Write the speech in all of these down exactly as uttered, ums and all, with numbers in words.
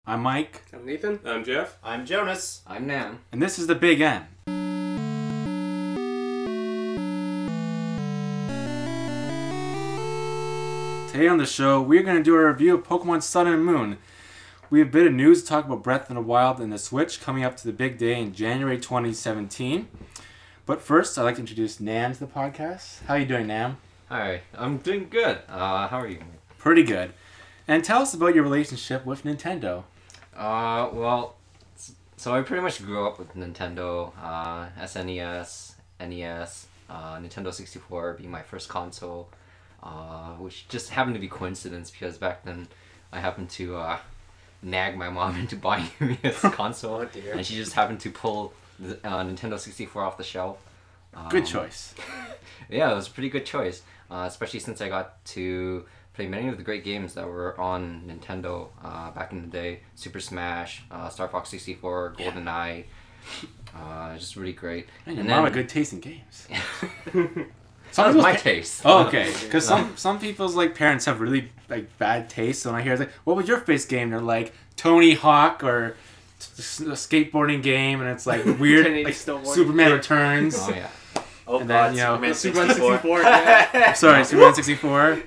I'm Mike. I'm Nathan. I'm Jeff. I'm Jonas. I'm Nam. And this is the Big N. Today on the show, we're going to do a review of Pokemon Sun and Moon. We have a bit of news to talk about Breath of the Wild and the Switch coming up to the big day in January twenty seventeen. But first, I'd like to introduce Nam to the podcast. How are you doing, Nam? Hi, I'm doing good. Uh, how are you? Pretty good. And tell us about your relationship with Nintendo. Uh, well, so I pretty much grew up with Nintendo, uh, S N E S, N E S, uh, Nintendo sixty-four being my first console, uh, which just happened to be coincidence because back then I happened to uh, nag my mom into buying me this console, Oh, dear. and she just happened to pull the uh, Nintendo sixty-four off the shelf. Um, Good choice. Yeah, it was a pretty good choice, uh, especially since I got to play many of the great games that were on Nintendo uh, back in the day. Super Smash, uh, Star Fox sixty-four, GoldenEye. Uh, just really great. Man, your and mom then, had good taste in games. that was my pa- taste. Oh, okay. Because some some people's like parents have really like bad taste. So when I hear it's like, what was your first game? They're like Tony Hawk or t- a skateboarding game, and it's like weird, like Superman Returns. Oh yeah. Oh And god, then, you know, Superman Superman sixty-four. sixty-four, yeah. Sorry, Superman sixty-four.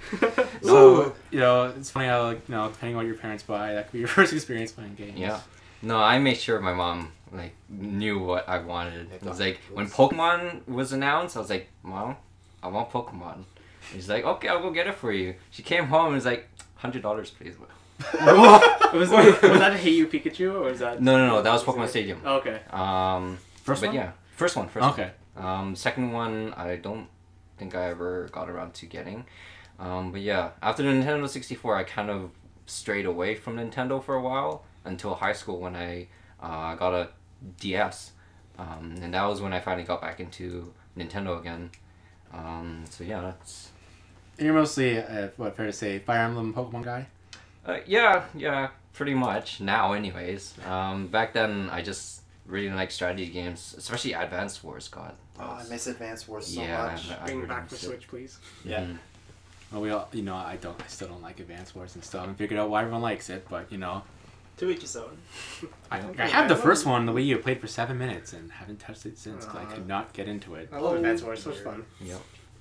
So you know, it's funny how like you know, depending on what your parents buy, that could be your first experience playing games. Yeah. No, I made sure my mom like knew what I wanted. It was like when Pokemon was announced, I was like, Mom, I want Pokemon. And she's like, okay, I'll go get it for you. She came home and was like, hundred dollars, please. was, was that a Hey You Pikachu or was that? No, no, no. That was Pokemon Stadium. Oh, okay. Um, First but one? yeah, first one. First Okay. one. Um, second one, I don't think I ever got around to getting. Um, but yeah, after the Nintendo sixty-four, I kind of strayed away from Nintendo for a while until high school when I uh, got a D S. Um, and that was when I finally got back into Nintendo again. Um, so yeah, that's... And you're mostly, uh, what, fair to say, Fire Emblem Pokemon guy? Uh, yeah, yeah, pretty much. Now anyways. Um, back then, I just really like strategy games, especially Advanced Wars, God. Oh, I miss Advance Wars so Yeah, much. I- I Bring it really back for miss it. Switch, please. Yeah. Mhm. Well, we all, you know, I don't, I still don't like Advance Wars and still haven't figured out why everyone likes it, but you know, To each his own. I, Okay, I have the I first love- one, the Wii U, played for seven minutes and haven't touched it since because I Uh, could not get into it. I love Oh, Advance Wars. So much dear. fun. Yep.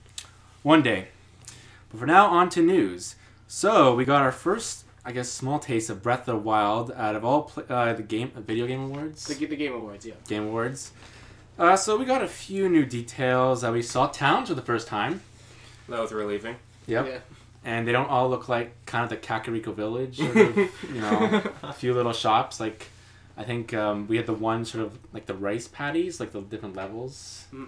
One day. But for now, on to news. So, we got our first, I guess, small taste of Breath of the Wild out of all pl- uh, the game, video game awards. The, the Game Awards, yeah. Game Awards. Uh, so, we got a few new details. Uh, we saw towns for the first time. That was relieving. Yep. Yeah. And they don't all look like kind of the Kakariko Village, sort of, you know, a few little shops. Like, I think um, we had the one sort of like the rice patties, like the different levels. Mm.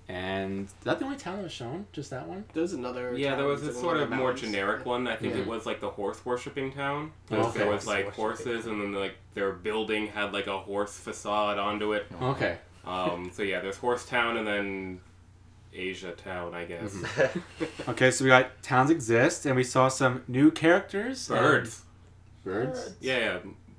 And is that the only town that was shown? Just that one? There's another. Yeah, there was town, a like sort one of the more mountains. generic one. I think Yeah. it was like the horse worshipping town. Okay. There was like Horse worshipping horses, and then like their building had like a horse facade onto it. Okay. Um, so yeah, there's Horse Town and then Asia Town, I guess. Mm-hmm. Okay, so we got towns exist, and we saw some new characters. and- Birds. Birds? Yeah, yeah.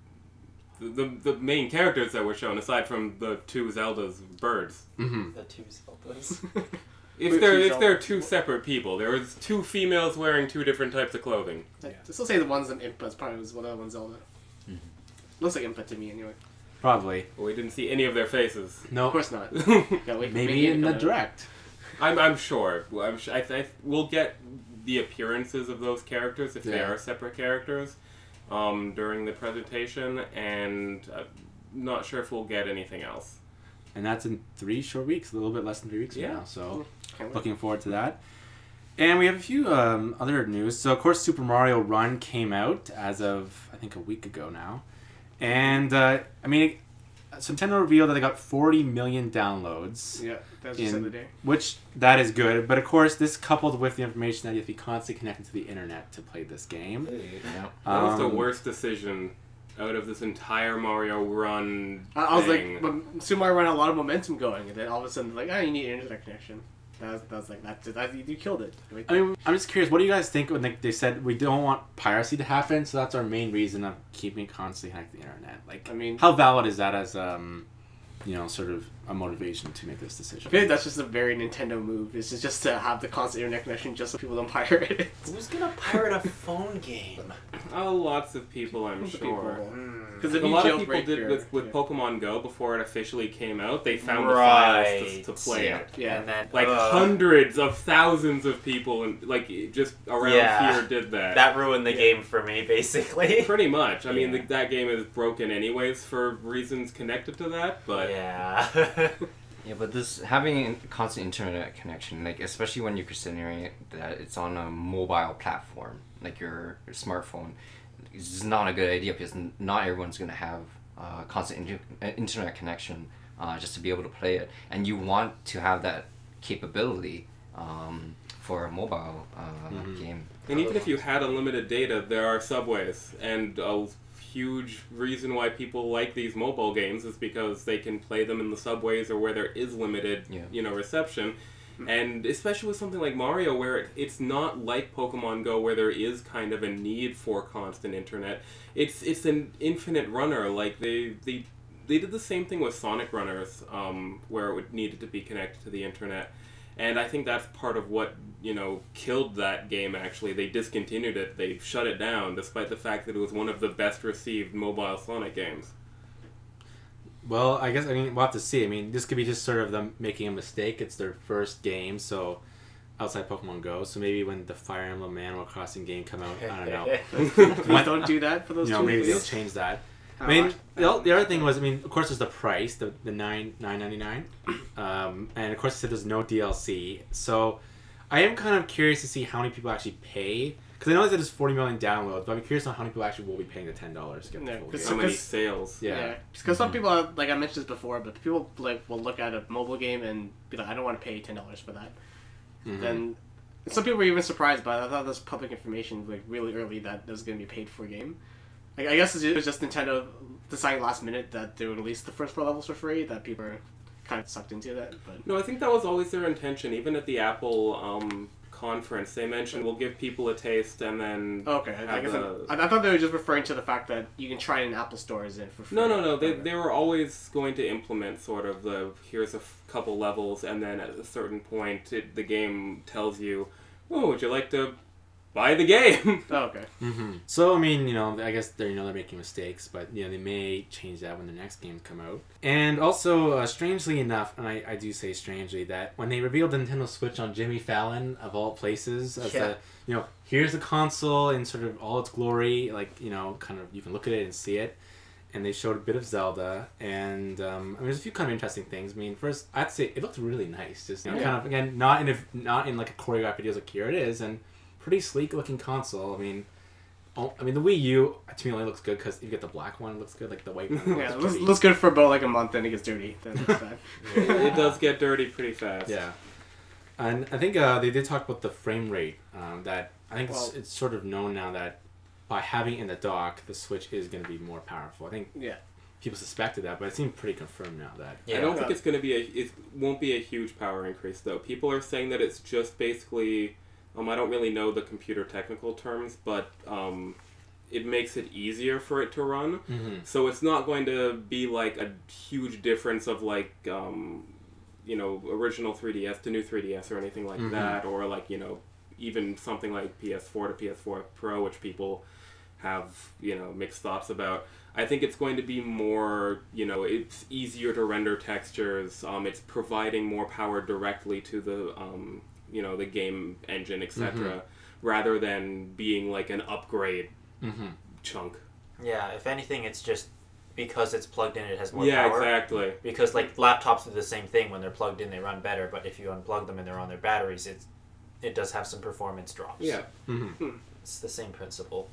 The, the the main characters that were shown, aside from the two Zeldas, birds. Mm-hmm. The two Zeldas. If Wait, they're two if they're Zeldas. two separate people, there was two females wearing two different types of clothing. I still say the ones in Impa probably was one of the ones Zelda. Mhm. Looks like Impa to me anyway. Probably. But we didn't see any of their faces. No. Of course not. Gotta wait for Maybe Mania to in the come out. direct. I'm I'm sure. I'm sh- I, I we'll get the appearances of those characters if they Yeah. are separate characters, um, during the presentation, and I'm not sure if we'll get anything else. And that's in three short weeks, a little bit less than three weeks Yeah. from now. So, Can't wait. looking forward to that. And we have a few um, other news. So, of course, Super Mario Run came out as of, I think, a week ago now. And, uh, I mean, so Nintendo revealed that they got forty million downloads. Yeah, that was just the in, other day. which, that is good. But, of course, this coupled with the information that you have to be constantly connected to the internet to play this game. Yeah. That was the Um, worst decision out of this entire Mario Run. I, I was thing. like, but Super Mario Run had a lot of momentum going, and then all of a sudden, like, oh, you need an internet connection. That was, that was like, that, that, you killed it. Right I mean, I'm just curious, what do you guys think when they, they said we don't want piracy to happen, so that's our main reason of keeping constantly connected to the internet? Like, I mean- how valid is that as um, you know, sort of a motivation to make this decision. I feel like that's just a very Nintendo move. Is just to have the constant internet connection just so people don't pirate it. Who's gonna pirate a phone game? Oh, lots of people, I'm Most sure. Because A if you lot of people jailbreak did your- with, with yeah. Pokemon Go before it officially came out. They found Right. the files to, to play Yeah. it. Yeah. And then Like uh, hundreds of thousands of people, and like just around Yeah. here did that. that ruined the Yeah. game for me, basically. Pretty much. I mean, Yeah. the, that game is broken anyways for reasons connected to that. But yeah. Yeah, but this having a constant internet connection, like especially when you're considering it, that it's on a mobile platform, like your, your smartphone, is not a good idea because n- not everyone's gonna have uh, constant inter- uh, internet connection uh, just to be able to play it, and you want to have that capability um, for a mobile uh, Mhm. game. And even if you had unlimited data, there are subways, and a huge reason why people like these mobile games is because they can play them in the subways or where there is limited, Yeah. you know, reception. And especially with something like Mario, where it, it's not like Pokemon Go, where there is kind of a need for constant internet. It's it's an infinite runner. Like they they they did the same thing with Sonic Runners, um, where it would needed to be connected to the internet. And I think that's part of what, you know, killed that game, actually. They discontinued it. They shut it down, despite the fact that it was one of the best received mobile Sonic games. Well, I guess I mean we'll have to see. I mean, this could be just sort of them making a mistake. It's their first game, so outside Pokemon Go. So maybe when the Fire Emblem Animal Crossing game come out, I don't know. Please don't do that for those You know, two maybe they'll movies. change that. How I mean, much? the, o- the other thing was, I mean, of course, there's the price, the the nine nine ninety nine, um, and of course, it said there's no D L C. So, I am kind of curious to see how many people actually pay, because I know that there's forty million downloads, but I'm curious on how many people actually will be paying the ten dollars to get the Yeah, full 'cause game. How many Because- sales? Yeah. Because some people, are, like I mentioned this before, but people like will look at a mobile game and be like, I don't want to pay ten dollars for that. Mhm. Then some people were even surprised by it. I thought this was public information like really early that it was going to be paid for game. Like, I guess it was just Nintendo deciding last minute that they would release the first four levels for free. That people are kind of sucked into that. But No, I think that was always their intention. Even at the Apple um, conference, they mentioned we'll give people a taste and then... okay, I have guess a- I, I thought they were just referring to the fact that you can try it in Apple stores and for free. No, no, no. They, they were always going to implement sort of the, here's a f- couple levels, and then at a certain point, it, the game tells you, oh, would you like to buy the game? Oh, okay. Mm-hmm. So I mean, you know, I guess they're you know they're making mistakes, but you know they may change that when the next games come out. And also, uh, strangely enough, and I, I do say strangely that when they revealed the Nintendo Switch on Jimmy Fallon of all places as Yeah. the you know here's the console in sort of all its glory, like you know kind of you can look at it and see it. And they showed a bit of Zelda, and um, I mean, there's a few kind of interesting things. I mean, first I'd say it looked really nice, just you know, Yeah. kind of again not in a, not in like a choreographed videos like here it is, and pretty sleek looking console. I mean, oh, I mean the Wii U to me only looks good because you get the black one, it looks good, like the white one. Yeah, looks looks, pretty- looks good for about like a month, then it gets dirty. Then it's bad. it, it does get dirty pretty fast. Yeah, and I think uh, they did talk about the frame rate. Um, that I think Well- it's, it's sort of known now that by having it in the dock, the Switch is going to be more powerful. I think Yeah. people suspected that, but it seemed pretty confirmed now that. Yeah. I don't think it's going to be a. It won't be a huge power increase though. People are saying that it's just basically. Um, I don't really know the computer technical terms, but um, it makes it easier for it to run. Mm-hmm. So it's not going to be like a huge difference of like, um, you know, original three D S to new three D S or anything like Mhm. that, or like you know, even something like P S four to P S four Pro, which people have you know mixed thoughts about. I think it's going to be more, you know, it's easier to render textures. Um, it's providing more power directly to the, um, you know, the game engine, et cetera, rather than being like an upgrade Mm-hmm. chunk. Yeah, if anything, it's just because it's plugged in, it has more Yeah, power. exactly. Because like laptops do the same thing. When they're plugged in, they run better. But if you unplug them and they're on their batteries, it's it does have some performance drops. Yeah. Mm-hmm. It's the same principle.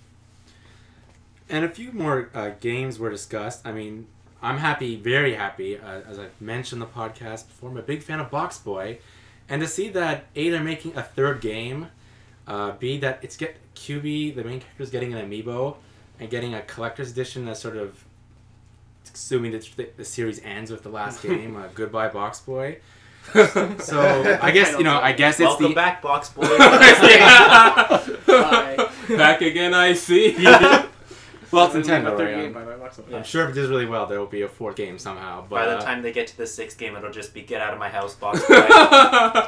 And a few more uh, games were discussed. I mean, I'm happy, very happy, uh, as I've mentioned in the podcast before. I'm a big fan of Box Boy, and to see that A, they're making a third game, uh, B, that it's get Q B, the main character, is getting an amiibo and getting a collector's edition that's sort of assuming that the, the series ends with the last game. Uh, goodbye, Box Boy. So I guess you know. I guess it's Welcome the back, Box Boy. Bye. Back again, I see. Well, it's And then Nintendo, a third right? game by Microsoft. I'm sure if it does really well, there will be a fourth game somehow. But By the uh, time they get to the sixth game, it'll just be get out of my house, box. Play.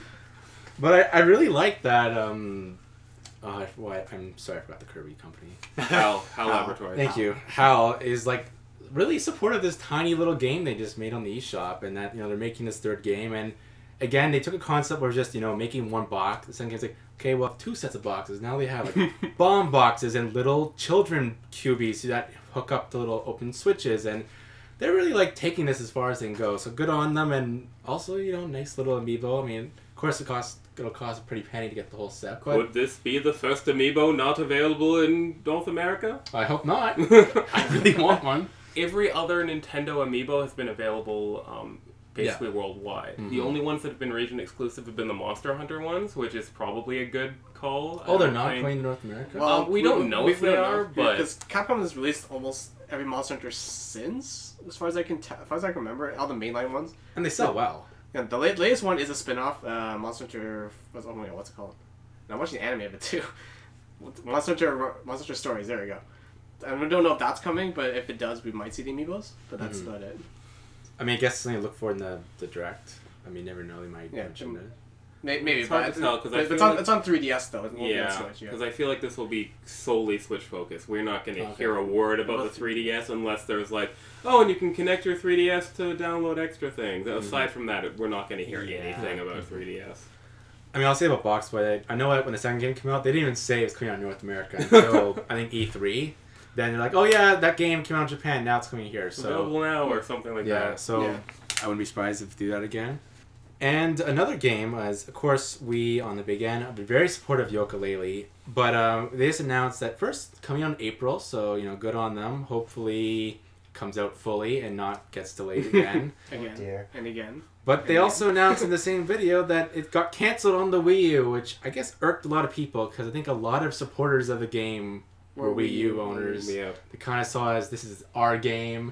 But I, I really like that. Um, oh, I, well, I- I'm sorry, I forgot the Kirby company. Hal, Hal Hal. Laboratories. Thank you. Hal is like really supportive of this tiny little game they just made on the eShop, and that you know they're making this third game. And again, they took a concept where just you know making one box. The second game's like, okay, well, two sets of boxes. Now they have like bomb boxes and little children cubies that hook up to little open switches, and they're really like taking this as far as they can go. So good on them, and also you know nice little amiibo. I mean, of course, it costs it'll cost a pretty penny to get the whole set, but Would this be the first amiibo not available in North America? I hope not. I really want one. Every other Nintendo amiibo has been available um, basically worldwide. Mhm. The only ones that have been region exclusive have been the Monster Hunter ones, which is probably a good call. Oh, I they're don't not think- coming to North America? Well, Um, we don't know if they don't are, but- because Capcom has released almost every Monster Hunter since, as far as I can, te- as far as I can remember, all the mainline ones. And they sell well. Yeah, the la- latest one is a spin-off, uh, Monster Hunter. What's, oh my god, what's it called? I'm watching the anime of it too. Monster Hunter, Monster Hunter Stories. There we go. I don't know if that's coming, but if it does, we might see the amiibos. But that's Mhm. about it. I mean, I guess something to look for in the, the direct. I mean, you never know, they might Yeah, mention um, it. May- Maybe, It's hard but, to tell, 'cause I but it's feel on like- it's on three D S though. It won't be on Yeah, Switch, yeah. because I feel like this will be solely Switch focused. We're not going to Okay. hear a word about the three D S unless there's like, oh, and you can connect your three D S to download extra things. Mhm. Aside from that, we're not going to hear Yeah. anything about Mhm. three D S. I mean, I'll say about Box Boy, I know when the second game came out, they didn't even say it was coming out in North America until, I think, E three. Then they're like, oh yeah, that game came out in Japan, now it's coming here. So Available now or something like yeah, that. so Yeah. I wouldn't be surprised if they do that again. And another game is, of course, we on the Big N have been very supportive of Yooka-Laylee, but um, they just announced that first coming out in April, so you know, good on them. Hopefully, comes out fully and not gets delayed again. Again dear. and again. But they Again. also announced in the same video that it got canceled on the Wii U, which I guess irked a lot of people because I think a lot of supporters of the game were Wii U owners. Yeah. They kind of saw it as this is our game.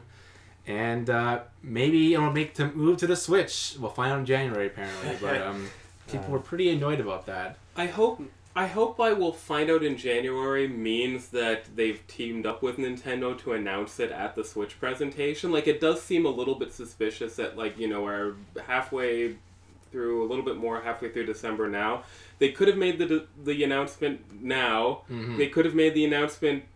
And uh, maybe it'll make the move to the Switch. We'll find out in January, apparently. But um, people were pretty annoyed about that. I hope I hope I will find out in January means that they've teamed up with Nintendo to announce it at the Switch presentation. Like, it does seem a little bit suspicious that, like, you know, we're halfway through, a little bit more halfway through December now. They could have made the the announcement now. Mhm. They could have made the announcement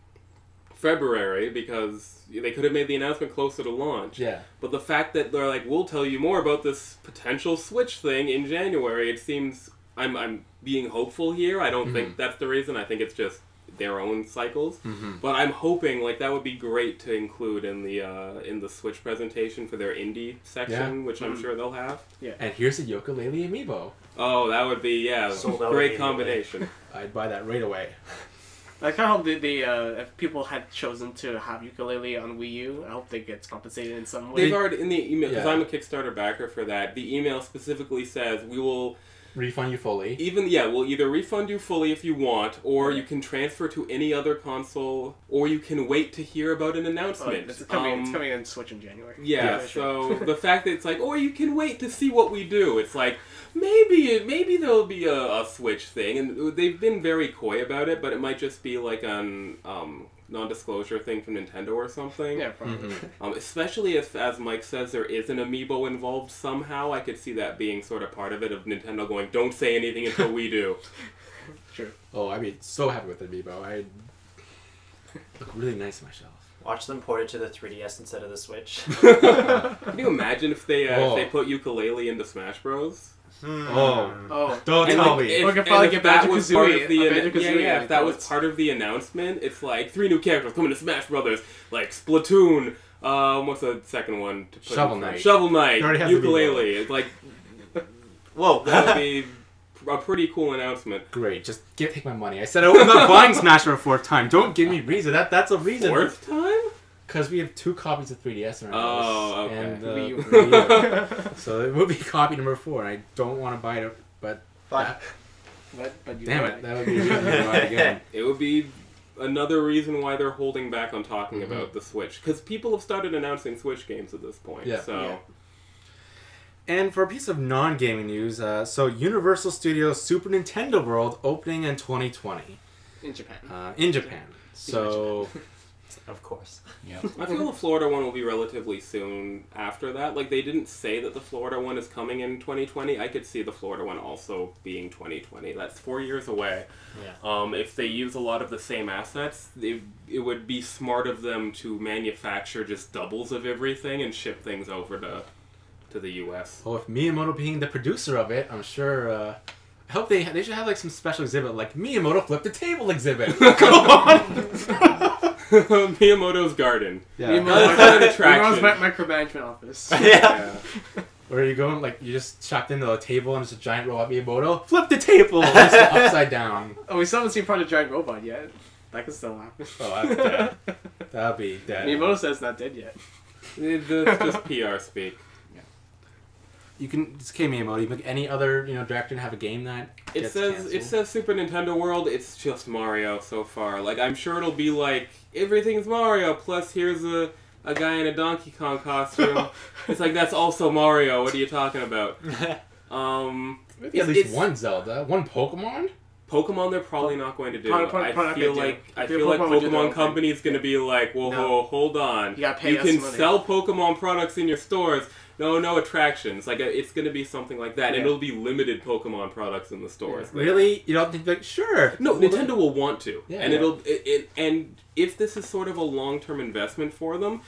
February because they could have made the announcement closer to launch. Yeah. But the fact that they're like, we'll tell you more about this potential Switch thing in January, it seems I'm I'm being hopeful here. I don't Mhm. think that's the reason. I think it's just their own cycles. Mm-hmm. But I'm hoping like that would be great to include in the uh, in the Switch presentation for their indie section, Yeah. which I'm Mhm. sure they'll have. And here's a Yooka-Laylee amiibo. Oh, that would be yeah, Sold out great immediately. combination. I'd buy that right away. I kind of hope the, the uh, if people had chosen to have ukulele on Wii U, I hope they get compensated in some way. They've already in the email because Yeah. I'm a Kickstarter backer for that. The email specifically says we will. Refund you fully. Even, yeah, we'll either refund you fully if you want, or you can transfer to any other console, or you can wait to hear about an Oh, announcement. it's coming. it's Um, coming in Switch in January. Yeah, Yeah, so the fact that it's like, or you can wait to see what we do. It's like, maybe it, maybe there'll be a, a Switch thing, and they've been very coy about it, but it might just be like an um, non-disclosure thing from Nintendo or something. Yeah, probably. Mhm. Um, especially if, as Mike says, there is an amiibo involved somehow. I could see that being sort of part of it, of Nintendo going, don't say anything until we do. True. Oh, I'd be so happy with the amiibo. I'd look really nice myself. Watch them port it to the three D S instead of the Switch. Can you imagine if they uh, Oh. if they put ukulele into Smash Bros? Oh. Oh, Don't And, tell like, me. if, We could and probably if get that Banjo-Kazooie- was part of the a annou- Banjo-Kazooie yeah, yeah, if that was quotes. part of the announcement, it's like three new characters coming to Smash Brothers, like Splatoon. Um, what's the second one? To put Shovel in front? Knight. Shovel Knight. It already has the Ukulele. It's like Whoa. that would be a pretty cool announcement. Great, just get take my money. I said I'm not buying Smash for a fourth time. Don't give me reason. That that's a reason. Fourth time? Because we have two copies of three D S in our Oh, house. okay. And, uh, Wii U. Wii U. So it will be copy number four. And I don't want to buy it, but Fine. that- but, but you damn know it, that would be a reason to buy it again. It would be another reason why they're holding back on talking Mhm. about the Switch, because people have started announcing Switch games at this point. Yeah. So. Yeah. And for a piece of non-gaming news, uh, so Universal Studios Super Nintendo World opening in twenty twenty in Japan. uh, in Japan. So Of course. Yeah. I feel the Florida one will be relatively soon after that. Like, they didn't say that the Florida one is coming in twenty twenty. I could see the Florida one also being twenty twenty. That's four years away. Yeah. Um, if they use a lot of the same assets, they, it would be smart of them to manufacture just doubles of everything and ship things over to to the U S. Well, with Miyamoto being the producer of it, I'm sure. Uh, I hope they they should have like some special exhibit, like Miyamoto flip the table exhibit. Come on. Miyamoto's garden. Yeah. Miyamoto's That's an attraction. mi- micromanagement office. Yeah. Yeah. Where you going? Like you just chopped into a table and it's a giant robot Miyamoto. Flip the table. It's upside down. Oh, we still haven't seen Project Giant Robot yet. That could still happen. Oh, that's dead. That'll be dead. Miyamoto says not dead yet. It- That's just P R speak. You can it's okay, Miyamoto. You can make any other you know director to have a game that It gets says canceled. it says Super Nintendo World. It's just Mario so far. Like, I'm sure it'll be like everything's Mario. Plus here's a a guy in a Donkey Kong costume. It's like that's also Mario. What are you talking about? Um, Maybe at it's- least it's- one Zelda, one Pokemon. Pokemon, they're probably not going to do. Probably- probably- I probably feel not gonna like do. I I feel feel like Pokemon would do their Pokemon own company is going to be like, whoa, No. whoa, hold on. You gotta pay You us can money. sell Pokemon products in your stores. No, no attractions. Like, it's going to be something like that, and Yeah. it'll be limited Pokemon products in the stores. Really? You don't think like sure? No, Well, Nintendo will want to, Yeah. and it'll it, it, and if this is sort of a long-term investment for them,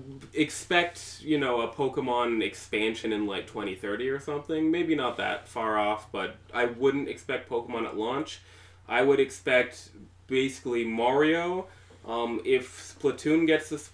expect you know a Pokemon expansion in like twenty thirty or something. Maybe not that far off, but I wouldn't expect Pokemon at launch. I would expect basically Mario. Um, if Splatoon gets a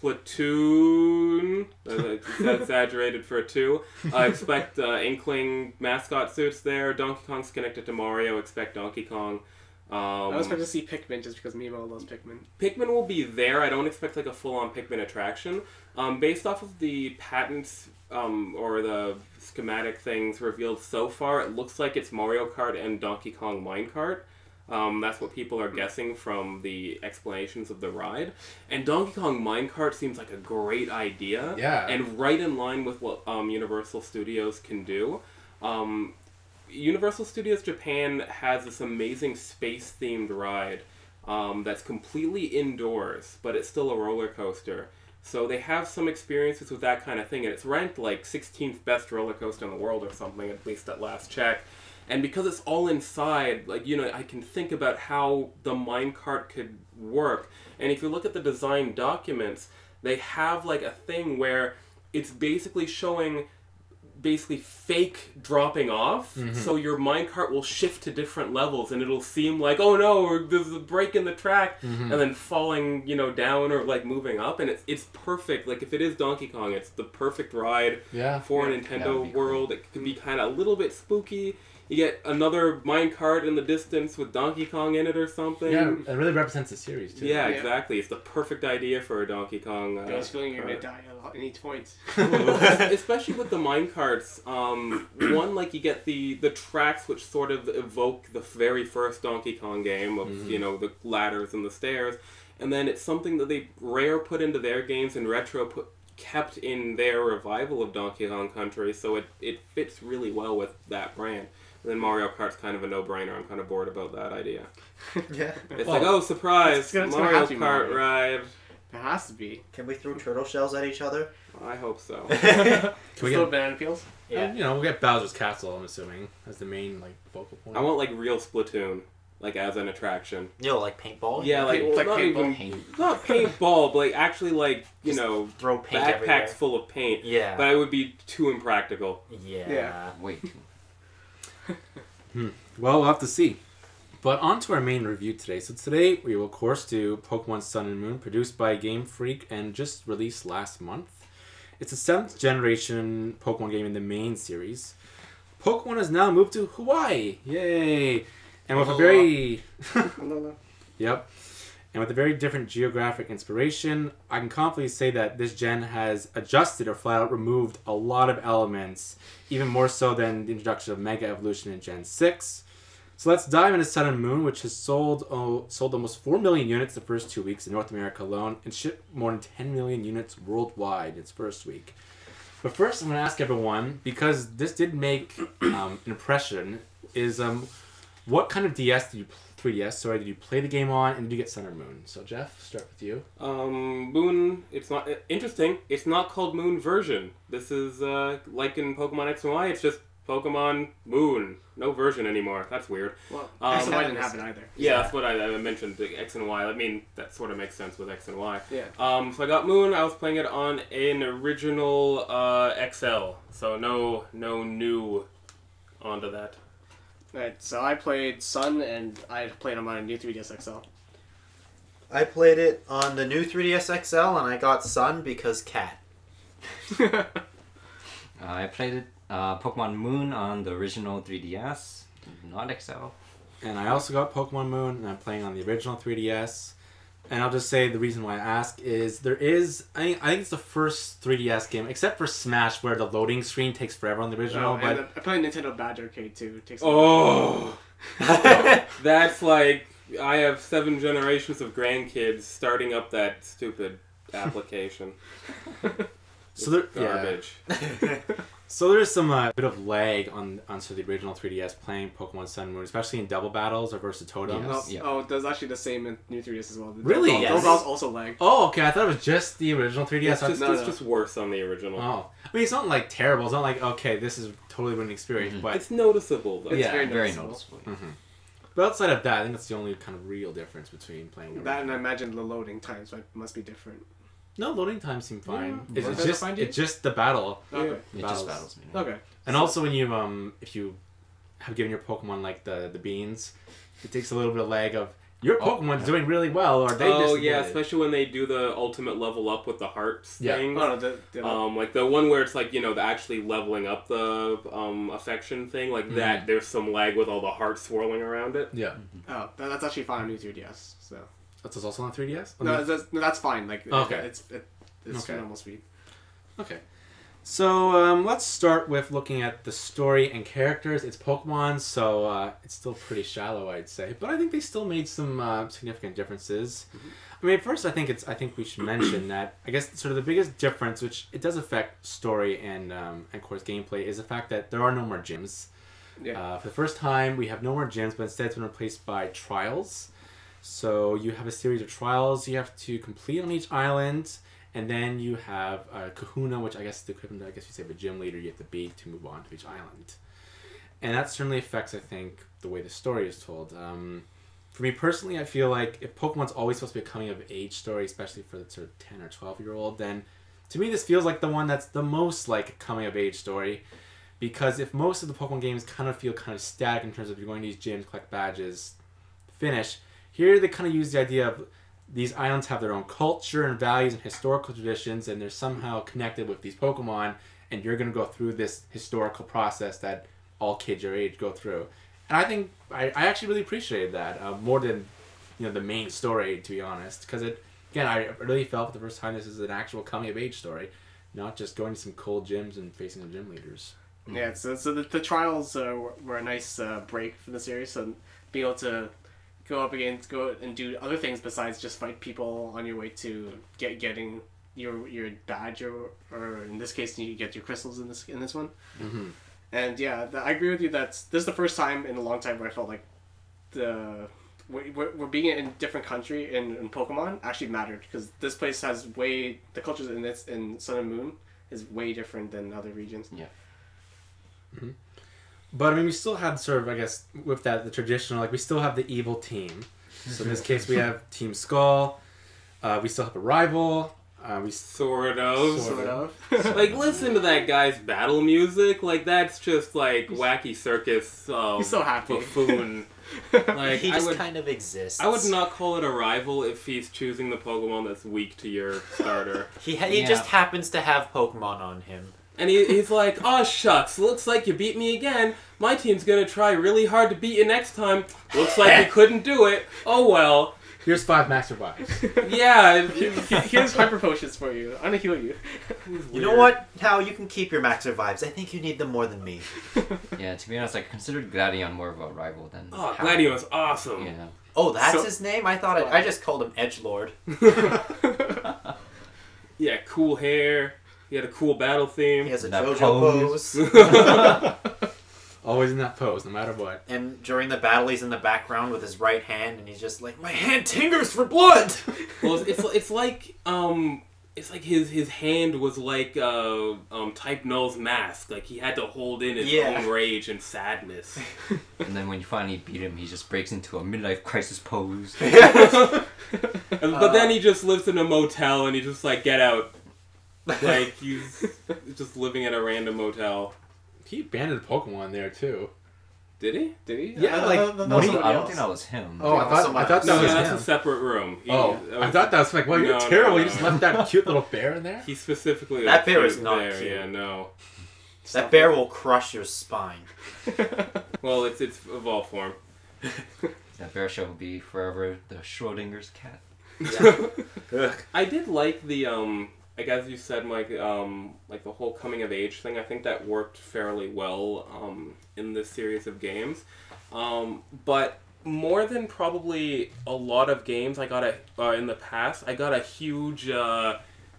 Splatoon, that's exaggerated for a two. I expect uh, Inkling mascot suits there. Donkey Kong's connected to Mario. Expect Donkey Kong. Um, I was expect to see Pikmin just because Miyamoto loves Pikmin. Pikmin will be there. I don't expect like a full-on Pikmin attraction. Um, based off of the patents um, or the schematic things revealed so far, it looks like it's Mario Kart and Donkey Kong Minecart. Um, that's what people are guessing from the explanations of the ride. And Donkey Kong Minecart seems like a great idea. Yeah. And right in line with what um, Universal Studios can do. Um, Universal Studios Japan has this amazing space-themed ride um, that's completely indoors, but it's still a roller coaster. So they have some experiences with that kind of thing, and it's ranked like sixteenth best roller coaster in the world or something, at least at last check. And because it's all inside, like, you know, I can think about how the minecart could work. And if you look at the design documents, they have like a thing where it's basically showing basically fake dropping off, Mhm. so your minecart will shift to different levels, and it'll seem like, oh no, or there's a break in the track, Mhm. and then falling, you know, down or like moving up, and it's it's perfect. Like if it is Donkey Kong, it's the perfect ride Yeah. for Yeah, a that Nintendo would be cool. world. It could be kind of a little bit spooky. You get another minecart in the distance with Donkey Kong in it or something. Yeah, it really represents the series too. Yeah, Yeah. exactly. It's the perfect idea for a Donkey Kong. Uh, I was feeling you're gonna cart. die a lot in each point. Especially with the minecarts, um, one, like, you get the, the tracks which sort of evoke the very first Donkey Kong game of, Mhm. you know, the ladders and the stairs, and then it's something that they Rare put into their games and Retro put kept in their revival of Donkey Kong Country, so it, it fits really well with that brand. And then Mario Kart's kind of a no-brainer. I'm kind of bored about that idea. Yeah. It's Well, like, oh, surprise, it's gonna- it's gonna Mario have to be Kart Mario. ride. There has to be. Can we throw turtle shells at each other? I hope so. Can we Still get, banana peels? and, you know, we'll get Bowser's Castle, I'm assuming, as the main like focal point. I want, like, real Splatoon, like, as an attraction. You know, like paintball? Yeah, like, It's like not paintball. even Paint. not paintball, but like actually like you Just know Throw paint backpacks everywhere. full of paint. Yeah. But it would be too impractical. yeah. Yeah. Wait. Well, we'll have to see. But on to our main review today. So today we will, of course, do Pokemon Sun and Moon, produced by Game Freak and just released last month. It's a seventh generation Pokemon game in the main series. Pokemon has now moved to Hawaii. Yay! And with a very... Yep. And with a very different geographic inspiration, I can confidently say that this gen has adjusted or flat out removed a lot of elements, even more so than the introduction of Mega Evolution in Gen six. So let's dive into Sun and Moon, which has sold oh, sold almost four million units the first two weeks in North America alone, and shipped more than ten million units worldwide its first week. But first, I'm going to ask everyone, because this did make um, an impression, is um, what kind of D S did you three D S? Sorry, did you play the game on, and did you get Sun or Moon? So Jeff, start with you. Um, Moon. It's not uh, interesting. It's not called Moon version. This is uh, like in Pokemon X and Y. It's just Pokemon Moon. No version anymore. That's weird. Well, Um, X and Y didn't have it either. Yeah, that's what I, I mentioned. The X and Y. I mean, that sort of makes sense with X and Y. Yeah. Um, so I got Moon. I was playing it on an original uh, X L. So no, no new onto that. Right, so I played Sun, and I played on my new three D S X L. I played it on the new three D S X L, and I got Sun because cat. Uh, I played it, uh, Pokemon Moon on the original three D S, not X L. And I also got Pokemon Moon, and I'm playing on the original three D S. And I'll just say the reason why I ask is there is, I think, I think it's the first three D S game, except for Smash, where the loading screen takes forever on the original. Oh, but and I played Nintendo Badge Arcade too. It takes Oh, that's like I have seven generations of grandkids starting up that stupid application. so there, Garbage. Yeah. So there's some uh, bit of lag on on sort of the original three D S playing Pokemon Sun and Moon, especially in double battles or versus totems. Oh, Yeah. oh, there's actually the same in new three D S as well. The Really? Double, Yes. double battles also lag. Oh, okay. I thought it was just the original three D S. It's just, No, it's no. just worse on the original. Oh, I mean, it's not like terrible. It's not like okay, this is totally winning experience, Mhm. but It's noticeable though. It's Yeah, very Very noticeable. noticeable. Mhm. But outside of that, I think that's the only kind of real difference between playing. That and I imagine the loading times might, must be different. No, loading times seem fine. Yeah. It's, Does it's it just find you? it's just the battle, Okay. It Battles. just battles me. Okay. and also when you um if you have given your Pokemon like the the beans, it takes a little bit of lag of your Oh, Pokemon's yeah. doing really well, or they oh just yeah, did it. especially when they do the ultimate level up with the hearts Yeah. thing. Oh, no, the, the, Um, like the one where it's like, you know, the actually leveling up the um, affection thing, like that, there's some lag with all the hearts swirling around it. Yeah, oh, that, that's actually fine on new three D S. So that's also on three D S. no, that's, no, that's fine. Like Okay. it, it's it, it's Okay. normal speed. Okay. So um, let's start with looking at the story and characters. It's Pokemon, so uh, it's still pretty shallow, I'd say. But I think they still made some uh, significant differences. I mean, first, I think it's. I think we should mention that I guess sort of the biggest difference, which it does affect story and um, and of course gameplay, is the fact that there are no more gyms. Yeah. Uh, for the first time, we have no more gyms, but instead it's been replaced by trials. So you have a series of trials you have to complete on each island. And then you have a kahuna, which I guess is the equivalent, I guess you say, of a gym leader you have to be to move on to each island. And that certainly affects, I think, the way the story is told. Um, for me personally, I feel like if Pokemon's always supposed to be a coming-of-age story, especially for the sort of ten or twelve-year-old, then to me this feels like the one that's the most like a coming-of-age story. Because if most of the Pokemon games kind of feel kind of static in terms of you're going to these gyms, collect badges, finish, here they kind of use the idea of these islands have their own culture and values and historical traditions, and they're somehow connected with these Pokemon, and you're going to go through this historical process that all kids your age go through. And I think I, I actually really appreciated that, uh, more than you know the main story, to be honest. Because, it again, I really felt for the first time this is an actual coming-of-age story, not just going to some cold gyms and facing the gym leaders. Yeah. So so the, the trials uh, were, were a nice uh, break for the series. So being able to go up against, go and do other things besides just fight people on your way to get getting your your badge, or, or in this case you get your crystals in this in this one. Mm-hmm. And yeah, the, I agree with you. That's this is the first time in a long time where I felt like the we're, we're being in a different country in, in Pokemon actually mattered, because this place has way the cultures in this in Sun and Moon is way different than other regions. Yeah. Mm-hmm. But I mean, we still had sort of, I guess, with that, the traditional, like, we still have the evil team. So in this case, we have Team Skull. Uh, we still have a rival. Uh, we Sort of. Sort of. Like, listen to that guy's battle music. Like, that's just like wacky circus. Um, He's so happy. Buffoon. Like, he I just would, kind of exists. I would not call it a rival if he's choosing the Pokemon that's weak to your starter. He ha- he Yeah. just happens to have Pokemon on him. And he, he's like, "Oh shucks, looks like you beat me again. My team's gonna try really hard to beat you next time. Looks like you couldn't do it. Oh well." Here's five Master Revives. Yeah. Here's hyper potions for you. I'm gonna heal you. You know what? How you can keep your max revives. I think you need them more than me. Yeah, to be honest, I considered Gladion more of a rival than... Oh, Hal. Gladion's awesome. Yeah. Oh, that's So- his name? I thought it, I just called him Edgelord. Yeah, cool hair. He had a cool battle theme. He has a That JoJo pose. pose. Always in that pose, no matter what. And during the battle, he's in the background with his right hand, and he's just like, my hand tingers for blood! Well, it's, it's, it's like, um... It's like his, his hand was like uh, um, Type Null's mask. Like, he had to hold in his Yeah. own rage and sadness. And then when you finally beat him, he just breaks into a midlife crisis pose. And, but then he just lives in a motel and he's just like, get out. Like, he's just living in a random motel. He abandoned Pokemon there, too. Did he? Did he? Yeah, I- like- I- I thought No, he, somebody I don't else. think that was him. Oh, I Yeah, thought, someone I thought else. that No, was that's him. a separate room. He- Oh, that I was- thought that was like, well, you're No, no, terrible. no, You just no. left that cute little bear in there? He specifically... That bear cute is not there. cute. Yeah, no. That bear will crush your spine. Well, it's it's evolved form. That bear shall be forever the Schrodinger's cat. Ugh. I did like the um like as you said, Mike, um like the whole coming of age thing. I think that worked fairly well um in this series of games. Um but more than probably a lot of games I got a uh, in the past, I got a huge uh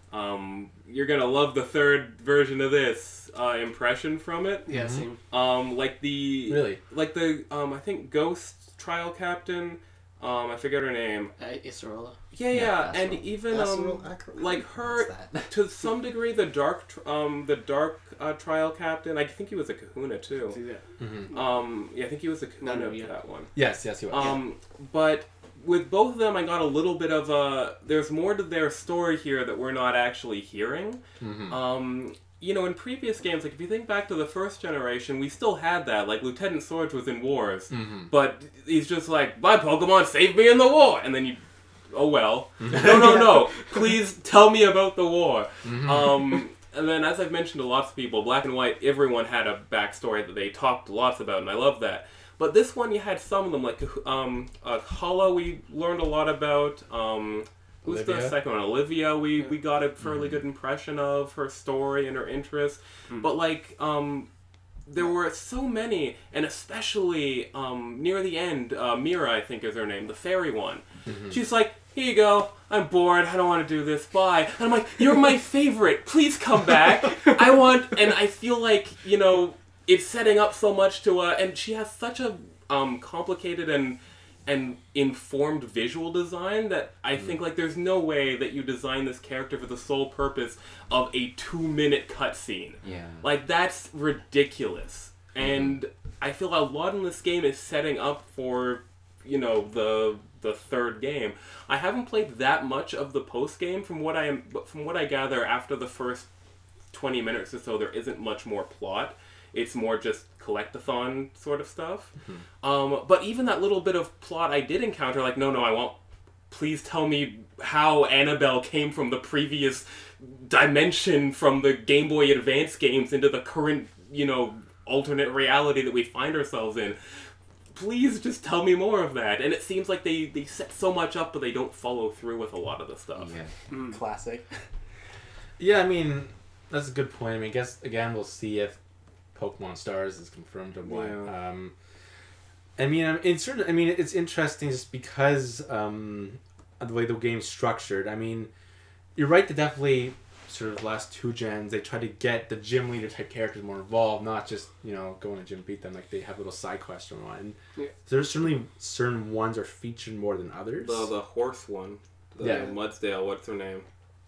um you're gonna love the third version of this uh impression from it. Yeah, Mhm. same. Um like the Really? like the um I think Ghost Trial Captain, um I forget her name. Uh, Isorola. Yeah, yeah, Yeah, and Acro- even um Acro- like her What's that? to some degree the dark tr- um the dark uh, trial captain. I think he was a Kahuna too. Yeah. Mm-hmm. Um yeah, I think he was a No, Kahuna no, for yeah. that one. Yes, yes, he was. Um, but with both of them, I got a little bit of a. There's more to their story here that we're not actually hearing. mm-hmm. Um, you know, in previous games, like if you think back to the first generation, we still had that. Like Lieutenant Swords was in wars, Mm-hmm. but he's just like, "My Pokemon saved me in the war," and then you, oh well, no, no, no, please tell me about the war. Mm-hmm. Um, and then, as I've mentioned to lots of people, Black and White, everyone had a backstory that they talked lots about, and I love that. But this one, you had some of them, like um, uh, Hollow, we learned a lot about. Um, who's the Olivia? second one? Olivia, we, Yeah. we got a fairly good impression of her story and her interests. But, like, um, there were so many, and especially um, near the end, uh, Mira, I think is her name, the fairy one. She's like, here you go, I'm bored, I don't want to do this, bye. And I'm like, you're my favorite, please come back. I want, and I feel like, you know, it's setting up so much to, uh, and she has such a um, complicated and and informed visual design that I think, like, there's no way that you design this character for the sole purpose of a two-minute cutscene. Yeah. Like, that's ridiculous. And I feel a lot in this game is setting up for, you know, the the third game. I haven't played that much of the post game. From what I am, but from what I gather, after the first twenty minutes or so, there isn't much more plot. It's more just collectathon sort of stuff. Mm-hmm. Um, but even that little bit of plot I did encounter, like, no, no, I won't. Please tell me how Annabelle came from the previous dimension from the Game Boy Advance games into the current, you know, alternate reality that we find ourselves in. Please just tell me more of that. And it seems like they, they set so much up, but they don't follow through with a lot of the stuff. Yeah. Classic. Yeah, I mean, that's a good point. I mean, I guess, again, we'll see if Pokemon Stars is confirmed or what. Yeah. Um, I mean, um, it's certain. I mean, it's interesting just because um, of the way the game's structured. I mean, you're right to definitely sort of last two gens they try to get the gym leader type characters more involved, not just, you know, go in a gym and beat them. Like, they have little side quests and whatnot. And Yeah. there's certainly certain ones are featured more than others. The the horse one, the Yeah. Mudsdale, what's her name?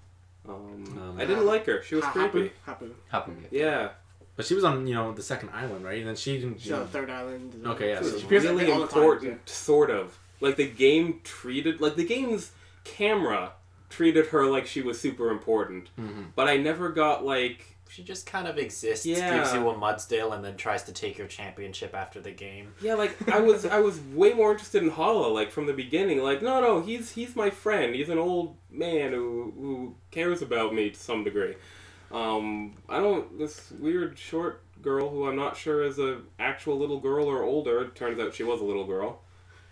Um, Um, I didn't like her. She was Ha- creepy. Hapu. Hapu. Happen. Yeah, But she was on, you know, the second island, right? And then she didn't. She's on the third island. Okay, yeah, she so was she appears really all the time, important, sort of. Like the game treated, like the game's camera treated her like she was super important. Mm-hmm. But I never got like. She just kind of exists, Yeah. gives you a Mudsdale, and then tries to take your championship after the game. Yeah, like I was, I was way more interested in Hollow, like from the beginning. Like, no, no, he's he's my friend. He's an old man who who cares about me to some degree. Um, I don't. This weird short girl who I'm not sure is a actual little girl or older. It turns out she was a little girl.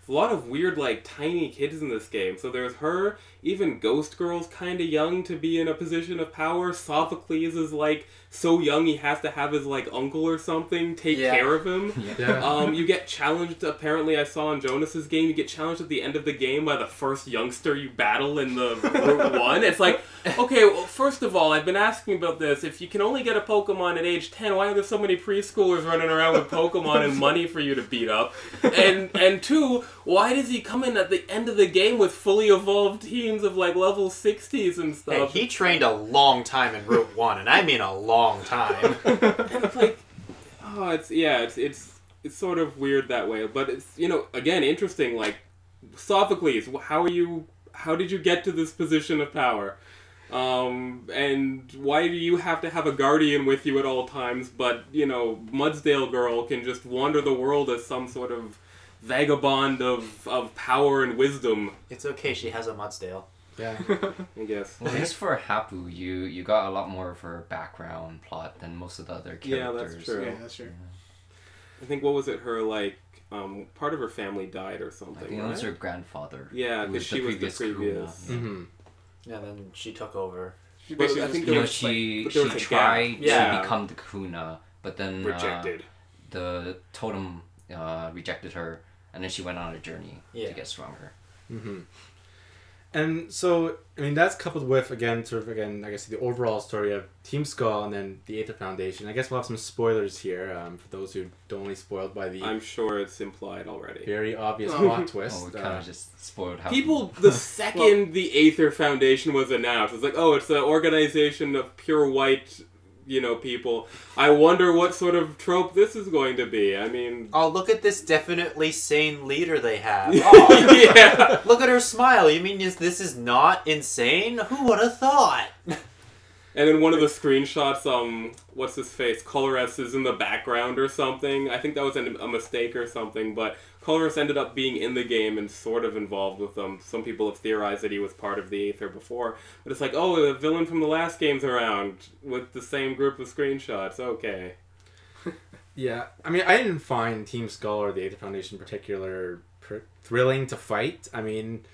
a lot of weird, like, tiny kids in this game. So there's her, even Ghost Girl's kind of young to be in a position of power. Sophocles is, like, so young he has to have his, like, uncle or something take Yeah. care of him. Yeah. Um, you get challenged, apparently I saw in Jonas's game, you get challenged at the end of the game by the first youngster you battle in the Route one. It's like, okay, well, first of all, I've been asking about this. If you can only get a Pokemon at age ten, why are there so many preschoolers running around with Pokemon and money for you to beat up? And, and two, why does he come in at the end of the game with fully evolved teams of, like, level sixties and Hey, stuff? he trained a long time in Route one, and I mean a long time. And it's like, oh, it's, yeah, it's, it's, it's sort of weird that way. But it's, you know, again, interesting, like, Sophocles, how are you, how did you get to this position of power? Um, and why do you have to have a guardian with you at all times, but, you know, Mudsdale Girl can just wander the world as some sort of vagabond of, of power and wisdom, It's okay, she has a Mudsdale. Yeah. I guess. Well, at least for Hapu, you you got a lot more of her background plot than most of the other Yeah, characters. that's true. Yeah, that's true. I think, what was it, her, like, um, part of her family died or I something, think it right? was her grandfather. Yeah, who because she was the Kuna, previous. yeah. Mm-hmm. Yeah, then she took over. She But basically I just think You there know, was, she but there she was a gap. tried Yeah. to become the Kuna, but then uh, Rejected. the totem uh, rejected her, and then she went on a journey Yeah. to get stronger. Mm-hmm. And so, I mean, that's coupled with, again, sort of, again, I guess, the overall story of Team Skull and then the Aether Foundation. I guess we'll have some spoilers here um, for those who don't want to be spoiled by the I'm sure it's implied already. very obvious Oh. plot twist. Oh, we kind Uh, of just spoiled how People, the second the Aether Foundation was announced, it's like, oh, it's an organization of pure white, you know, people. I wonder what sort of trope this is going to be. I mean... Oh, look at this definitely sane leader they have. Oh, yeah. look at her smile. You mean is- this is not insane? Who would have thought? And then one of the screenshots, um, what's his face? Colorus is in the background or something. I think that was an, a mistake or something, but Colorus ended up being in the game and sort of involved with them. Some people have theorized that he was part of the Aether before. But it's like, oh, the villain from the last game's around with the same group of screenshots. Okay. Yeah, I mean, I didn't find Team Skull or the Aether Foundation particular per- thrilling to fight. I mean,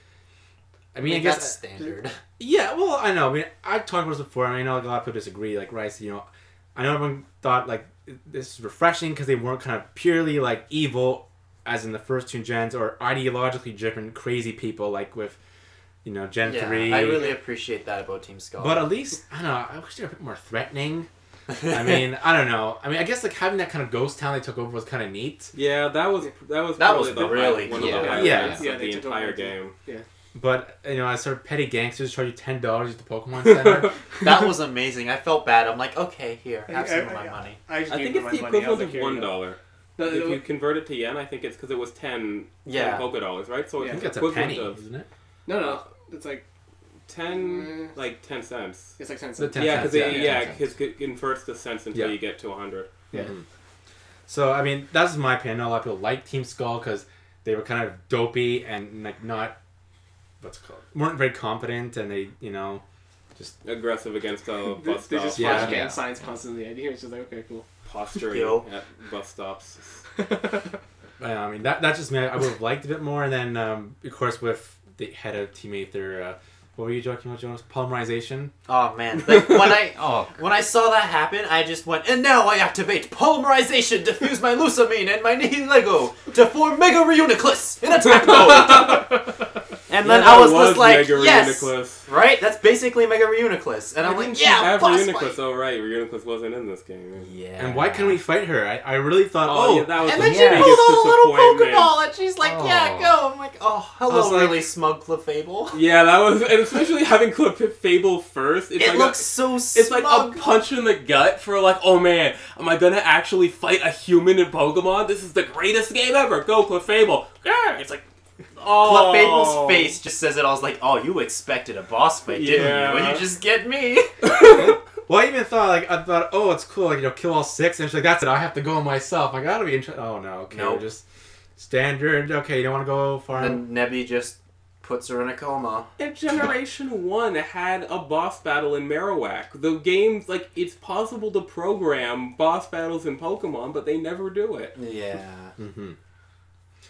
I mean, I, guess that's standard. Yeah, well, I know. I mean, I've talked about this before. I mean, I know a lot of people disagree. Like Rice, you know, I know everyone thought like this is refreshing because they weren't kind of purely like evil, as in the first two gens, or ideologically driven crazy people like with, you know, Gen Yeah, three. I really appreciate that about Team Skull. But at least I don't know. I wish they were a bit more threatening. I mean, I don't know. I mean, I guess like having that kind of ghost town they took over was kind of neat. Yeah, that was that was That probably was the really high, one cool. of the Yeah. highlights Yeah. of Yeah, they the took entire over game. Yeah. But you know, as sort of petty gangsters charge you ten dollars at the Pokemon Center. that was amazing. I felt bad. I'm like, okay, here, have I- some I- of my I- money. I, just I gave think them it's the my money. I was equivalent like, of here you one go. dollar. No, If it- you convert it to yen, I think it's because it was ten, Yeah. ten Poké Dollars, right? So Yeah. I it's think that's a equivalent penny, of isn't it? no, no, it's like ten, Uh, like ten cents. it's like ten The cents. ten Yeah, because cents, it, yeah, yeah, ten because it converts to cents until Yeah. you get to a hundred. Yeah. Mhm. So I mean, that's my opinion. I know a lot of people like Team Skull because they were kind of dopey and like not what's it called weren't very confident, and they you know just Aggressive against a They, bus they stop. just Yeah. flash gang Yeah. signs constantly, and he was just like, okay, cool. Posturing Yo. at bus stops. uh, I mean that that's just me. I would have liked a bit more, and then um, of course with the head of Team Aether, uh, what were you joking about, Jonas? Polymerization. Oh man, like when I Oh, when I saw that happen, I just went, and now I activate polymerization to fuse my Lusamine and my Nihilego to form Mega Reuniclus in attack mode. And then Yeah, I that was, just like, Mega yes, Reuniclus. right? That's basically Mega Reuniclus. And I'm Why like, didn't she yeah, have boss Reuniclus? fight. Oh right, Reuniclus wasn't in this game. Yeah. And why couldn't we fight her? I, I really thought, Oh, oh, yeah, that was And the then she biggest pulled out a little disappointment. Pokeball, and she's like, yeah, Oh. go. I'm like, oh, I was hello, like- really smug Clefable. Yeah, that was, and especially having Clefable first. It's It like looks a, so It's smug. like a punch in the gut for like, oh man, am I gonna actually fight a human in Pokemon? This is the greatest game ever. Go Clefable. Yeah, it's like, oh. Clefable's face just says it all. I was like, oh, you expected a boss fight, didn't Yeah. you? And you just get me. Well, I even thought like I thought, oh, it's cool, like you know, kill all six, and she's like, that's it, I have to go myself. Like, that'll be interesting. Oh no, okay, Nope. we're just standard. Okay, you don't want to go far. And Nebby just puts her in a coma. And Generation one had a boss battle in Marowak. The game's like, it's possible to program boss battles in Pokemon, but they never do it. Yeah. Mm-hmm.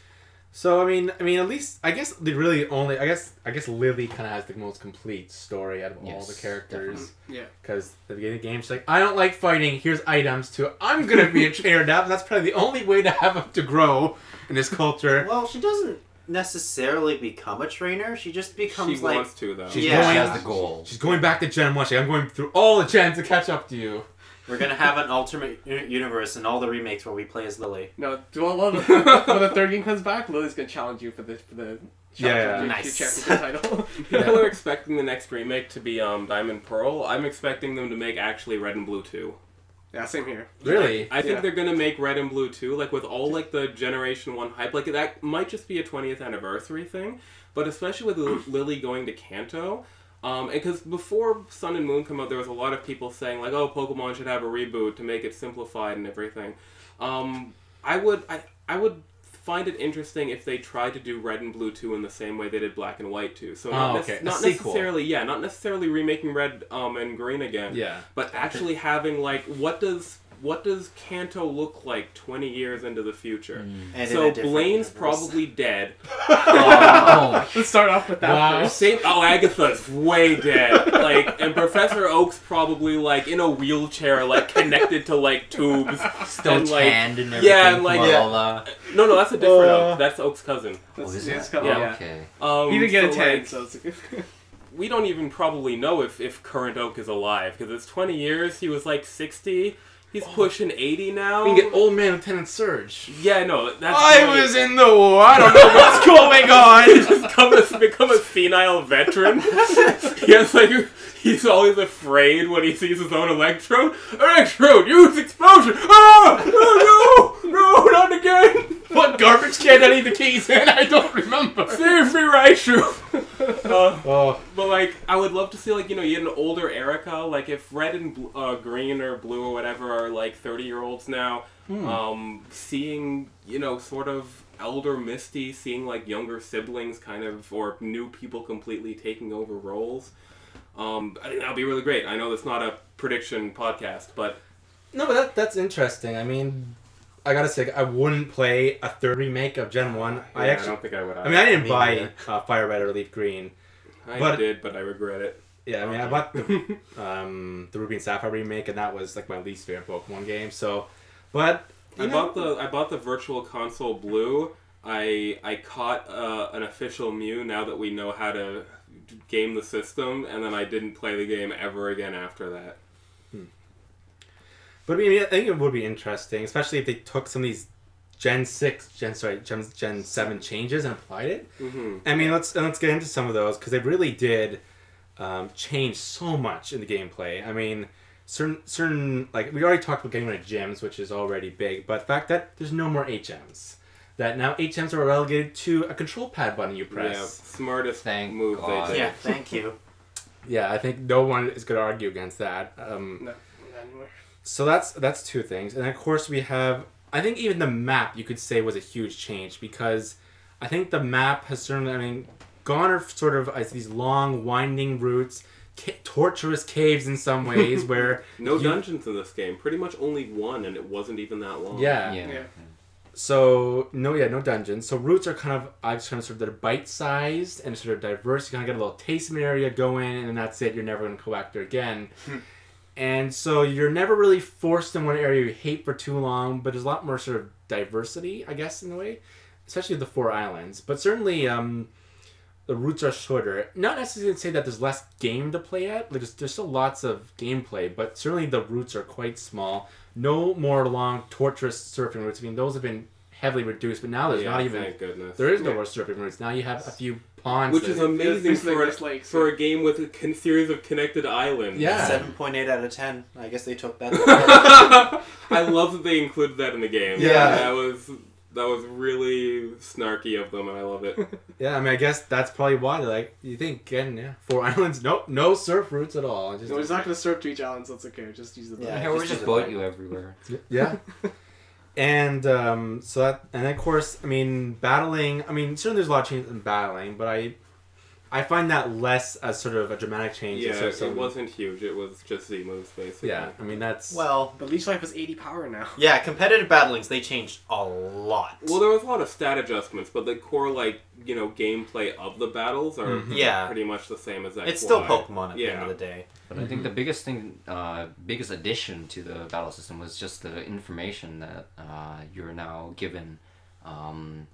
So I mean, I mean, at least I guess the really only I guess I guess Lily kind of has the most complete story out of all Yes, the characters. Definitely. Yeah. Because at the beginning of the game, she's like, I don't like fighting. Here's items to I'm gonna be a trainer now, and that's probably the only way to have him to grow in this culture. Well, she doesn't necessarily become a trainer. She just becomes She like wants to, though. She's Yeah. going, She has the goal. She's going back to Gen one. She's like, I'm going through all the gens to catch up to you. we're gonna have an alternate u- universe in all the remakes where we play as Lily. No, well, well, the, when the third game comes back, Lily's gonna challenge you for the for the Yeah, yeah. nice. Nice. championship title. People are expecting the next remake to be um, Diamond Pearl. I'm expecting them to make actually Red and Blue two. Yeah, same here. Really? I think Yeah. they're gonna make Red and Blue two, like with all like the Generation One hype. Like that might just be a twentieth anniversary thing, but especially with L- Lily going to Kanto, um, and because before Sun and Moon come out, there was a lot of people saying like, "Oh, Pokemon should have a reboot to make it simplified and everything." Um, I would, I, I would find it interesting if they tried to do Red and Blue two in the same way they did Black and White two. So not, Oh, nec- okay. A not sequel. necessarily, yeah, not necessarily remaking Red um, and Green again. Yeah. But actually having like what does what does Kanto look like twenty years into the future? And in So a different Blaine's universe. probably dead. Oh, Let's start off with that Wow. first. Same. Oh, Agatha's way dead. Like, and Professor Oak's probably like in a wheelchair, like connected to like tubes. still and, like, tanned and everything. yeah, and, like- from yeah. all, uh, No, no, that's a different Uh, Oak. That's Oak's cousin. That's, Oh, is yeah, it? it's got- Yeah. yeah. Okay. Um, He didn't get a so, ten, like, so it's a good. we don't even probably know if, if current Oak is alive because it's twenty years. He was like sixty. He's pushing eighty now. We can get Old Man Lieutenant Surge. Yeah, no, that's. I funny. was in the war. I don't know what's going on. become a, become a senile veteran. He has like he's always afraid when he sees his own electrode. Electrode, use explosion! Ah! Oh, no! No, not again! What garbage can I need the keys in? I don't remember. Save me, Raichu! Uh, Oh, but like, I would love to see like you know, you get an older Erica. Like if Red and bl- uh, Green or Blue or whatever are like thirty year olds now. Um, seeing you know, sort of elder Misty, seeing like younger siblings, kind of or new people completely taking over roles. Um, I think that'll be really great. I know that's not a prediction podcast, but no, but that, that's interesting. I mean, I gotta say, I wouldn't play a third remake of Gen one. yeah, I I actually, don't think I would. I mean, I didn't Me buy neither. uh, Fire Red or Leaf Green. I but- did, but I regret it. Yeah, I mean, I bought the, um, the Ruby and Sapphire remake, and that was like my least favorite Pokemon game. So, but you I know, bought the I bought the Virtual Console Blue. I I caught uh, an official Mew now that we know how to game the system, and then I didn't play the game ever again after that. But I mean, I think it would be interesting, especially if they took some of these Gen six, Gen sorry, Gen Gen seven changes and applied it. Mm-hmm. I mean, let's and let's get into some of those because they really did um, change so much in the gameplay. I mean, certain certain like we already talked about getting rid of gyms, which is already big, but the fact that there's no more H Ms, that now H Ms are relegated to a control pad button you press. Yeah, smartest Thank move God. they did. Yeah, thank you. Yeah, I think no one is going to argue against that. Um, No, not anymore. So that's that's two things, and of course we have. I think even the map you could say was a huge change because I think the map has certainly. I mean, gone are sort of as these long winding routes, ca- torturous caves in some ways where No you- dungeons in this game. Pretty much only one, and it wasn't even that long. Yeah. Yeah. Yeah. So no, yeah, no dungeons. So routes are kind of I've kind of sort of they're bite sized and sort of diverse. You kind of get a little taste of an area, go in, and then that's it. You're never going to collect it again. And so you're never really forced in one area you hate for too long, but there's a lot more sort of diversity, I guess, in a way, especially the four islands. But certainly, um, the routes are shorter. Not necessarily to say that there's less game to play at. Like, there's, there's still lots of gameplay, but certainly the routes are quite small. No more long, torturous surfing routes. I mean, those have been heavily reduced, but now there's Yeah, not even... Thank goodness. There is no Yeah. more surfing routes. Now you have a few ponds. Which that- is amazing There's, like, for, this, like, for a game with a con- series of connected islands. Yeah. Seven point eight out of ten. I guess they took that. I love that they included that in the game. Yeah. That was that was really snarky of them, and I love it. Yeah, I mean, I guess that's probably why they're like, you think, again, yeah, four islands, nope, no surf routes at all. Just, No, he's not going to surf to each island, so it's okay. Just use the Yeah. Yeah, we're just just do the boat bike. you everywhere. Yeah. And um, so that, and of course, I mean, battling. I mean, certainly there's a lot of changes in battling, but I, I find that less as sort of a dramatic change. Yeah, sort of some, it wasn't huge. It was just Z moves, basically. Yeah, I mean, that's... Well, But Leech Life is eighty power now. yeah, competitive battlings, they changed a lot. Well, there was a lot of stat adjustments, but the core, like, you know, gameplay of the battles are Mhm. Yeah. pretty much the same as X Y. It's still Pokemon at the Yeah. end of the day. But I think the biggest thing, uh, biggest addition to the battle system was just the information that uh, you're now given. Um,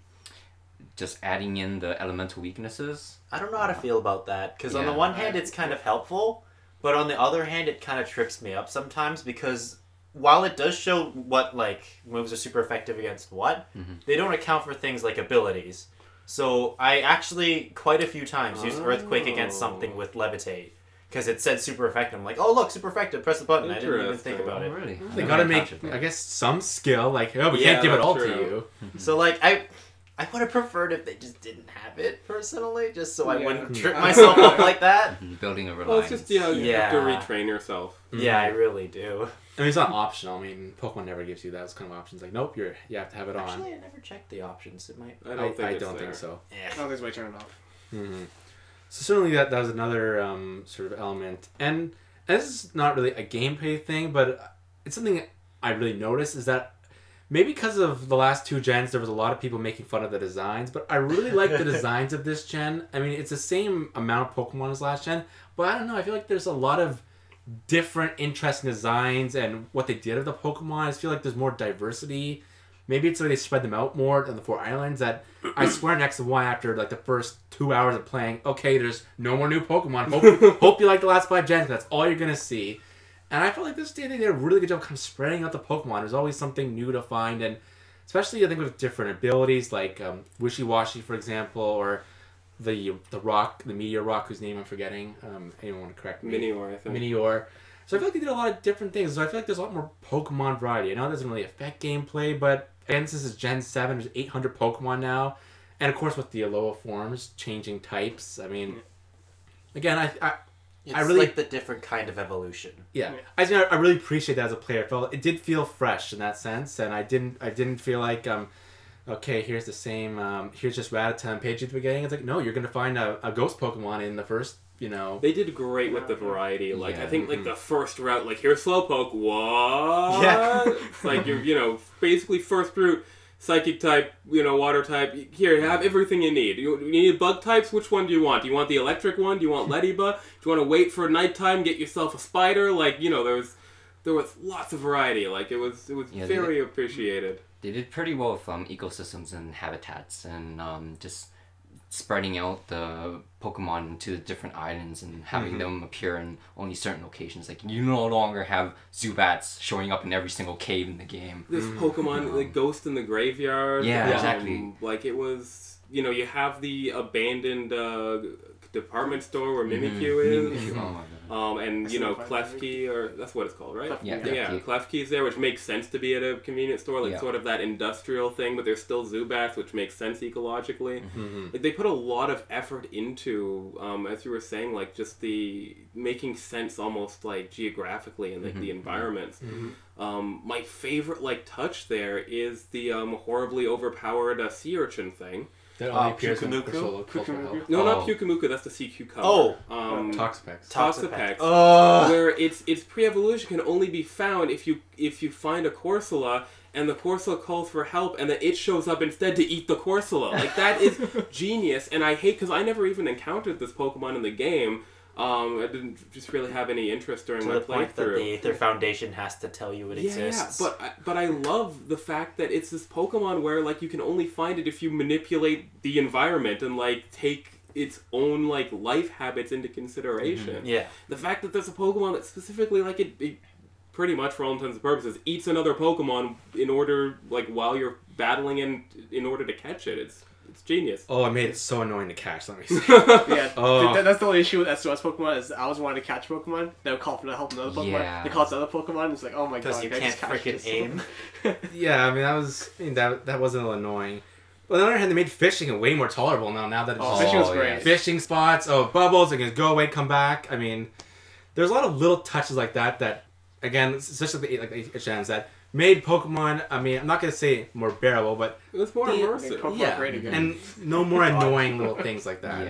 just adding in the elemental weaknesses. I don't know how to feel about that, because on the Yeah. one hand it's kind of helpful, but on the other hand it kind of trips me up sometimes, because while it does show what like moves are super effective against what, Mhm. they don't account for things like abilities. So I actually quite a few times used Earthquake against something with Levitate, because it said super effective. I'm like, oh look, super effective, press the button. I didn't even think Interesting. about Oh, it. really? They I gotta didn't make, catch it, though. I guess, some skill. Like, oh, we Yeah, can't give it that's all to true. you. So like I I would have preferred if they just didn't have it personally, just so I Yeah. wouldn't trip myself up like that. Mhm, Building a Well, reliance. it's just, yeah, you have to Yeah. retrain yourself. Yeah, I really do. I mean, it's not optional. I mean, Pokemon never gives you those kind of options. Like, nope, you're you have to have it on. Actually, I never checked the options. It might. I I, don't think I it's don't there. think so. Yeah. I don't think it's way to turn it off. hmm So certainly that, that was another um, sort of element. And, and this is not really a gameplay thing, but it's something I really noticed is that maybe because of the last two gens, there was a lot of people making fun of the designs, but I really like the designs of this gen. I mean, it's the same amount of Pokemon as last gen, but I don't know, I feel like there's a lot of different interesting designs and what they did of the Pokemon. I just feel like there's more diversity. Maybe it's like they spread them out more on the four islands that I swear next to one after like the first two hours of playing, okay, there's no more new Pokemon. Hope, hope you like the last five gens. That's all you're going to see. And I felt like this day they did a really good job kind of spreading out the Pokemon. There's always something new to find, and especially I think with different abilities like um, Wishy-Washy, for example, or the the rock, the Meteor Rock, whose name I'm forgetting. Um, anyone want to correct me? Minior, I think. Minior. So I feel like they did a lot of different things. So I feel like there's a lot more Pokemon variety. I know it doesn't really affect gameplay, but again, this is Gen seven. There's eight hundred Pokemon now. And of course with the Alola forms, changing types. I mean, again, I... I It's I really- like the different kind of evolution. Yeah, Yeah. I think I really appreciate that as a player. It felt it did feel fresh in that sense, and I didn't I didn't feel like um, okay, here's the same um, here's just Rattata and Pidgey at the beginning. It's like no, you're gonna find a, a ghost Pokemon in the first, you know. They did great with the variety. Like, Yeah. I think, like, Mhm. the first route, like, here's Slowpoke, what? Yeah. It's like, you're, you know, basically first route, Psychic type, you know, Water type. Here, you have everything you need. You, you need Bug types? Which one do you want? Do you want the Electric one? Do you want Leddyba? Do you want to wait for nighttime, get yourself a spider? Like, you know, there was, there was lots of variety. Like, it was, it was Yeah, they- very appreciated. They did pretty well with um, ecosystems and habitats and um, just spreading out the Pokemon to different islands and having Mhm. them appear in only certain locations. Like, you no longer have Zubats showing up in every single cave in the game. This Mm. Pokemon, Um, like Ghost in the Graveyard. Yeah, um, exactly. Like it was, you know, you have the abandoned uh, department store where Mhm. Mimikyu is, Mimikyu, oh my god. um, and I you know still find Klefki, or that's what it's called, right? Klefki, Yeah, yeah, Klefki. Klefki's there, which makes sense to be at a convenience store, like Yeah. sort of that industrial thing. But there's still Zubats, which makes sense ecologically. Mm-hmm. Like they put a lot of effort into, um, as you were saying, like just the making sense almost like geographically and like the Mhm. environments. Mm-hmm. Um, my favorite like touch there is the um, horribly overpowered uh, sea urchin thing. That Uh, only appears in Pyukumuku? Crystal Cultural Pyukumuku? Health. No, Oh. not Pyukumuku. That's the sea cucumber. Oh. um, Toxapex. Toxapex. Oh. Where its its pre-evolution can only be found if you if you find a Corsola and the Corsola calls for help and then it shows up instead to eat the Corsola. Like that is genius, and I hate because I never even encountered this Pokemon in the game. Um, I didn't just really have any interest during To my the point that playthrough. the Aether Foundation has to tell you it Yeah, exists. but I- but I love the fact that it's this Pokemon where like you can only find it if you manipulate the environment and like take its own like life habits into consideration. Yeah. The fact that there's a Pokemon that specifically like it, it pretty much for all intents and purposes eats another Pokemon in order like while you're battling in in order to catch it. It's it's genius. Oh, it made it so annoying to catch. Let me see. Yeah, Oh. th- that's the only issue with S O S Pokemon is I always wanted to catch Pokemon. They would call for the help another Pokemon. Yeah. They call it another Pokemon. It's like, oh my god, Because you I can't just catch freaking this. aim. Yeah, I mean that was I mean, that that wasn't a little annoying. But on the other hand, they made fishing way more tolerable now. Now that it's Oh, just fishing was Oh, great. yeah. fishing spots, oh bubbles, it can go away, come back. I mean, there's a lot of little touches like that that, again, especially like the gens that made Pokemon. I mean, I'm not gonna say more bearable, but It was more The- immersive. Pokemon yeah, great again. and no more annoying little things like that. Yeah.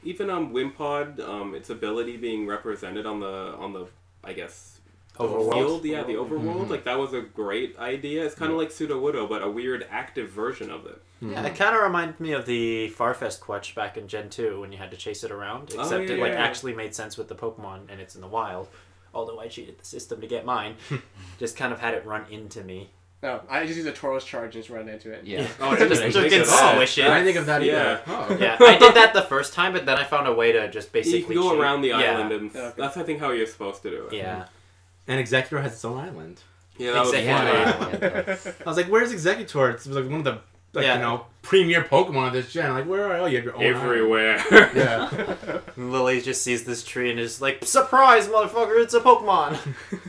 even um Wimpod, um its ability being represented on the on the I guess Overworld? field, yeah, the overworld, Mm-hmm. like that was a great idea. It's kind of like Pseudo-Wudo, but a weird active version of it. Yeah, it kind of reminded me of the Farfest Quetch back in Gen two when you had to chase it around, except Oh, yeah, it like yeah. actually made sense with the Pokemon and it's in the wild. Although I cheated the system to get mine, just kind of had it run into me. No, I just use a Tauros charge and just run into it. Yeah. Oh, I didn't Just even took think it of that. swish it. I didn't think of that Yeah. either. Oh. Yeah, I did that the first time, but then I found a way to just basically You can go cheat. around the Yeah. island, and Okay. that's I think how you're supposed to do it. Yeah. And Executor has its own island. Yeah, that was Exactly. funny. Yeah. I was like, "Where's Executor?" It's like one of the like Yeah. you know premier Pokemon of this gen. Like, where are you? You have your own Everywhere. island. Yeah. And Lily just sees this tree and is like, "Surprise, motherfucker! It's a Pokemon."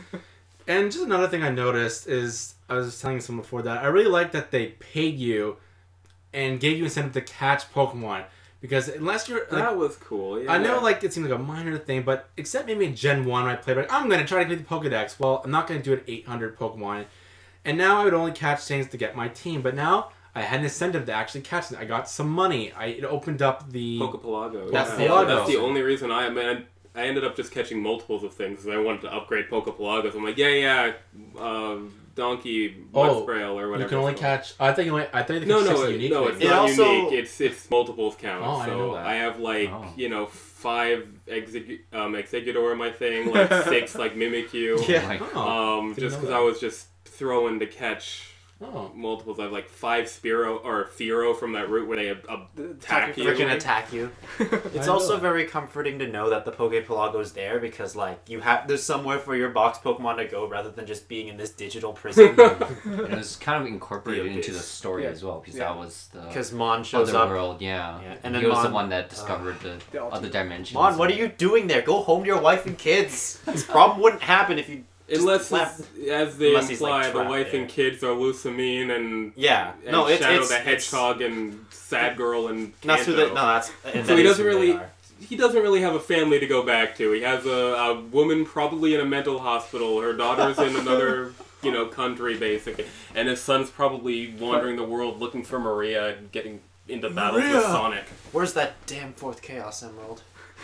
And just another thing I noticed is, I was just telling someone before that, I really like that they paid you and gave you incentive to catch Pokemon. Because unless you're... Like, That was cool, yeah. I know like it seemed like a minor thing, but except maybe in Gen one when I played, like, I'm going to try to complete the Pokedex. Well, I'm not going to do it eight hundred Pokemon. And now I would only catch things to get my team. But now I had an incentive to actually catch them. I got some money. I It opened up the... Pokepelago. That's yeah. the Pelago. That's the only reason I, I mean, I ended up just catching multiples of things because I wanted to upgrade Pokepelagos. I'm like, yeah, yeah, uh, Donkey, Oh, Mudspray, or whatever. You can only it's called. catch... I thought you only... I thought you could No, catch no, six it, unique no, it's things. It not also- unique. It's it's multiples count. Oh, I so didn't know that. I have like Oh. you know five exec- um, Executor in my thing, like six like Mimikyu. Yeah. Like, Oh, Um, didn't just know because that. I was just throwing to catch Oh. multiples. I have like five Spearow or Fearow from that route where they ab- ab- attack you. Freaking attack you. It's I also know. very comforting to know that the Pokepelago is there because, like, you have there's somewhere for your box Pokemon to go rather than just being in this digital prison. and it was kind of incorporated The into the abyss. story Yeah. as well, because Yeah. that was the Because Mon shows other up. world, yeah. Yeah, and And then he was the Mon- one that discovered the, The other ultimate- dimensions. Mon, what are you doing there? Go home to your wife and kids. This problem wouldn't happen if you. just Unless, left- it's- as they Unless he's, like, imply, the trapped wife there. and kids are Lusamine and, Yeah. and No, it's Shadow it's the it's- Hedgehog and Sad Girl and That's who they. Kanto. No, that's. and So that he is doesn't who they really- are. He doesn't really have a family to go back to. He has a, a woman probably in a mental hospital. Her daughter's in another, you know, country basically, and his son's probably wandering the world looking for Maria and getting into battles Maria! with Sonic. Where's that damn fourth Chaos Emerald?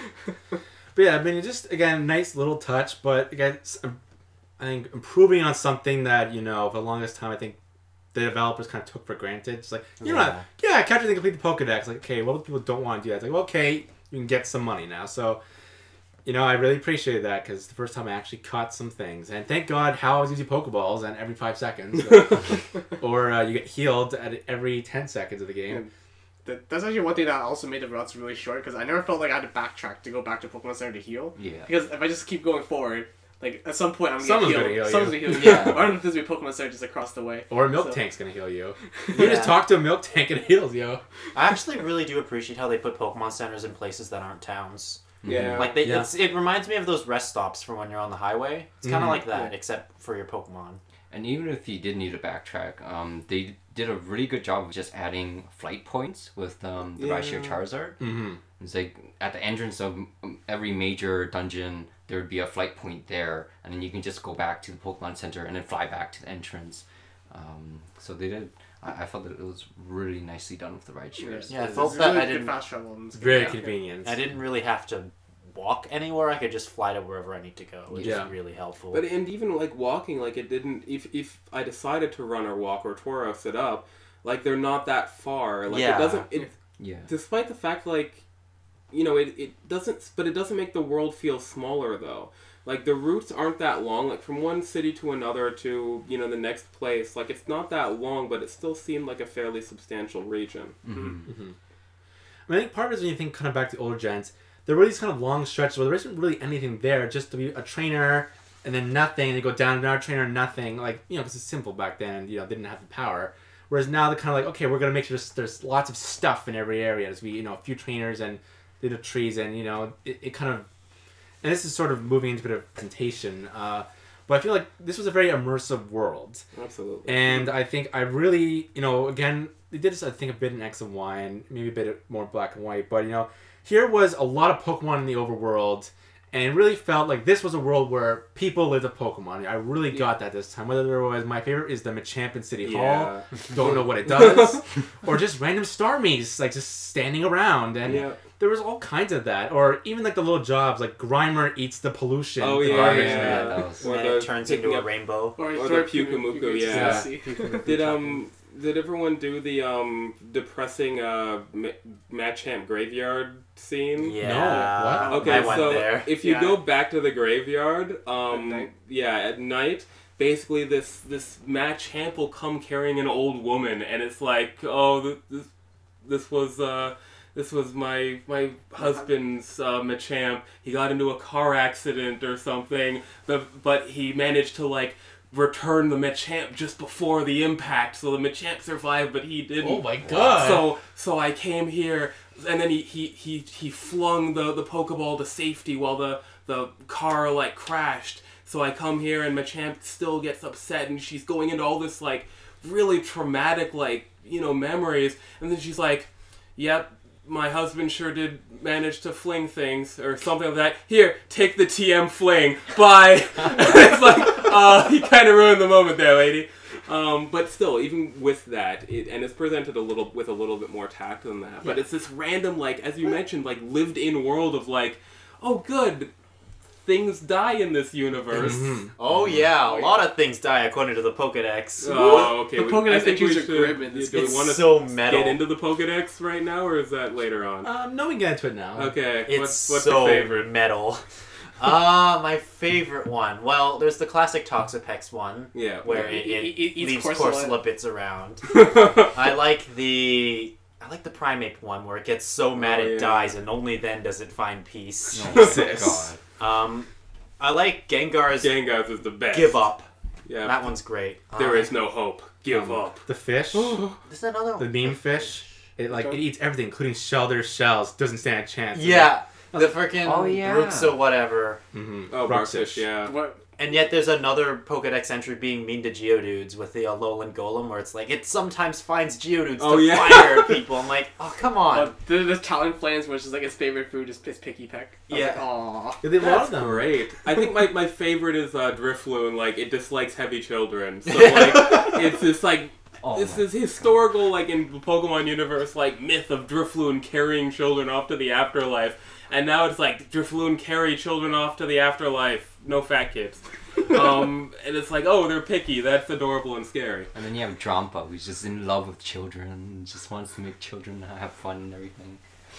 But yeah, I mean, just, again, nice little touch, but again, it's, um, I think improving on something that, you know, for the longest time, I think the developers kind of took for granted. It's like, you're Yeah. not, yeah, catch everything, complete the Pokedex. Like, okay, well, people don't want to do that. It's like, well, okay, you can get some money now. So, you know, I really appreciated that because it's the first time I actually caught some things. And thank God Hal was using Pokeballs and every five seconds. or uh, you get healed at every ten seconds of the game. That, that's actually one thing that also made the routes really short because I never felt like I had to backtrack to go back to Pokemon Center to heal. Yeah. Because if I just keep going forward, like at some point I'm gonna Someone's get gonna healed. heal Someone's you. gonna heal me. Yeah. Or I don't know if there's gonna be Pokemon Center just across the way. Or a milk So- tank's going to heal you. You Yeah. just talk to a milk tank and it heals you. I actually really do appreciate how they put Pokemon centers in places that aren't towns. Yeah. Like they, Yeah. it's, it reminds me of those rest stops for when you're on the highway. It's kind of Mhm. like that, Yeah. except for your Pokemon. And even if you did need to backtrack, um, they did a really good job of just adding flight points with um, the Yeah. Raichu Charizard. Mm-hmm. It's like at the entrance of um, every major dungeon, there would be a flight point there, and then you can just go back to the Pokemon Center and then fly back to the entrance. Um, so they did. I, I felt that it was really nicely done with the Raichus. Yeah, I It's- felt it's that really I good didn't- fast travel. in this It's game. very Yeah. convenient. I didn't really have to walk anywhere. I could just fly to wherever I need to go, which Yeah. is really helpful. But and even like walking, like it didn't. If if I decided to run or walk or Tauros it up, like they're not that far. Like Yeah. it doesn't. It Yeah. despite the fact like, you know, it it doesn't. But it doesn't make the world feel smaller though. Like the routes aren't that long. Like from one city to another to you know the next place. Like it's not that long, but it still seemed like a fairly substantial region. Mm-hmm. Mm-hmm. I, mean, I think part of it is when you think kind of back to older gens, there were these kind of long stretches where there isn't really anything there, just to be a trainer and then nothing, and you go down another trainer, nothing. Like, you know, because it's simple back then, you know, they didn't have the power. Whereas now they're kind of like, okay, we're going to make sure there's, there's lots of stuff in every area. There's, you know, a few trainers and little trees, and, you know, it, it kind of, and this is sort of moving into a bit of presentation, uh, but I feel like this was a very immersive world. Absolutely. And I think I really, you know, again, they did this, I think, a bit in X and Y and maybe a bit more black and white. But, you know, here was a lot of Pokemon in the overworld. And it really felt like this was a world where people lived a Pokemon. I really Yeah. got that this time. Whether there was, my favorite is the Machamp in City Yeah. Hall. Don't know what it does. Or just random Starmies, like just standing around. And Yeah. there was all kinds of that. Or even like the little jobs, like Grimer eats the pollution. Oh, the yeah, garbage yeah. man. That was- Or And the it turns picking into a up- rainbow. Or, Or throw the Pukumuku, Pukumuku yeah. to the sea. Did um did everyone do the um depressing uh Ma- Machamp graveyard scene? Yeah. what? Okay, I went so there. if you Yeah. go back to the graveyard, At um, night? yeah, at night, basically this this Machamp will come carrying an old woman, and it's like, oh, th- this this was uh. This was my my husband's uh, Machamp. He got into a car accident or something, but but he managed to like return the Machamp just before the impact, so the Machamp survived, but he didn't. Oh my god. So so I came here, and then he he, he, he flung the, the Pokeball to safety while the, the car like crashed. So I come here, and Machamp still gets upset, and she's going into all this like really traumatic like you know memories, and then she's like, "Yep, my husband sure did manage to fling things," or something like that. Here, take the T M fling. Bye. It's like, uh, you kind of ruined the moment there, lady. Um, but still, even with that, it, and it's presented a little with a little bit more tact than that. But Yeah. it's this random, like as you mentioned, like lived-in world of like, oh, good, things die in this universe. Mhm. Oh yeah, a lot of things die according to the Pokedex. Oh, okay. The we- Pokedex I think we entries are should- grim in this do we It's want to so metal. get into the Pokedex right now, or is that later on? Um, no, we can get into it now. Okay. It's what's what's so your favorite? metal. Ah, uh, my favorite one. Well, there's the classic Toxapex one, Yeah. where Yeah, it, it- it, it eats leaves Corsola. Corsola bits around. I like the I like the Primate one, where it gets so mad Oh, it yeah. dies, and only then does it find peace. Oh my Jesus. god. Um, I like Gengar's Gengar's is the best. Give Up. Yeah. That one's great. There Um, is no hope. Give Um, up. The fish, the There's another one. meme fish, it like it eats everything, including shellers, shells. Doesn't stand a chance. Yeah, the freaking Oh, yeah. Bruxa whatever. Mm-hmm. Oh, Rockfish, yeah. What? And yet there's another Pokedex entry being mean to Geodudes with the Alolan Golem, where it's like, it sometimes finds Geodudes Oh, to yeah. fire at people. I'm like, oh, come on. Uh, the, the Talonflames, which is like its favorite food, is piss picky peck. I was Yeah. Like, Aw. Yeah, they love That's them. great. I think my, my favorite is uh, Drifloon. Like, it dislikes heavy children. So, like, it's this, like, Oh it's my this historical, like, in the Pokemon universe, like, myth of Drifloon carrying children off to the afterlife. And now it's like, Drifloon carry children off to the afterlife. No fat kids. um, and it's like, oh, they're picky. That's adorable and scary. And then you have Drampa, who's just in love with children, just wants to make children have fun and everything.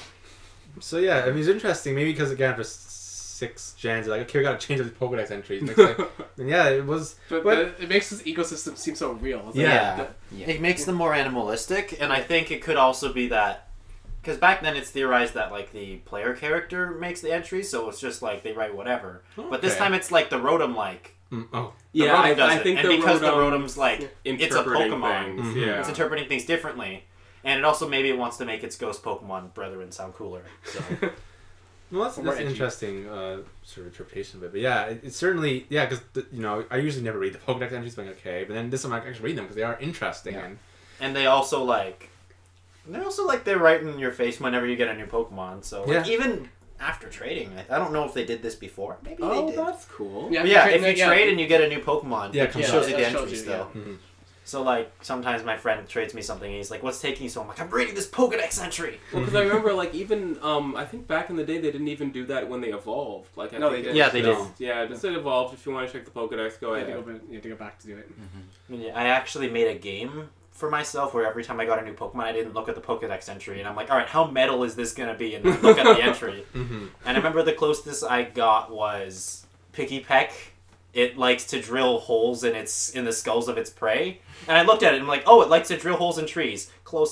So yeah, I mean it's interesting. Maybe because again after s- six gens, like okay, we gotta change up the Pokedex entries. Makes, like, and yeah, it was. But, But- the, it makes this ecosystem seem so real. It's like, Yeah. the- Yeah. It makes them more animalistic, and I think it could also be that, because back then it's theorized that like the player character makes the entries, so it's just like they write whatever. But this Okay. time it's like the Rotom like. Mm, oh, The Yeah, Rotom I, does I it. think and the because the Rotom Rotom's like it's a interpreting Pokemon. things, Mhm. Yeah. It's interpreting things differently, and it also maybe it wants to make its ghost Pokemon brethren sound cooler. So well, that's, More that's an edgy. interesting uh, sort of interpretation of it. But yeah, it, it's certainly yeah because you know I usually never read the Pokedex entries, but like, okay, but then this one I actually read them because they are interesting. Yeah. And and they also like they also like they're right in your face whenever you get a new Pokemon. So like, Yeah. even after trading, I, I don't know if they did this before. Maybe Oh, they did. that's cool. Yeah, But yeah, tra- if you yeah. trade and you get a new Pokemon, Yeah, it comes shows up. you the Yeah, it shows entries you, though. Mhm. So like sometimes my friend trades me something and he's like, "What's taking you so?" I'm like, "I'm reading this Pokedex entry." Well, because I remember, like, even, um, I think back in the day, they didn't even do that when they evolved. Like, I No, think they it did. Yeah, they just- did. Yeah, just it evolved. If you want to check the Pokedex, go You have, to ahead. go, back- you have to go back to do it. I mean, I actually made a game for myself where every time I got a new Pokemon, I didn't look at the Pokedex entry, and I'm like, "All right, how metal is this gonna be?" And then look at the entry. Mhm. And I remember the closest I got was Picky Peck. It likes to drill holes in its in the skulls of its prey. And I looked at it and I'm like, oh, it likes to drill holes in trees. Close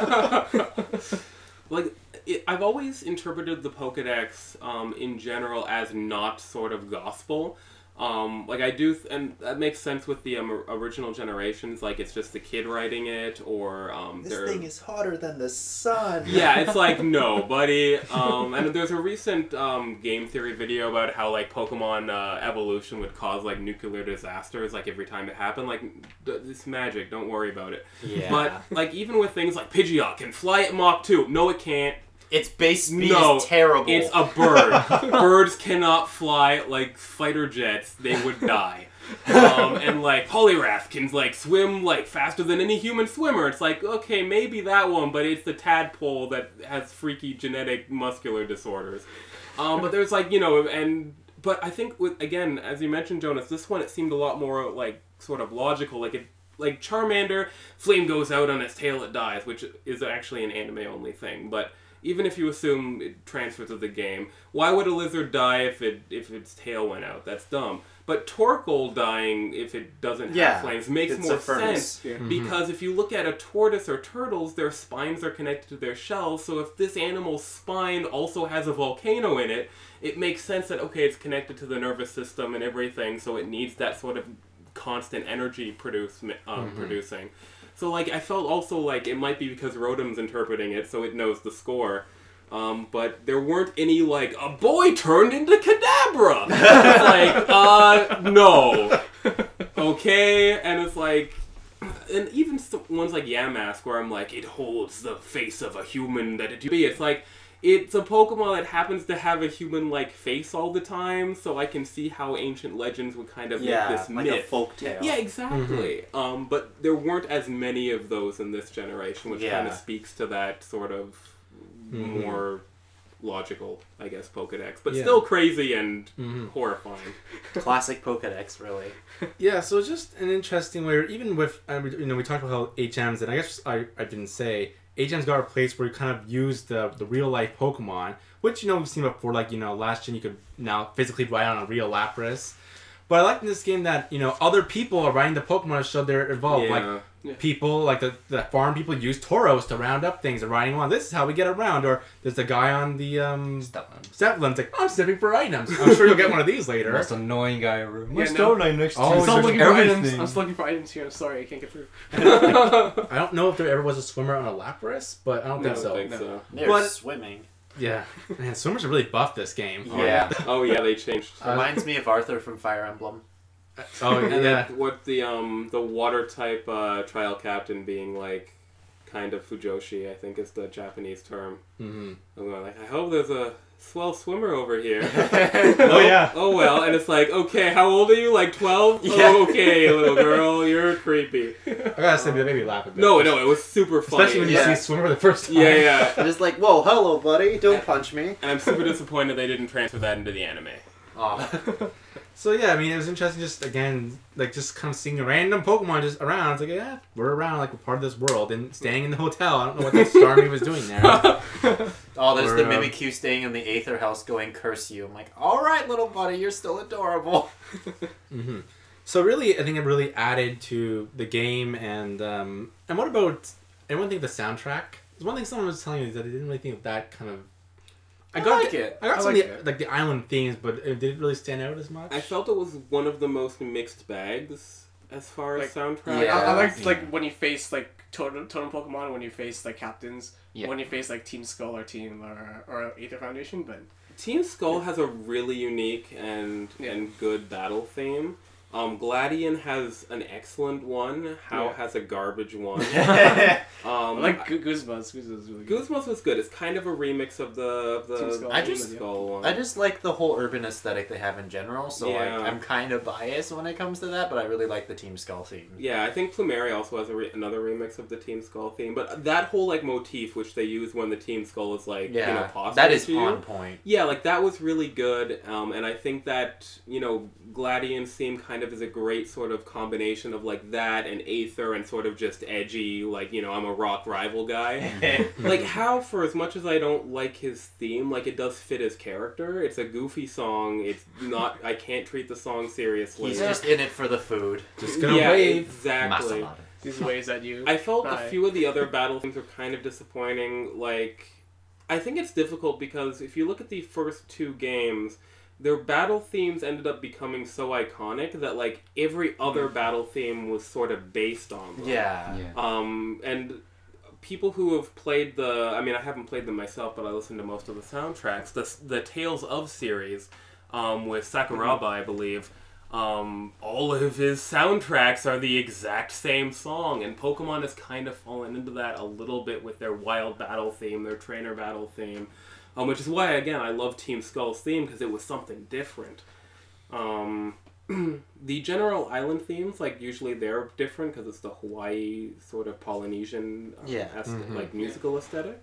enough. Like, it, I've always interpreted the Pokedex, um, in general as not sort of gospel. Um, like, I do, th- and that makes sense with the um, original generations, like, it's just the kid writing it, or, um, This they're... thing is hotter than the sun. Yeah, it's like, no, buddy. Um, and there's a recent um, game theory video about how, like, Pokemon uh, evolution would cause, like, nuclear disasters, like, every time it happened. Like, d- it's magic, don't worry about it. Yeah. But, like, even with things like Pidgeot can fly at Mach two. No, it can't. Its base speed No, is terrible. It's a bird. Birds cannot fly like fighter jets. They would die. Um, and like Poliwrath can like swim like faster than any human swimmer. It's like, okay, maybe that one, but it's the tadpole that has freaky genetic muscular disorders. Um, but there's like, you know, and but I think with again, as you mentioned, Jonas, this one it seemed a lot more like sort of logical. Like it, like Charmander, flame goes out on its tail, it dies, which is actually an anime only thing, but. Even if you assume it transfers to the game, why would a lizard die if it if its tail went out? That's dumb. But Torkoal dying if it doesn't have Yeah, flames makes it's more a furnace. sense. Yeah. Because if you look at a tortoise or turtles, their spines are connected to their shells. So if this animal's spine also has a volcano in it, it makes sense that, okay, it's connected to the nervous system and everything, so it needs that sort of constant energy produce, um, Mm-hmm. producing. So, like, I felt also like it might be because Rotom's interpreting it, so it knows the score. Um, but there weren't any, like, a boy turned into Kadabra! It's like, uh, no. Okay? And it's like... And even st- ones like Yamask, where I'm like, it holds the face of a human that it be. It's like, it's a Pokemon that happens to have a human-like face all the time, so I can see how ancient legends would kind of yeah, make this like myth. a folktale. Yeah, exactly. Mm-hmm. Um, but there weren't as many of those in this generation, which Yeah. kind of speaks to that sort of Mhm. more logical, I guess, Pokedex. But Yeah. still crazy and Mhm. horrifying. Classic Pokedex, really. Yeah, so it's just an interesting way, even with, uh, we- you know, we talked about how H Ms, and I guess I, I didn't say, H Ms got a place where you kind of use the, the real-life Pokemon, which, you know, we've seen before, like, you know, last gen you could now physically ride on a real Lapras. But I like in this game that, you know, other people are riding the Pokemon to show they're evolved. Yeah. Like, Yeah. people, like the, the farm people use Tauros to round up things and riding on. This is how we get around. Or there's the guy on the um, Stepland. Stepland's like, I'm sniffing for items. I'm sure you'll get one of these later. Most annoying guy ever. My Yeah, no. stone line next to Oh, you. so I'm still searching looking for items. everything. I'm still looking for items here. I'm sorry, I can't get through. I don't know if there ever was a swimmer on a Lapras, but I don't I think don't so. think No. so. They're But- swimming. Yeah. Man, swimmers are really buff this game. Yeah. Oh, yeah, they changed. Uh, Reminds me of Arthur from Fire Emblem. Oh, And yeah. then what the um the water type uh, trial captain being like kind of Fujoshi, I think is the Japanese term. Mm-hmm. I'm going like, I hope there's a swell swimmer over here. Oh, yeah. Oh well, and it's like, okay, how old are you? Like twelve? Yeah. Oh, okay, little girl, you're creepy. I gotta say, that made me laugh a bit. No, no, it was super funny. Especially when you Yeah. see swimmer for the first time. yeah, yeah. Just like, whoa, hello, buddy. Don't punch me. And I'm super disappointed they didn't transfer that into the anime. Oh. So yeah, I mean, it was interesting. Just again, like just kind of seeing a random Pokemon just around. It's like, yeah, we're around, like we're part of this world, and staying in the hotel. I don't know what the Starmie was doing there. Oh, there's Or, the uh, Mimikyu staying in the Aether house going, curse you. I'm like, alright, little buddy, you're still adorable. hmm So really, I think it really added to the game. And um, and what about anyone think the soundtrack? There's one thing someone was telling me that I didn't really think of that kind of. I got like the- it. I got I some like of the, it. like the island themes, but it didn't really stand out as much. I felt it was one of the most mixed bags as far as Like, soundtrack. Yeah. I, I liked Yeah. like when you face like totem, totem Pokemon, when you face like captains, Yeah. when you face like Team Skull or Team or or Aether Foundation, but Team Skull has a really unique and Yeah. and good battle theme. Um, Gladion has an excellent one. How Yeah. has a garbage one. I Um, like Go- Guzma's. Guzma's really good. Guzma's was good. It's kind of a remix of the of the Team Skull. I Team just- Skull one. I just like the whole urban aesthetic they have in general, so Yeah. like I'm kind of biased when it comes to that, but I really like the Team Skull theme. Yeah, I think Plumeria also has a re- another remix of the Team Skull theme, but that whole like motif which they use when the Team Skull is like Yeah, you know possible that is to you. on point. Yeah, like that was really good, um, and I think that you know Gladion's theme kind of is a great sort of combination of like that and Aether and sort of just edgy, like you know I'm a rock rival guy. Like how, for as much as I don't like his theme, like it does fit his character. It's a goofy song. It's not. I can't treat the song seriously. He's just in it for the food. Just gonna yeah, wave. exactly. Masamada. These ways that you. I felt a Hi. few of the other battle themes were kind of disappointing. Like, I think it's difficult because if you look at the first two games, their battle themes ended up becoming so iconic that like every other battle theme was sort of based on them. Yeah. Yeah. Um, and people who have played the, I mean, I haven't played them myself, but I listened to most of the soundtracks. The the Tales of series, um, with Sakuraba, I believe. Um, all of his soundtracks are the exact same song, and Pokemon has kind of fallen into that a little bit with their wild battle theme, their trainer battle theme, um, which is why, again, I love Team Skull's theme, because it was something different. Um, the general island themes, like, usually they're different, because it's the Hawaii sort of Polynesian, uh, Yeah. aesth- Mm-hmm. like, musical aesthetic.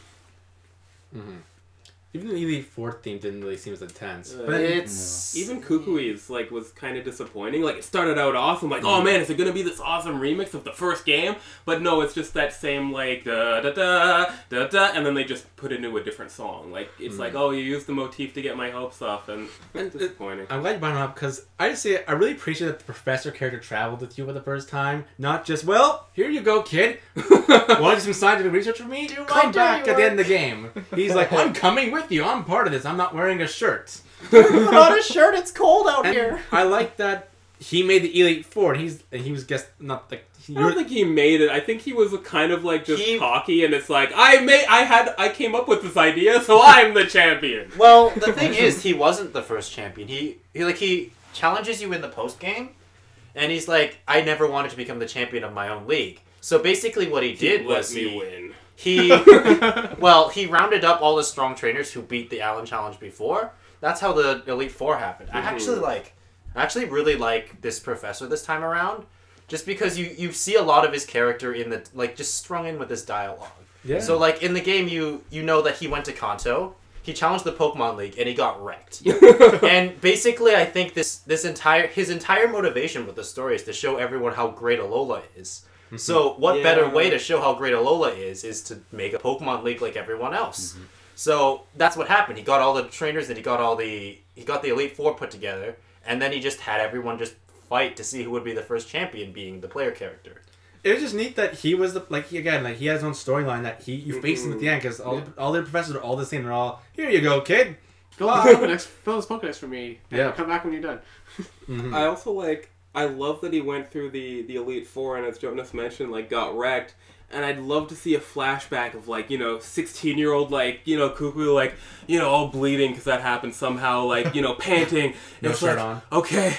Mm-hmm. Even the Elite Four theme didn't really seem as intense. Uh, but It's Even Kukui's, like, was kind of disappointing. Like, it started out awesome, like, oh man, is it gonna be this awesome remix of the first game? But no, it's just that same, like, da da da da da, and then they just put it into a different song. Like, it's Mm. like, oh, you used the motif to get my hopes up, and And it's it- disappointing. I'm glad you brought it up because I just say I really appreciate that the professor character traveled with you for the first time. Not just, well, here you go, kid. Want to do some scientific research with me? Do my Come back dirty at the end of work." the game. He's like, I'm coming with you. I'm part of this. I'm not wearing a shirt. not a shirt. It's cold out And here. I like that he made the Elite Four. And he's and he was guess not like I don't think he made it. I think he was kind of like just He- cocky, and it's like I made, I had, I came up with this idea, so I'm the champion. Well, the thing is, he wasn't the first champion. He, he like he challenges you in the post game, and he's like, I never wanted to become the champion of my own league. So basically, what he did He was let me he, win. he well, he rounded up all the strong trainers who beat the Allen Challenge before. That's how the Elite Four happened. I Mhm. actually like, I actually really like this professor this time around, just because you you see a lot of his character in the like just strung in with his dialogue. yeah. So like in the game, you you know that he went to Kanto, he challenged the Pokemon League, and he got wrecked. And basically, I think this this entire his entire motivation with the story is to show everyone how great Alola is. So what Yeah. better way to show how great Alola is is to make a Pokemon League like everyone else. So that's what happened. He got all the trainers and he got all the he got the Elite Four put together, and then he just had everyone just fight to see who would be the first champion, being the player character. It was just neat that he was the like he again like he has his own storyline that he you face him at the end because all Yeah. the, all the professors are all the same. They're all here you go, kid. Fill out the Pokedex, fill this Pokedex for me. And Yeah. Come back when you're done. Mhm. I also like. I love that he went through the the Elite Four, and as Jonas mentioned, like got wrecked. And I'd love to see a flashback of like you know sixteen year old like you know Cuckoo like you know all bleeding because that happened somehow like you know panting. No It's shirt like, on. Okay,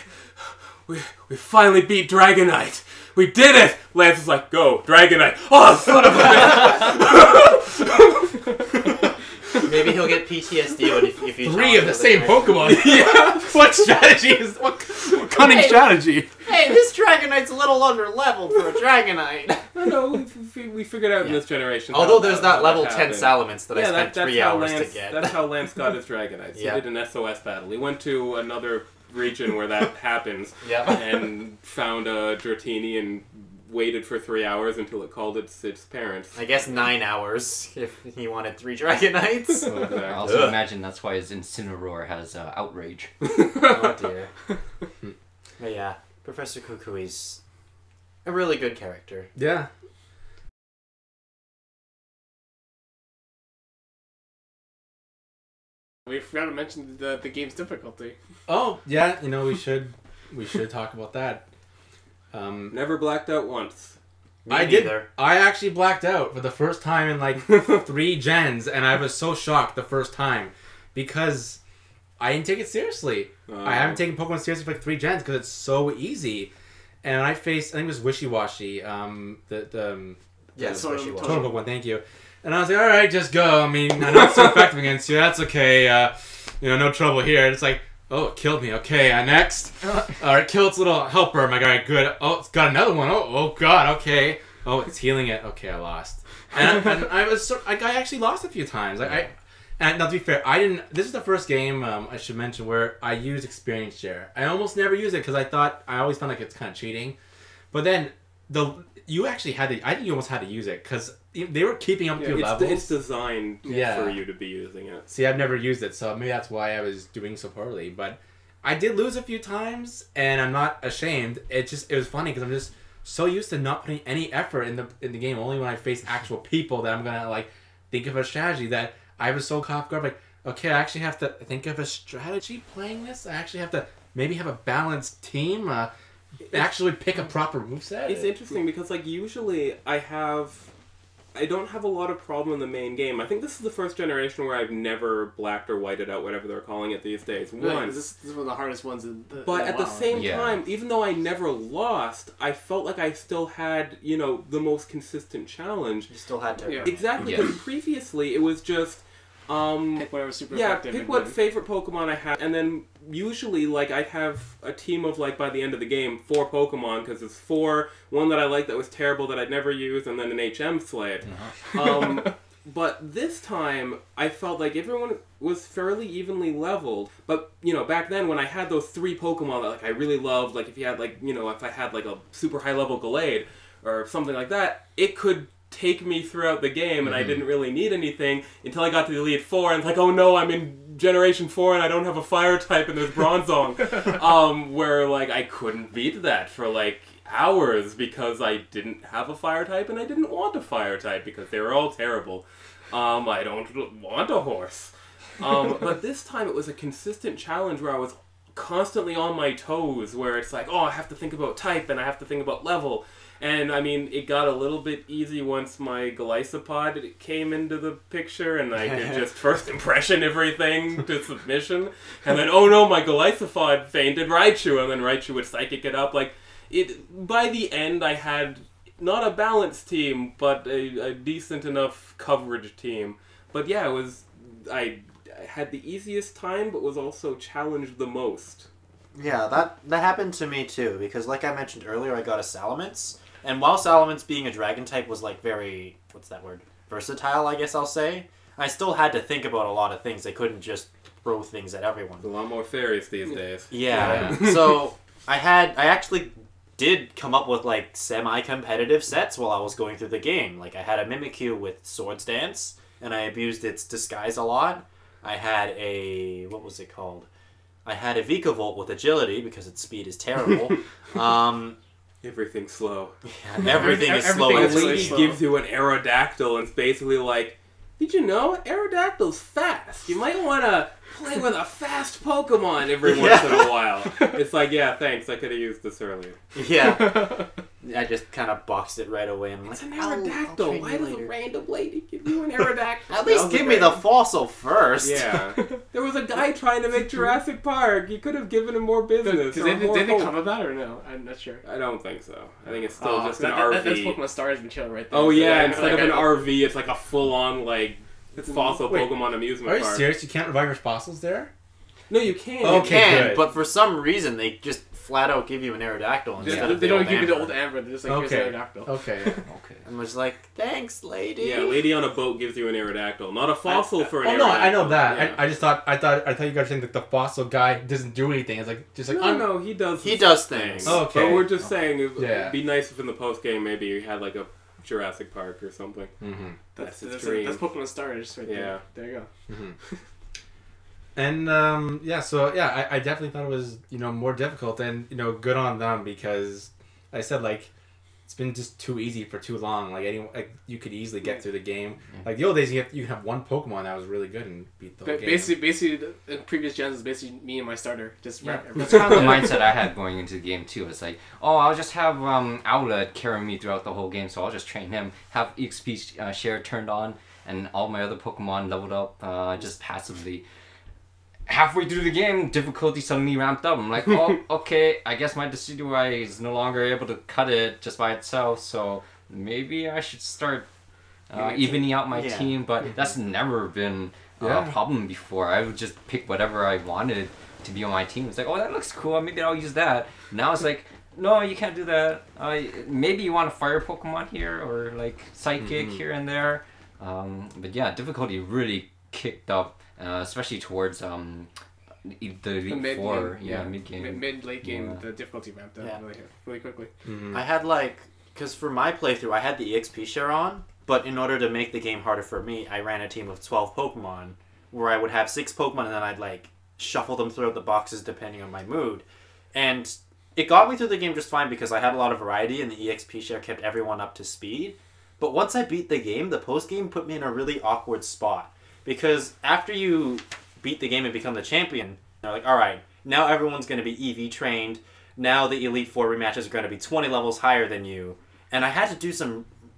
we we finally beat Dragonite. We did it. Lance is like, go Dragonite. Oh son of a. Maybe he'll get P T S D when if, if you Three of challenge the him same with the- Pokemon. Yeah. What strategy is what, what cunning Hey. strategy? Hey, this Dragonite's a little under leveled for a Dragonite. No, no, we, we, we figured out in Yeah. this generation. Although how- there's how- that how level ten happened. Salamence that I Yeah, spent that, that's three how hours Lance, to get. That's how Lance got his Dragonites. Yeah. He did an S O S battle. He went to another region where that happens Yeah. and found a Dratini and waited for three hours until it called its its parents. I guess nine hours if he wanted three Dragonites. So I exactly. also Ugh. imagine that's why his Incineroar has uh, Outrage. Oh dear. But yeah, Professor Kukui's a really good character. Yeah. We forgot to mention the the game's difficulty. Oh yeah. You know we should we should talk about that. Um, Never blacked out once. Me I did. neither. I actually blacked out for the first time in like three gens, and I was so shocked the first time because I didn't take it seriously. Uh, I haven't taken Pokemon seriously for like three gens because it's so easy. And I faced, I think it was Wishy Washy, um, the the um, Yeah, Yeah, especially total- one. total Pokemon. Thank you. And I was like, all right, just go. I mean, I'm not so effective against you. That's okay. Uh, you know, no trouble here. And it's like, oh, it killed me. Okay, uh, next. All right, kill its little helper. I'm like, all right, good. Oh, it's got another one. Oh, oh God. Okay. Oh, it's healing it. Okay, I lost. And, and I was, so, I, I actually lost a few times. Like I, and now to be fair, I didn't. This is the first game um, I should mention where I used experience share. I almost never use it because I thought I always found like it's kind of cheating. But then the you actually had to. I think you almost had to use it because they were keeping up with yeah, your it's, levels. it's designed Yeah. for you to be using it. See, I've never used it, so maybe that's why I was doing so poorly. But I did lose a few times, and I'm not ashamed. It just it was funny because I'm just so used to not putting any effort in the in the game. Only when I face actual people that I'm gonna like think of a strategy. That I was so caught off guard. Like, okay, I actually have to think of a strategy playing this. I actually have to maybe have a balanced team. Uh, actually pick a proper moveset. It's interesting because like usually I have I don't have a lot of problem in the main game. I think this is the first generation where I've never blacked or whited out, whatever they're calling it these days. Really? Once. This, this is one of the hardest ones in the But in at a the while. same Yeah. time, even though I never lost, I felt like I still had, you know, the most consistent challenge. You still had to. Yeah. Exactly, Yes. because previously it was just... Um, Pick whatever's super yeah, effective. pick and what win. favorite Pokemon I have, and then usually, like, I'd have a team of, like, by the end of the game, four Pokemon, because it's four, one that I liked that was terrible that I'd never use, and then an H M slave. Um, but this time, I felt like everyone was fairly evenly leveled, but, you know, back then, when I had those three Pokemon that, like, I really loved, like, if you had, like, you know, if I had, like, a super high-level Gallade, or something like that, it could take me throughout the game, and I didn't really need anything until I got to the Elite Four, and it's like, oh no, I'm in Generation Four, and I don't have a Fire type, and there's Bronzong, um, where like I couldn't beat that for like hours because I didn't have a Fire type, and I didn't want a Fire type because they were all terrible. Um, I don't want a horse. Um, but this time it was a consistent challenge where I was constantly on my toes, where it's like, oh, I have to think about type, and I have to think about level. And, I mean, it got a little bit easy once my Golisopod came into the picture, and I could just first impression everything to submission. And then, oh no, my Golisopod fainted Raichu, and then Raichu would psychic it up. Like, it. By the end, I had not a balanced team, but a, a decent enough coverage team. But yeah, it was... I, I had the easiest time, but was also challenged the most. Yeah, that that happened to me too, because like I mentioned earlier, I got a Salamence, and while Salamence being a dragon type was like very, what's that word, versatile, I guess I'll say, I still had to think about a lot of things. I couldn't just throw things at everyone. A lot more fairies these days. Yeah, so I had, I actually did come up with like semi-competitive sets while I was going through the game. Like I had a Mimikyu with Swords Dance, and I abused its disguise a lot. I had a, what was it called? I had a Vikavolt with agility because its speed is terrible. um, Everything's slow. yeah, everything is Everything slow. A is It's- really lady slow. gives you an Aerodactyl and it's basically like, did you know Aerodactyl's fast? You might want to play with a fast Pokemon every once Yeah. in a while. It's like, yeah, thanks, I could have used this earlier. Yeah, I just kind of boxed it right away. And I'm It's like, an "I'll- I'll Aerodactyl. train Why you does a later." random lady give you an Aerodactyl? At That least was a give me the very- fossil first. Yeah. There was a guy trying to make Jurassic Park. You could have given him more business. Did or they, more did they hope. come with that or no? I'm not sure. I don't think so. I think it's still Oh, just so an that, R V. that, that's Pokemon Stars material right there. Oh So, yeah, like, instead of an I- R V, it's like a full-on like It's an- fossil Wait, Pokemon amusement Are you park. serious? You can't revive your fossils there? No, you can. You Okay, can, good. but for some reason they just flat out give you an Aerodactyl instead Yeah, of they the don't old give you the Amber. old Amber. They're just like, Okay. here's Aerodactyl. Okay. Okay. And was like, thanks, lady. Yeah, lady on a boat gives you an Aerodactyl, not a fossil I- for an Oh Aerodactyl. no, I know that. Yeah. I, I just thought I thought I thought you guys think that the fossil guy doesn't do anything. It's like just like no, I'm, no, he does. He his does thing. things. Oh, okay. But we're just saying, it would Yeah. be nice if in the post game maybe you had like a Jurassic Park or something. Mm-hmm. That's, That's his that's, dream. that's Pokemon Stars right Yeah. there. There you go. Mm-hmm. And um, yeah, so yeah, I, I definitely thought it was you know more difficult, and you know good on them because I said like it's been just too easy for too long. Like any like you could easily get through the game. Like the old days, you have, you have one Pokemon that was really good and beat the whole Ba- game. basically, basically, in previous gens, it's basically me and my starter. Just Yeah, wrap- that's kind of the mindset I had going into the game too. It's like, oh, I'll just have um, Owlet carry me throughout the whole game, so I'll just train him, have E X P uh, share turned on, and all my other Pokemon leveled up uh, just passively. Halfway through the game, difficulty suddenly ramped up. I'm like, oh, okay, I guess my Decidueye is no longer able to cut it just by itself, so maybe I should start uh, evening out my Yeah. team, but that's never been uh, Yeah. a problem before. I would just pick whatever I wanted to be on my team. It's like, oh, that looks cool, maybe I'll use that. Now it's like, no, you can't do that. Uh, maybe you want a fire Pokemon here, or like Psychic Mhm. here and there. Um, but yeah, difficulty really kicked up. Uh, especially towards um, e- the Elite The mid Four, game, yeah, mid game. mid, mid late game, Yeah. the difficulty ramped up Yeah. really, really quickly. Mm-hmm. I had like, because for my playthrough, I had the E X P share on, but in order to make the game harder for me, I ran a team of twelve Pokemon, where I would have six Pokemon and then I'd like shuffle them throughout the boxes depending on my mood. And it got me through the game just fine because I had a lot of variety and the E X P share kept everyone up to speed. But once I beat the game, the post game put me in a really awkward spot. Because after you beat the game and become the champion, they're like, all right, now everyone's going to be E V trained. Now the Elite Four rematches are going to be twenty levels higher than you. And I had to do some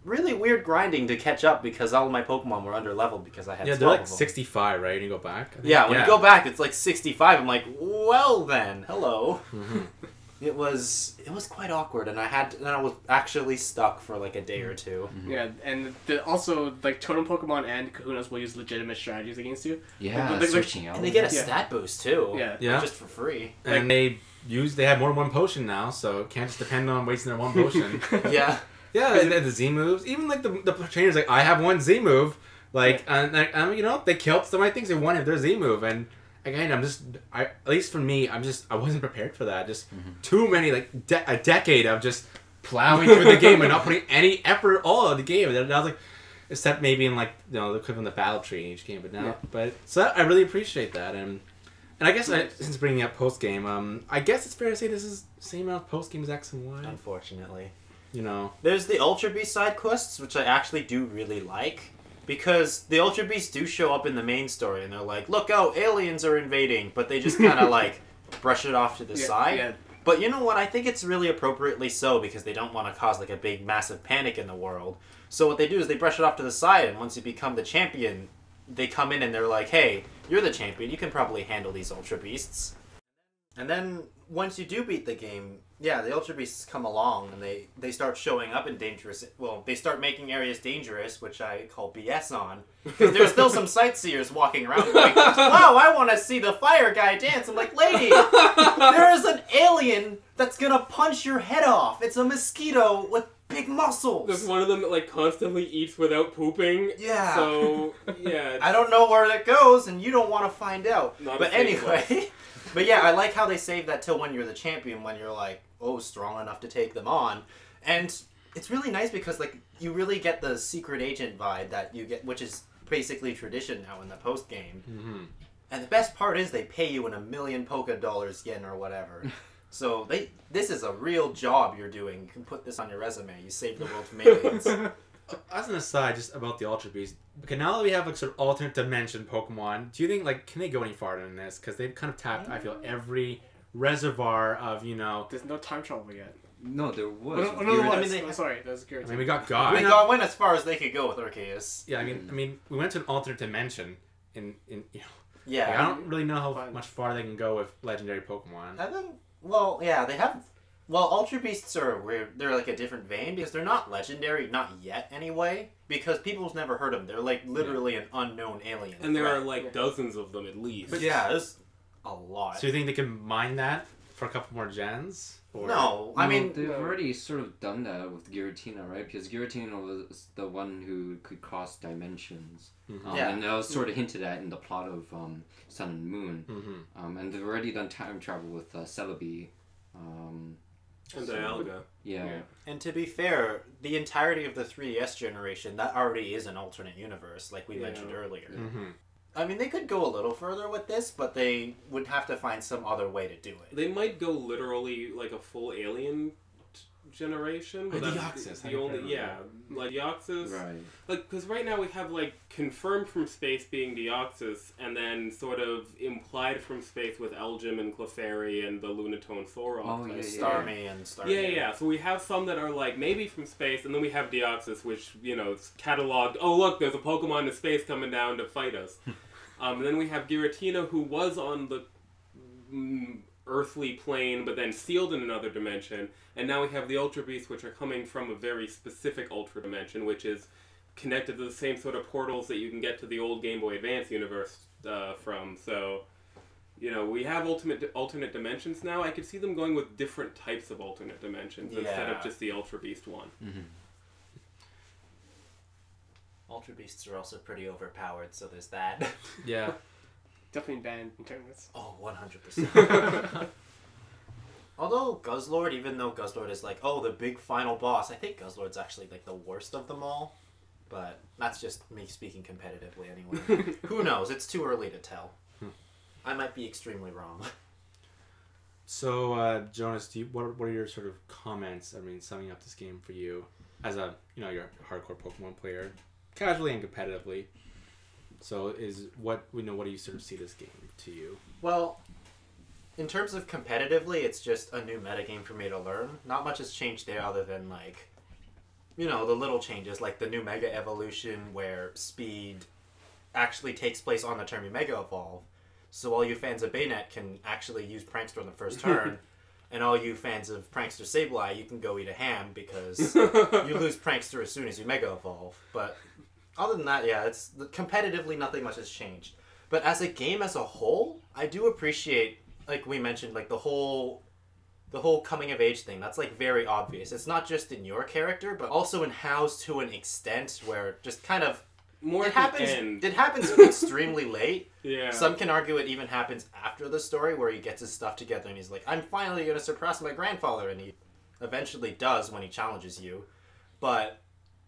really weird grinding to catch up because all of my Pokemon were under leveled because I had Yeah, they're twelve like of them. sixty-five, right? And you go back. I think? Yeah, when you go back, it's like sixty-five. I'm like, well then, hello. Mm-hmm. It was it was quite awkward, and I had to, and I was actually stuck for like a day or two. Mm-hmm. Yeah, and the, also like Totem Pokemon and Kahunas will use legitimate strategies against you. Yeah, Like, like, switching out. And they get a Yeah. stat boost too. Yeah. Yeah. Just for free. And they use they have more than one potion now, so it can't just depend on wasting their one potion. Yeah. Yeah, and then the Z moves. Even like the the trainers, like I have one Z move, like and, and, and you know they killed so many things. They won if their Z move, and again, I'm just I at least for me, I'm just I wasn't prepared for that. Just Mm-hmm. too many like de- a decade of just plowing through the game and not putting any effort at all in the game. And I was like, except maybe in like you know the equivalent of the battle tree in each game, but now Yeah. but so I really appreciate that and. And I guess I, since bringing up post game, um, I guess it's fair to say this is the same amount of post game as X and Y. Unfortunately. You know, There's the Ultra Beast side quests, which I actually do really like. Because the Ultra Beasts do show up in the main story, and they're like, look out, aliens are invading. But they just kind of like brush it off to the Yeah, side. yeah. But you know what? I think it's really appropriately so, because they don't want to cause like a big, massive panic in the world. So what they do is they brush it off to the side, and once you become the champion, they come in and they're like, hey, you're the champion, you can probably handle these Ultra Beasts. And then, once you do beat the game, yeah, the Ultra Beasts come along, and they, they start showing up in dangerous... Well, they start making areas dangerous, which I call B S on. Because there's still some sightseers walking around going, wow, I want to see the fire guy dance. I'm like, lady, there is an alien that's gonna punch your head off. It's a mosquito with big muscles. There's one of them that like constantly eats without pooping. Yeah. So yeah. I don't know where that goes, and you don't want to find out. Not a but fake anyway, but yeah, I like how they save that till when you're the champion, when you're like, oh, strong enough to take them on. And it's really nice because like you really get the secret agent vibe that you get, which is basically tradition now in the post game. mm-hmm. And the best part is they pay you in a million polka dollars, yen, or whatever. So they this is a real job you're doing. You can put this on your resume. You saved the world from aliens. As an aside, just about the Ultra Beast, okay, now that we have like sort of alternate dimension Pokemon, do you think like can they go any farther in this? Because they've kind of tapped, I feel, every reservoir of you know. There's no time travel yet. No, there was. Oh, no, oh, no, Gear- no, I I mean, they- oh, sorry, that's I Garrett. mean, we got God. We got went as far as they could go with Arceus. Yeah, I mean, I mean, we went to an alternate dimension in in you know. Yeah. Like, I don't really know how Fine. much farther they can go with legendary Pokemon. I think, well, yeah, they have. Well, Ultra Beasts are weird. They're like a different vein because they're not legendary, not yet anyway. Because people's never heard of them. They're like literally an unknown alien. And there are threat. like Yeah. dozens of them at least. But yeah, there's a lot. So you think they can mine that for a couple more gens? Or... No, I No, mean, they've no. already sort of done that with Giratina, right? Because Giratina was the one who could cross dimensions. Mhm. Um, Yeah. And that was sort of hinted at in the plot of um, Sun and Moon. Mm-hmm. Um, and they've already done time travel with uh, Celebi. Um, And so- Dialga. Yeah. Yeah. and to be fair, the entirety of the three D S generation that already is an alternate universe, like we Yeah. mentioned earlier. Mm-hmm. I mean, they could go a little further with this, but they would have to find some other way to do it. They might go literally like a full alien t- generation. But Like that's Deoxys, the, I the think only I yeah, like Deoxys. Right. Like, because right now we have, like, confirmed from space being Deoxys, and then sort of implied from space with Elgin and Clefairy and the Lunatone Thorok. Oh, yeah, Like yeah. Starmie and Starmie. Yeah, yeah, yeah. So we have some that are, like, maybe from space, and then we have Deoxys, which, you know, is cataloged, oh, look, there's a Pokemon in space coming down to fight us. um, and then we have Giratina, who was on the mm, earthly plane, but then sealed in another dimension. And now we have the Ultra Beasts, which are coming from a very specific Ultra dimension, which is connected to the same sort of portals that you can get to the old Game Boy Advance universe uh, from. So, you know, we have ultimate alternate dimensions now. I could see them going with different types of alternate dimensions instead Yeah. of just the Ultra Beast one. Mm-hmm. Ultra Beasts are also pretty overpowered, so there's that. Yeah. Definitely banned in tournaments. Oh, one hundred percent. Although Guzzlord, even though Guzzlord is like, oh, the big final boss, I think Guzzlord's actually like the worst of them all. But that's just me speaking competitively anyway. Who knows? It's too early to tell. I might be extremely wrong. So, uh, Jonas, do you, what, are, what are your sort of comments, I mean, summing up this game for you as a, you know, you're a hardcore Pokemon player, casually and competitively. So, is what, we know, what do you sort of see this game to you? Well, in terms of competitively, it's just a new metagame for me to learn. Not much has changed there other than, like, you know, the little changes, like the new Mega Evolution where speed actually takes place on the turn you Mega Evolve. So all you fans of Baynet can actually use Prankster on the first turn, and all you fans of Prankster Sableye, you can go eat a ham because you lose Prankster as soon as you Mega Evolve. But other than that, yeah, it's competitively nothing much has changed. But as a game as a whole, I do appreciate, like we mentioned, like the whole the whole coming of age thing. That's like very obvious. It's not just in your character, but also in Hao's to an extent where just kind of More it at happens. the end. It happens extremely late. Yeah. Some can argue it even happens after the story where he gets his stuff together and he's like, I'm finally going to surpass my grandfather, and he eventually does when he challenges you. But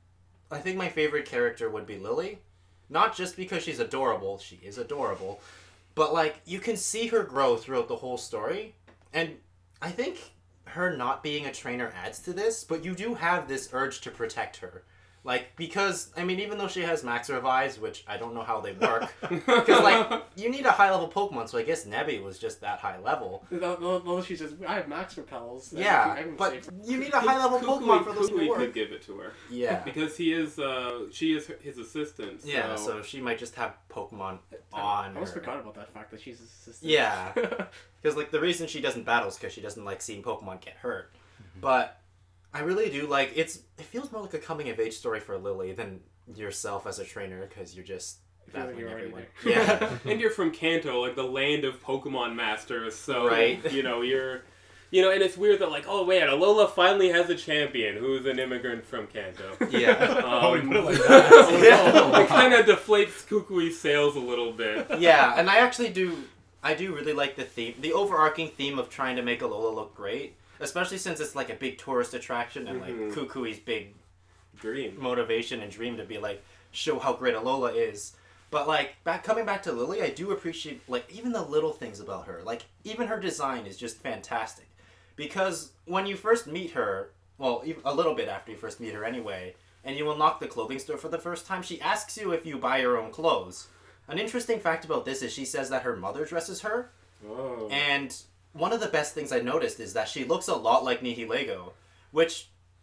I think my favorite character would be Lily. Not just because she's adorable, she is adorable, but like you can see her grow throughout the whole story, and I think her not being a trainer adds to this, but you do have this urge to protect her. Like, because, I mean, even though she has Max Revise, which I don't know how they work, because, like, you need a high-level Pokemon, so I guess Nebby was just that high level. Well, she says, I have Max Repels. Yeah, I can but save- you need a high-level Pokemon for those to Kukui work. could give it to her. Yeah. Because he is, uh, she is his assistant. So. Yeah, so she might just have Pokemon I on almost her. forgot about that fact that she's his assistant. Yeah. Because, like, the reason she doesn't battle is because she doesn't like seeing Pokemon get hurt. But I really do like, it's, it feels more like a coming-of-age story for Lily than yourself as a trainer, because you're just I feel like battling you're already everyone. there. Yeah. And you're from Kanto, like the land of Pokemon masters, so, Right. you know, you're... You know, and it's weird that, like, oh, wait, Alola finally has a champion who's an immigrant from Kanto. Yeah. Um, put it like that. Yeah. It kind of deflates Kukui's sales a little bit. Yeah, and I actually do, I do really like the theme, the overarching theme of trying to make Alola look great, especially since it's like a big tourist attraction and like Mhm. Kukui's big Dream. motivation and dream to be like, show how great Alola is. But like, back coming back to Lily, I do appreciate like even the little things about her. Like even her design is just fantastic. Because when you first meet her, well, ev- a little bit after you first meet her anyway, and you unlock the clothing store for the first time, she asks you if you buy your own clothes. An interesting fact about this is she says that her mother dresses her, Oh. and one of the best things I noticed is that she looks a lot like Nihilego, which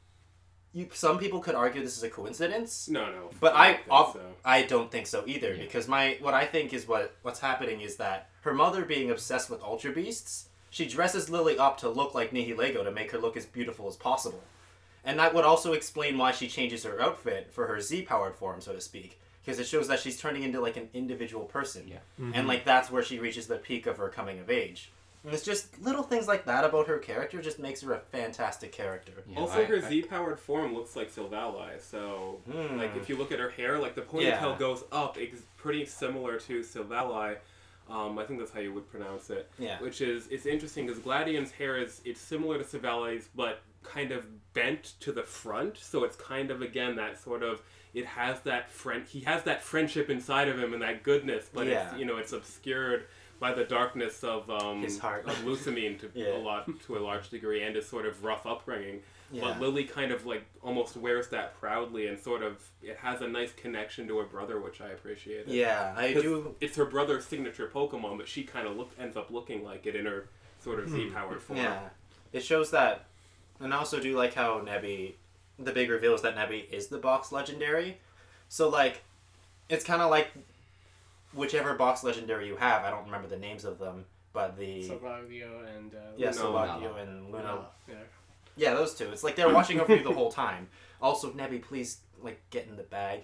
you, some people could argue this is a coincidence. No, no. But I, don't think off, so. I don't think so either, Yeah. because my what I think is what what's happening is that her mother being obsessed with Ultra Beasts, she dresses Lily up to look like Nihilego to make her look as beautiful as possible. And that would also explain why she changes her outfit for her Z-powered form, so to speak, because it shows that she's turning into like an individual person. Yeah. And like that's where she reaches the peak of her coming of age. And it's just little things like that about her character just makes her a fantastic character. Yeah, Also, I- her I- Z-powered form looks like Sylvali, so Hmm. like if you look at her hair, like the ponytail Yeah. goes up, it's pretty similar to Sylvali. Um, I think that's how you would pronounce it. Yeah. Which is it's interesting because Gladion's hair is it's similar to Sylvali's, but kind of bent to the front, so it's kind of again that sort of it has that friend he has that friendship inside of him and that goodness, but Yeah. it's you know it's obscured by the darkness of um, His heart. of Lusamine to Yeah. a lot to a large degree and his sort of rough upbringing. Yeah. But Lily kind of like almost wears that proudly and sort of it has a nice connection to her brother, which I appreciate. Yeah, I 'Cause do. It's her brother's signature Pokemon, but she kind of look ends up looking like it in her sort of Z-powered form. Yeah, it shows that, and I also do like how Nebby, the big reveal is that Nebby is the box legendary. So like, it's kind of like whichever box legendary you have. I don't remember the names of them, but the Solagio and uh, yeah, Luna. Solagio and Luna. Luna. Yeah. Yeah, those two. It's like they're watching over you the whole time. Also, Nebby, please like get in the bag.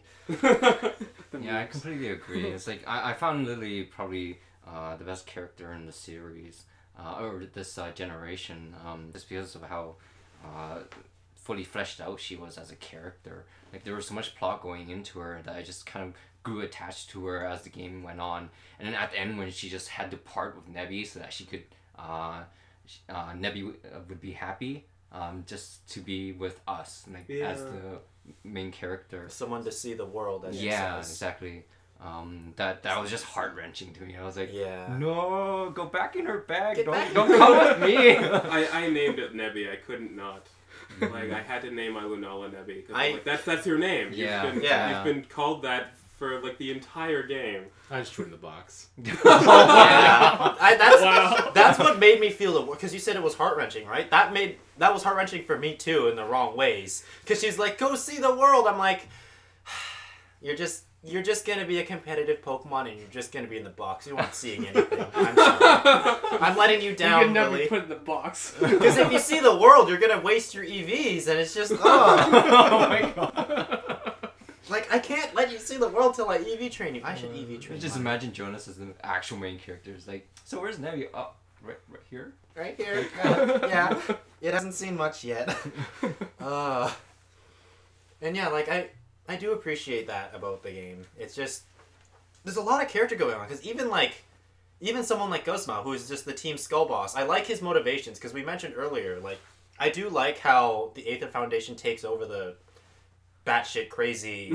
Yeah, I completely agree. It's like I, I found Lily probably uh, the best character in the series uh, or this uh, generation, um, just because of how uh, fully fleshed out she was as a character. Like there was so much plot going into her that I just kind of grew attached to her as the game went on. And then at the end, when she just had to part with Nebby so that she could uh, sh- uh, Nebby w- uh, would be happy. Um, just to be with us, like Yeah. as the main character. Someone to see the world. As she Yeah, says. exactly. Um, that that was just heart wrenching to me. I was like, Yeah. no, go back in her bag. Get don't back. don't come with me. I, I named it Nebby. I couldn't not. Like I had to name my Lunala Nebby because I- like that's that's your name. Yeah. You've been, Yeah. You've been called that for like the entire game. I just threw it in the box. yeah, I, that's Wow. that's what made me feel the because you said it was heart wrenching, right? That made that was heart wrenching for me too in the wrong ways. Because she's like, "Go see the world." I'm like, "You're just you're just gonna be a competitive Pokemon, and you're just gonna be in the box. You aren't seeing anything." I'm sorry. I'm letting you You down, can never Lily. put it in the box. Because if you see the world, you're gonna waste your E Vs, and it's just oh. Oh my god. Like I can't let you see the world till I E V train you. I should E V train. Just mine. imagine Jonas as the actual main character. It's like, so where's Nevi? Oh, right, right here. Right here. Uh, yeah. It hasn't seen much yet. uh, and yeah, like I, I do appreciate that about the game. It's just there's a lot of character going on because even like, even someone like Guzma, who's just the Team Skull boss, I like his motivations because we mentioned earlier, like I do like how the Aether Foundation takes over the batshit crazy,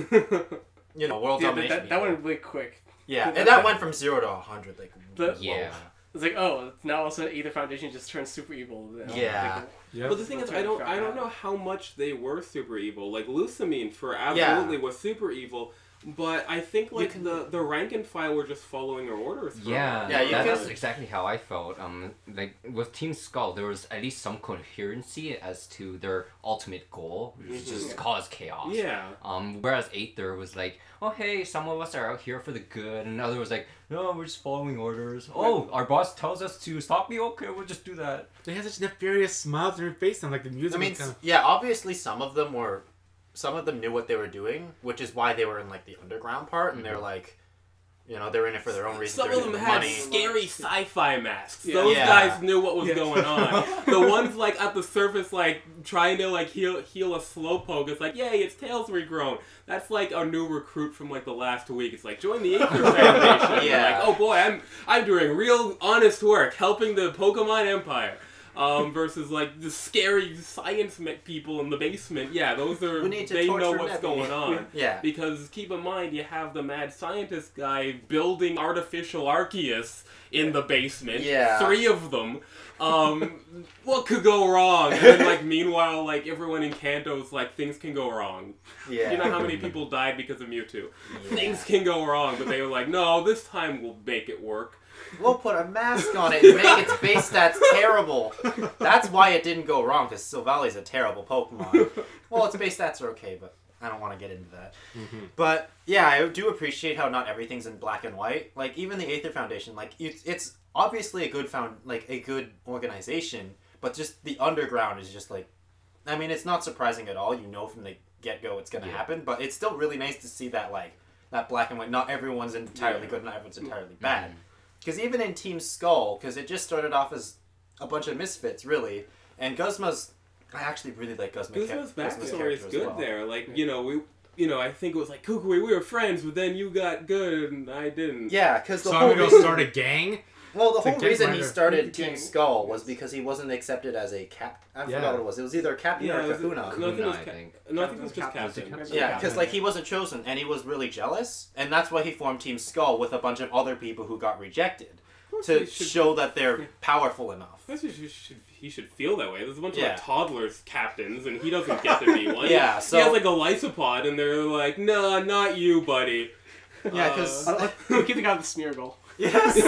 you know, world Yeah, domination. that, that went really quick. Yeah, and that went from zero to a hundred. Like, The- whoa. Yeah. It's like, oh, now all of a sudden Aether Foundation just turns super evil. Yeah. Like, Yep. But the thing is, I don't, I don't know how much they were super evil. Like Lusamine, for Yeah. absolutely was super evil, but I think like can- the the rank and file were just following her orders. from Yeah, her. Yeah, you that- can- that's exactly how I felt. Um, like with Team Skull, there was at least some coherency as to their ultimate goal, which is just Mhm. cause chaos. Yeah. Um, whereas Aether was like, oh hey, some of us are out here for the good, and others was like, no, we're just following orders. Oh, our boss tells us to stop me. Okay, we'll just do that. They had such nefarious smiles on their face and like the music. I mean, was kind of... yeah, obviously some of them were, some of them knew what they were doing, which is why they were in like the underground part, and they're like, you know, they're in it for their own reasons. Some they're of in them it for had money. scary sci-fi masks. Yeah. Those Yeah. guys knew what was Yeah. going on. The ones like at the surface, like trying to like heal heal a slowpoke. It's like, yay, its tail's regrown. That's like our new recruit from like the last week. It's like, join the Aether Foundation. Yeah. Like, oh boy, I'm I'm doing real honest work, helping the Pokemon Empire. Um, versus like the scary science me- people in the basement. Yeah, those are We need to they know torture what's Nebby. going on. Yeah. Because keep in mind, you have the mad scientist guy building artificial Arceus in the basement. Yeah. Three of them. Um, what could go wrong? And then, like, meanwhile, like, everyone in Kanto's like, things can go wrong. Yeah. You know how many people died because of Mewtwo? Yeah. Things can go wrong, but they were like, no, this time we'll make it work. We'll put a mask on it and make its base stats terrible. That's why it didn't go wrong, because Silvali's a terrible Pokemon. Well, its base stats are okay, but I don't want to get into that. Mm-hmm. But, yeah, I do appreciate how not everything's in black and white. Like, even the Aether Foundation, like, it's, it's obviously a good found, like, a good organization, but just the underground is just, like, I mean, it's not surprising at all. You know from the get-go it's going to Yeah. happen, but it's still really nice to see that, like, that black and white, not everyone's entirely Yeah. good, not everyone's entirely bad. Because even in Team Skull, because it just started off as a bunch of misfits, really, and Guzma's, I actually really like Guzma. Guzma's Guzma's backstory is character as good well. there. Like, you know, we... You know, I think it was like, Kukui, we were friends, but then you got good and I didn't. Yeah, because the So whole I'm gonna reason, start a gang. well, the to whole get reason he minor- started Gang. Team Skull was because he wasn't accepted as a cap. I Yeah. forgot what it was. It was either a captain Yeah, or a it was- kahuna. no, I think it Kahuna, was I Ca- think. No, I think it was just Captain. Captain. Was it Yeah, Yeah. because like he wasn't chosen, and he was really jealous, and that's why he formed Team Skull with a bunch of other people who got rejected to he should- show that they're powerful enough. I guess he should, should, he should feel that way. There's a bunch Yeah. of like, toddlers captains, and he doesn't get to be one. Yeah, he so- has like a lysopod, and they're like, "Nah, not you, buddy." Yeah, 'cause- Uh, We keep the guy with the Smeargle. Yes,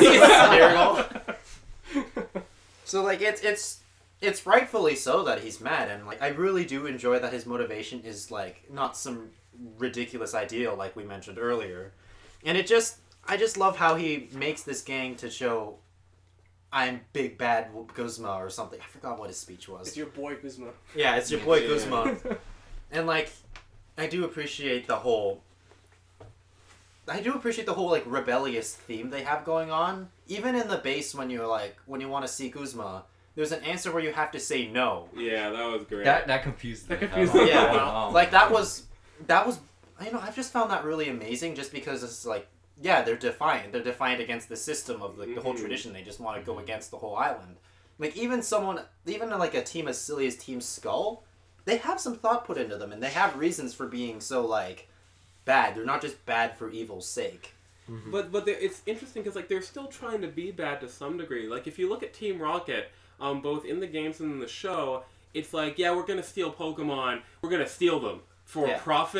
Miracle. So like it's it's it's rightfully so that he's mad, and like I really do enjoy that his motivation is like not some ridiculous ideal like we mentioned earlier, and it just I just love how he makes this gang to show I'm big bad Guzma or something. I forgot what his speech was. It's your boy Guzma. Yeah, it's your boy Yeah. Guzma, and like I do appreciate the whole. I do appreciate the whole like rebellious theme they have going on. Even in the base, when you're like when you want to see Guzma, there's an answer where you have to say no. yeah, that was great. That that confused. That the confused hell the out of Yeah, me. Um, like that was that was you know I've just found that really amazing just because it's like yeah they're defiant they're defiant against the system of like, the whole Mhm. tradition. They just want to go against the whole island. Like even someone even like a team as silly as Team Skull, they have some thought put into them and they have reasons for being so like bad. They're not just bad for evil's sake. But but they're- it's interesting because like they're still trying to be bad to some degree. Like if you look at Team Rocket, um, both in the games and in the show, it's like yeah we're gonna steal Pokemon, we're gonna steal them for Yeah. profit,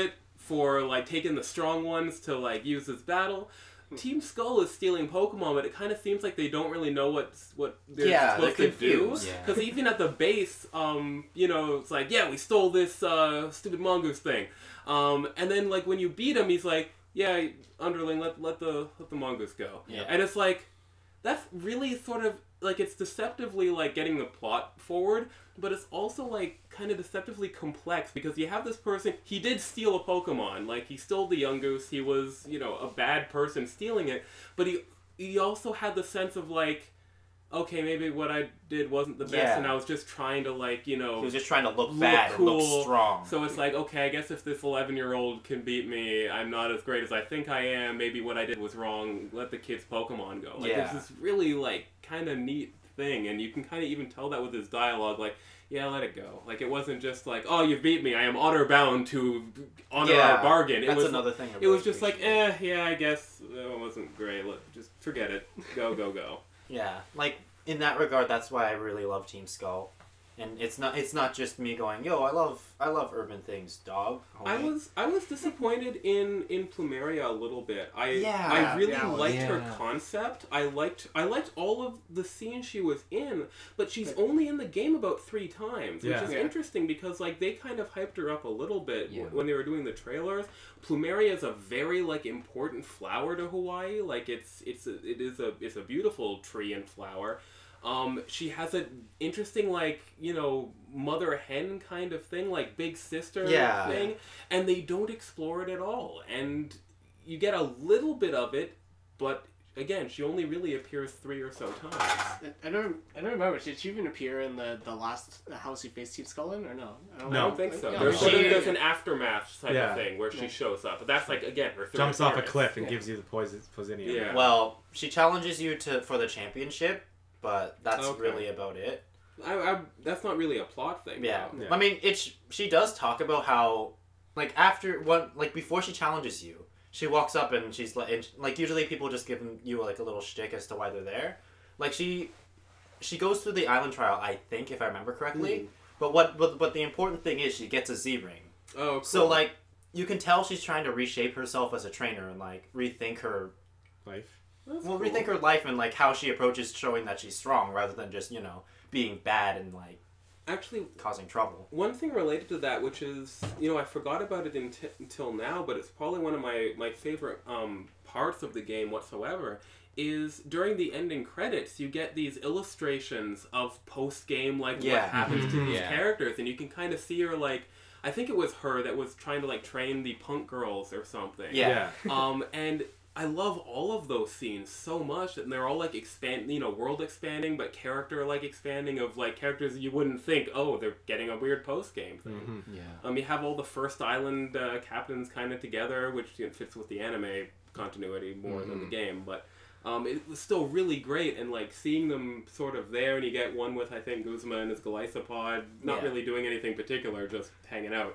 for like taking the strong ones to like use as battle. Team Skull is stealing Pokemon, but it kind of seems like they don't really know what what they're Yeah, supposed they're to do. confused. Yeah. Because even at the base, um, you know, it's like, yeah, we stole this uh, stupid mongoose thing, um, and then like when you beat him, he's like, yeah, underling, let let the let the mongoose go. Yeah. And it's like, that's really sort of like it's deceptively like getting the plot forward, but it's also like kind of deceptively complex because you have this person, he did steal a Pokemon, like he stole the young goose, he was, you know, a bad person stealing it, but he he also had the sense of like, okay, maybe what I did wasn't the best, Yeah. and I was just trying to like, you know, He was just trying to look, look bad and cool. look strong. So it's like, okay, I guess if this eleven-year-old can beat me, I'm not as great as I think I am. Maybe what I did was wrong. Let the kid's Pokemon go. Like, Yeah. There's this really, like, kind of neat thing, and you can kind of even tell that with his dialogue. Like, yeah, let it go. Like, it wasn't just like, oh, you beat me. I am honor bound to honor Yeah, our bargain. It That's was, another thing. I It really was just like, appreciate. eh, yeah, I guess that wasn't great. Let, just forget it. Go, go, go. Yeah, like in that regard, that's why I really love Team Skull, and it's not it's not just me going, yo, I love I love urban things, dog. I homie." was I was disappointed in in Plumeria a little bit. I Yeah, I really yeah, liked yeah. her concept. I liked I liked all of the scenes she was in, but she's only in the game about three times, which Yeah. is Yeah. interesting because like they kind of hyped her up a little bit Yeah. w- when they were doing the trailers. Plumeria is a very like important flower to Hawaii. Like it's it's a, it is a it's a beautiful tree and flower. Um, she has an interesting, like, you know, mother hen kind of thing, like big sister Yeah. thing, and they don't explore it at all. And you get a little bit of it, but again, she only really appears three or so times. I, I don't. I don't remember. Did she even appear in the the last house you faced Team Skull in, or no? I don't, I don't think so. Yeah, There's, no. sort of- there's an aftermath type Yeah. of thing where she Yeah. shows up, but that's like again her third Jumps off a appearance. cliff and Yeah. gives you the poison, Poisonium. Yeah. Well, she challenges you to for the championship, but that's Okay. really about it. I, I, that's not really a plot thing. Yeah. though. Yeah. I mean, it's she does talk about how, like after one, like before she challenges you, she walks up and she's like, and, like usually people just give you like a little shtick as to why they're there. Like she, she goes through the island trial, I think, if I remember correctly. Mm. But what, but, but the important thing is she gets a Z ring. Oh, cool. So like, you can tell she's trying to reshape herself as a trainer and like rethink her, Life. That's well, cool. rethink her life and like how she approaches showing that she's strong rather than just you know being bad and like Actually, causing trouble. one thing related to that, which is, you know, I forgot about it unti- until now, but it's probably one of my, my favorite um, parts of the game whatsoever, is during the ending credits, you get these illustrations of post-game, like, Yeah. what happens to these Yeah. characters, and you can kind of see her, like, I think it was her that was trying to, like, train the punk girls or something. Yeah. um, and I love all of those scenes so much, and they're all like expand, you know, world expanding, but character like expanding of like characters you wouldn't think, oh, they're getting a weird post game thing. Mm-hmm. Yeah. Um, you have all the first island uh, captains kind of together, which you know, fits with the anime continuity more than the Mhm. game, but. Um, it was still really great, and like seeing them sort of there, and you get one with I think Guzma and his Galisopod, not Yeah. really doing anything particular, just hanging out.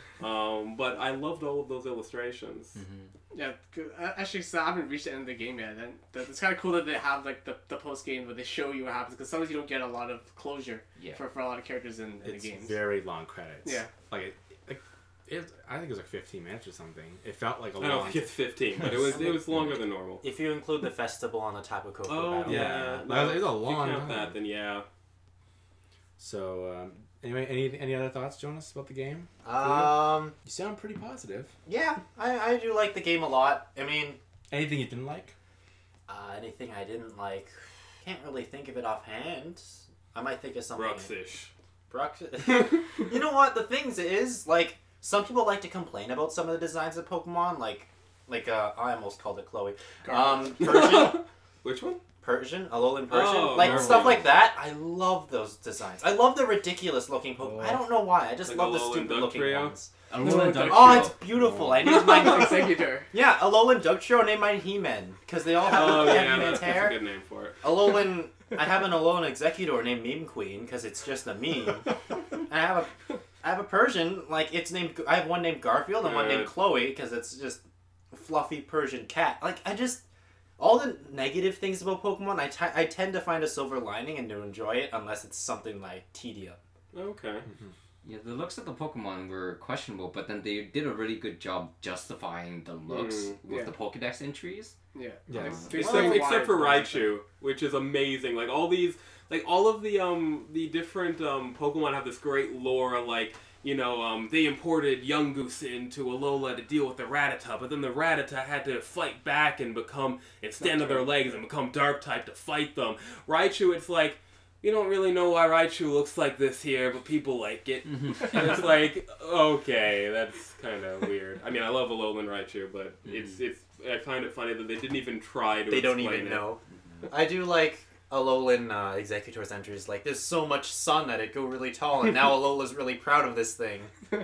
um, but I loved all of those illustrations. Mm-hmm. Yeah, 'cause I- actually, so I haven't reached the end of the game yet, and th- it's kind of cool that they have like the, the post game where they show you what happens because sometimes you don't get a lot of closure Yeah. for, for a lot of characters in, in It's the games. very long credits. Yeah. Like it, like it, I think it was like fifteen minutes or something. It felt like a I long. don't think it's fifteen, but it was it was longer than normal. If you include the festival on the Tapu Koko Oh battle. yeah, That was- it was a if long you count time. that, then yeah. So um, anyway, any any other thoughts, Jonas, about the game? Um. You sound pretty positive. Yeah, I, I do like the game a lot. I mean, Anything you didn't like? uh, anything I didn't like, can't really think of it offhand. I might think of something. Bruxish. Brux. You know what? The things is like some people like to complain about some of the designs of Pokemon, like like uh, I almost called it Chloe. Um, Persian, Which one? Persian, Alolan Persian, Oh, like Marvel. stuff like that. I love those designs. I love the ridiculous looking Pokemon. Oh. I don't know why. I just Like love the Alolan stupid Duck looking Trio? ones. Alolan Duck Oh, Trio. it's beautiful. I named mine. Executor. Yeah, Alolan Duck Trio. I named mine He-Man because they all have, Oh have yeah, He-Man's that's, that's a hair. good name for it. Alolan. I have an Alolan Executor named Meme Queen because it's just a meme. And I have a, I have a Persian like it's named. I have one named Garfield and one named Good. Chloe because it's just a fluffy Persian cat. Like I just all the negative things about Pokemon, I, t- I tend to find a silver lining and to enjoy it unless it's something like tedious. Okay. Yeah, the looks of the Pokemon were questionable, but then they did a really good job justifying the looks Mm, with yeah. the Pokedex entries. Yeah. Yeah. Like, Uh, they Except, still except for wired- Raichu, which is amazing. Like all these, like all of the um the different um Pokemon have this great lore. Like you know um they imported Yungoos into Alola to deal with the Rattata, but then the Rattata had to fight back and become and stand on their legs and become Dark type to fight them. Raichu, it's like. You don't really know why Raichu looks like this here, but people like it. And it's like, okay, that's kind of weird. I mean, I love Alolan Raichu, but it's it's. I find it funny that they didn't even try to. They don't explain even it. know. I do like Alolan uh, Executor's entries. Like, there's so much sun that it go really tall, and now Alola's really proud of this thing.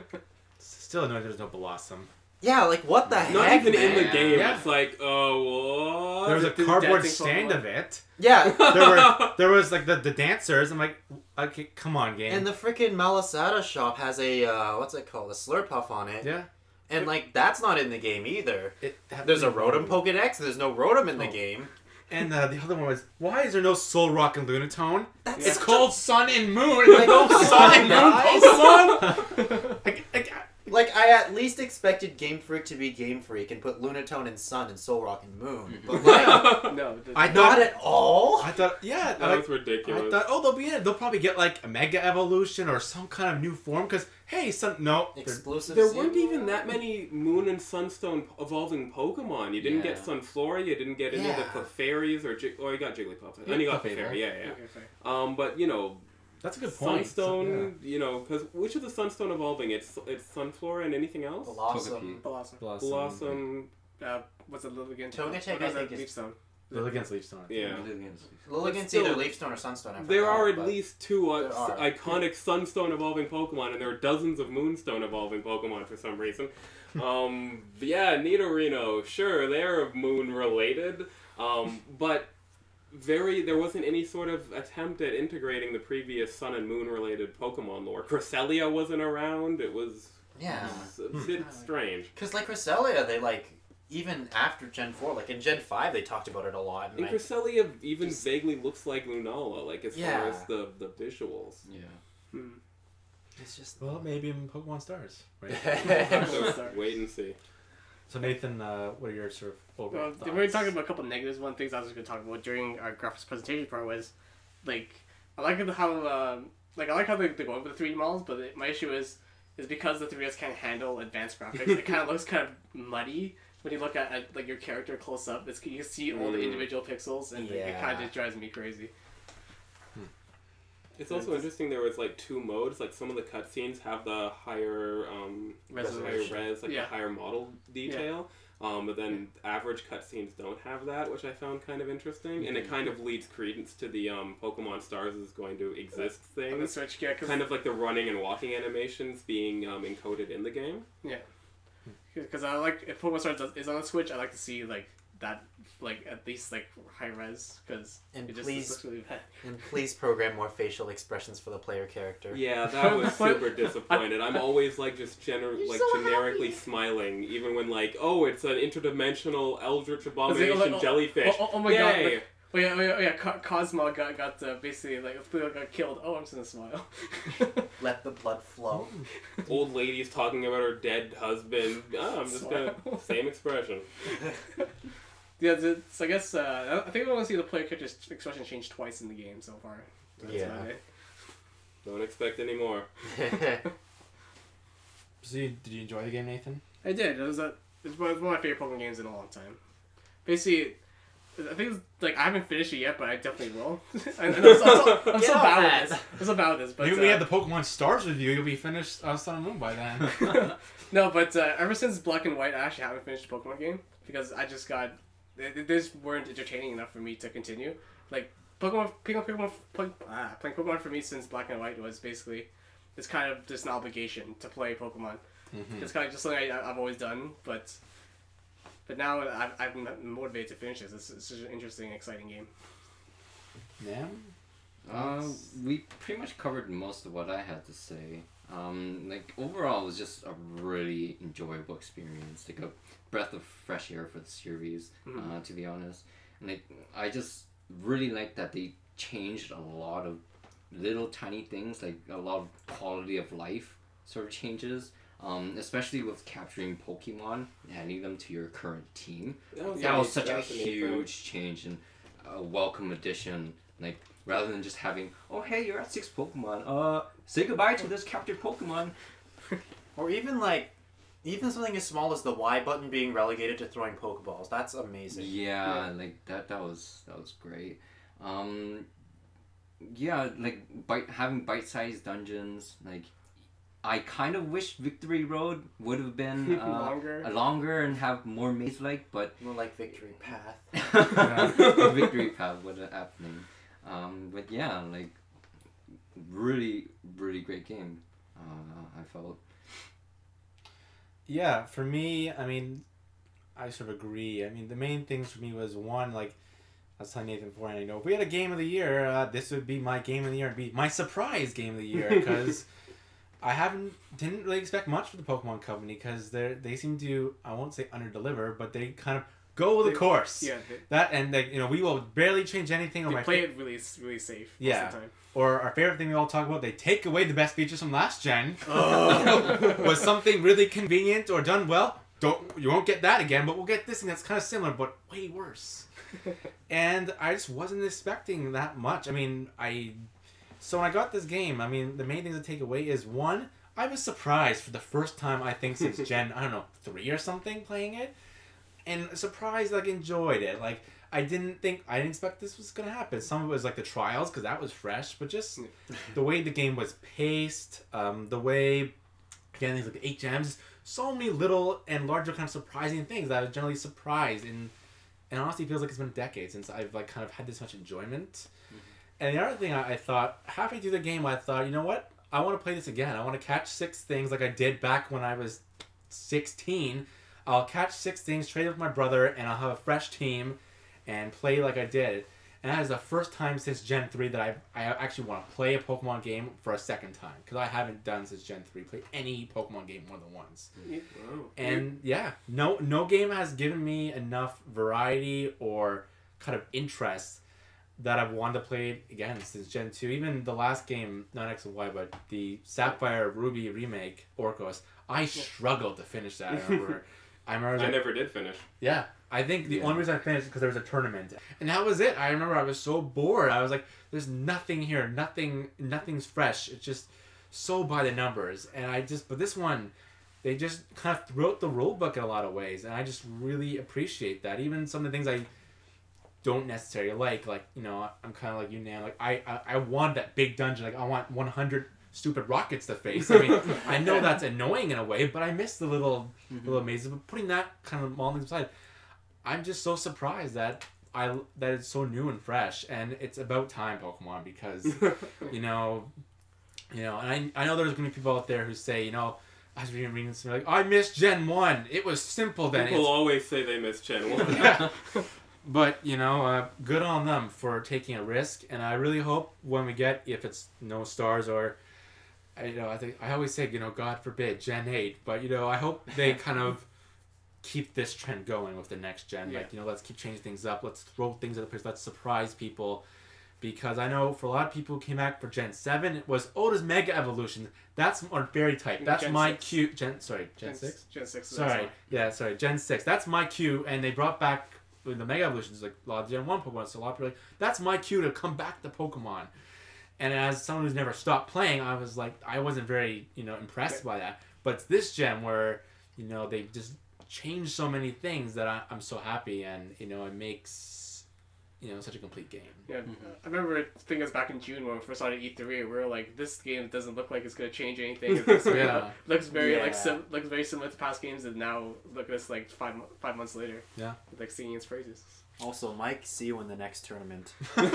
Still annoyed there's no Blossom. Yeah, like, what the Not heck, even in the man? game. Yeah. It's like, oh, what? There was a Did- did cardboard dancing stand Pokemon- of it. Yeah, There were there was like the, the dancers. I'm like, okay, come on, game. and the freaking Malasada shop has a, uh, what's it called? A Slurpuff on it. yeah. And, like, that's not in the game either. It, There's a Rotom Pokedex, there's no Rotom in the Oh. game. And uh, the other one was, why is there no Solrock and Lunatone? That's It's such called Sun and Moon. Like, no come Sun on, and Moon guys. Pokemon. I, I, Like, I at least expected Game Freak to be Game Freak and put Lunatone and Sun and Solrock and Moon. But, like, No. the- I not thought, at all? I thought, yeah, That I, was ridiculous. I thought, oh, they'll be in it. They'll probably get like a Mega Evolution or some kind of new form. Because hey, Sun, no, they're- Exclusive There Zero? weren't even that many Moon and Sunstone evolving Pokemon. You didn't Yeah. get Sunflora, you didn't get any of the Yeah. Clefairies or Jig- oh, you got Jigglypuff. Yeah, and you got Clefairy. Clefairy, yeah, yeah. Okay, fine. Um, but you know, that's a good point. Sunstone, you know, because which of the Sunstone evolving? It's it's Sunflora and anything else. Blossom. Togepi. Blossom. Blossom. Blossom. Uh, what's it, Lilligant? Togetic, Or I is think, it is- Leafstone? Lilligant's Leafstone. I think. Yeah. Lilligant's Still- either Leafstone or Sunstone. I There forgot, are at but- least two uh, There are. s- iconic Sunstone evolving Pokemon, and there are dozens of Moonstone evolving Pokemon for some reason. um, yeah, Nidorino, sure, they're Moon related, um, but very there wasn't any sort of attempt at integrating the previous Sun and Moon related Pokemon lore. Cresselia wasn't around. It was, Yeah. it was a bit strange. Because, like, Cresselia, they, like, even after Gen four, like, in Gen five, they talked about it a lot. And, And like, Cresselia even just- vaguely looks like Lunala, like as Yeah. far as the, the visuals. Yeah. Hmm. it's just... Well, maybe in Pokemon Stars. Right. So Sorry. wait and see. So Nathan, uh, what are your sort of overall Well, thoughts? we were talking about a couple of negatives. One of the things I was going to talk about during our graphics presentation part was, like, I like how, um, like, I like how they, they're going with the three D models, but it, my issue is, is because the three D S can't handle advanced graphics, it kind of looks kind of muddy when you look at, at like your character close up. It's you can see all the Mm. individual pixels, and it, it kind Yeah. of just drives me crazy. It's also interesting there was like two modes, like some of the cutscenes have the higher um higher Resolution. res, like Yeah. the higher model detail. Um, but then average cutscenes don't have that, which I found kind of interesting. And it kind of leads credence to the um, Pokemon Stars is going to exist On the thing. Switch, yeah, Kind of like the running and walking animations being um, encoded in the game. because I like if Pokemon Stars does, is on the Switch, I like to see like that, like at least like high res, because And it just please- looks really bad. And please program more facial expressions for the player character. Yeah, that was But- super disappointed. I'm always like just gener- You're like so generically happy. smiling, even when like, oh, it's an interdimensional Eldritch like, Abomination oh, jellyfish. Oh, oh, oh my Yay! god! Like, oh yeah, oh yeah, oh yeah. Co- Cosmo got got uh, basically like got killed. Oh, I'm just gonna smile. Let the blood flow. Old lady's talking about her dead husband. Oh, I'm just gonna Smile. same expression. Yeah, the- so I guess uh, I think I want to see the player character's expression change twice in the game so far. That's Yeah. about it. Don't expect any more. So you, did you enjoy the game, Nathan? I did. It was a it's one of my favorite Pokemon games in a long time. Basically, I think it's, like I haven't finished it yet, but I definitely will. and, and I'm so, I'm so, I'm Get so off bad that. with this. I'm so bad with this. But Maybe we uh, have the Pokemon Stars review. You'll be finished uh, Sun and Moon by then. No, but uh, ever since Black and White, I actually haven't finished a Pokemon game because I just got they, they just weren't entertaining enough for me to continue. Like Pokemon, Pokemon, Pokemon, Pokemon ah, playing Pokemon for me since Black and White was basically it's kind of just an obligation to play Pokemon. Mhm. It's kind of just something I, I've always done, but but now I've, I'm motivated to finish this. It's, it's such an interesting, exciting game. Yeah. Uh, we pretty much covered most of what I had to say. Um, like overall, it was just a really enjoyable experience, like a breath of fresh air for the series. Mhm. Uh, to be honest, and like I just really like that they changed a lot of little tiny things, like a lot of quality of life sort of changes. Um, especially with capturing Pokemon and adding them to your current team. That was, That nice. was such That a was neat huge change and a welcome addition. Like, rather than just having, oh hey, you're at six Pokemon. Uh, say goodbye to this captured Pokemon. Or even like, even something as small as the Y button being relegated to throwing Pokeballs. That's amazing. Yeah, yeah, like that. That was that was great. Um, yeah, like bite having bite-sized dungeons. Like, I kind of wish Victory Road would have been uh, Longer. a longer and have more maze-like, but More like Victory Path. a Victory Path would have happening. Um, but yeah, like really, really great game. Uh, I felt. Yeah, for me, I mean, I sort of agree. I mean, the main things for me was one, like I was telling Nathan before, and I know if we had a game of the year, uh, this would be my game of the year and be my surprise game of the year because I haven't didn't really expect much from the Pokemon Company because they they seem to, I won't say underdeliver, but they kind of go the They- course. Yeah, they, That and like you know we will barely change anything. Or they my play fa- it really really safe Yeah. most of the time. Or our favorite thing we all talk about, they take away the best features from last gen. Oh. Was something really convenient or done well? Don't you won't get that again, but we'll get this thing that's kind of similar but way worse. And I just wasn't expecting that much. I mean, I so when I got this game, I mean, the main things to take away is one, I was surprised for the first time I think since Gen I don't know three or something playing it, and surprised like enjoyed it. Like I didn't think I didn't expect this was gonna happen. Some of it was like the trials because that was fresh, but just the way the game was paced, um, the way again things like the eight gems, so many little and larger kind of surprising things that I was generally surprised in. And honestly, it feels like it's been a decade since I've like kind of had this much enjoyment. Mm-hmm. And the other thing I, I thought, halfway through the game, I thought, you know what? I want to play this again. I want to catch six things like I did back when I was sixteen. I'll catch six things, trade with my brother, and I'll have a fresh team and play like I did. And that is the first time since Gen three that I I actually want to play a Pokemon game for a second time. Because I haven't done since Gen three, played any Pokemon game more than once. Wow. And yeah, no no game has given me enough variety or kind of interest that I've wanted to play again since Gen two. Even the last game, not X and Y, but the Sapphire Ruby remake, Orcos, I struggled to finish that. I remember. I remember. I that, never did finish. Yeah. I think the Yeah. only reason I finished is because there was a tournament. And that was it. I remember I was so bored. I was like, there's nothing here. Nothing, nothing's fresh. It's just so by the numbers. And I just, but this one, they just kind of threw out the rule book in a lot of ways. And I just really appreciate that. Even some of the things I don't necessarily like, like, you know, I'm kind of like you now. Like, I, I, I want that big dungeon. Like, I want one hundred stupid rockets to face. I mean, I know that's annoying in a way, but I miss the little, Mm-hmm. little mazes. But putting that kind of all things aside, I'm just so surprised that I that it's so new and fresh, and it's about time, Pokemon, because you know, you know, and I I know there's gonna be people out there who say, you know, I was reading reading something like, I missed Gen one. It was simple then. People It's, always say they miss Gen one. yeah. But you know, uh, good on them for taking a risk, and I really hope when we get, if it's no stars or, I- you know, I think I always say, you know, God forbid Gen eight, but you know, I hope they kind of keep this trend going with the next gen. Yeah. Like, you know, let's keep changing things up. Let's throw things at the place. Let's surprise people. Because I know for a lot of people who came back for Gen seven, it was, oh, there's Mega Evolution. That's, or Fairy type. That's Gen my six. cue. Gen, sorry, Gen, Gen six? Gen six. is Sorry. excellent. Yeah, sorry. Gen six. That's my cue. And they brought back with the Mega Evolutions, like a lot of Gen one Pokemon. So a lot of people are like, that's my cue to come back to Pokemon. And as someone who's never stopped playing, I was like, I wasn't very, you know, impressed by that. But it's this gen where, you know, they just changed so many things that I, I'm so happy, and you know, it makes, you know, such a complete game. Yeah, I remember I think it was back in June when we first started E three. We were like, this game doesn't look like it's gonna change anything. It looks, Yeah. looks very Yeah. like sim- looks very similar to past games, and now look at us like five mo- five months later. Yeah. Like singing its praises. Also, Mike, see you in the next tournament.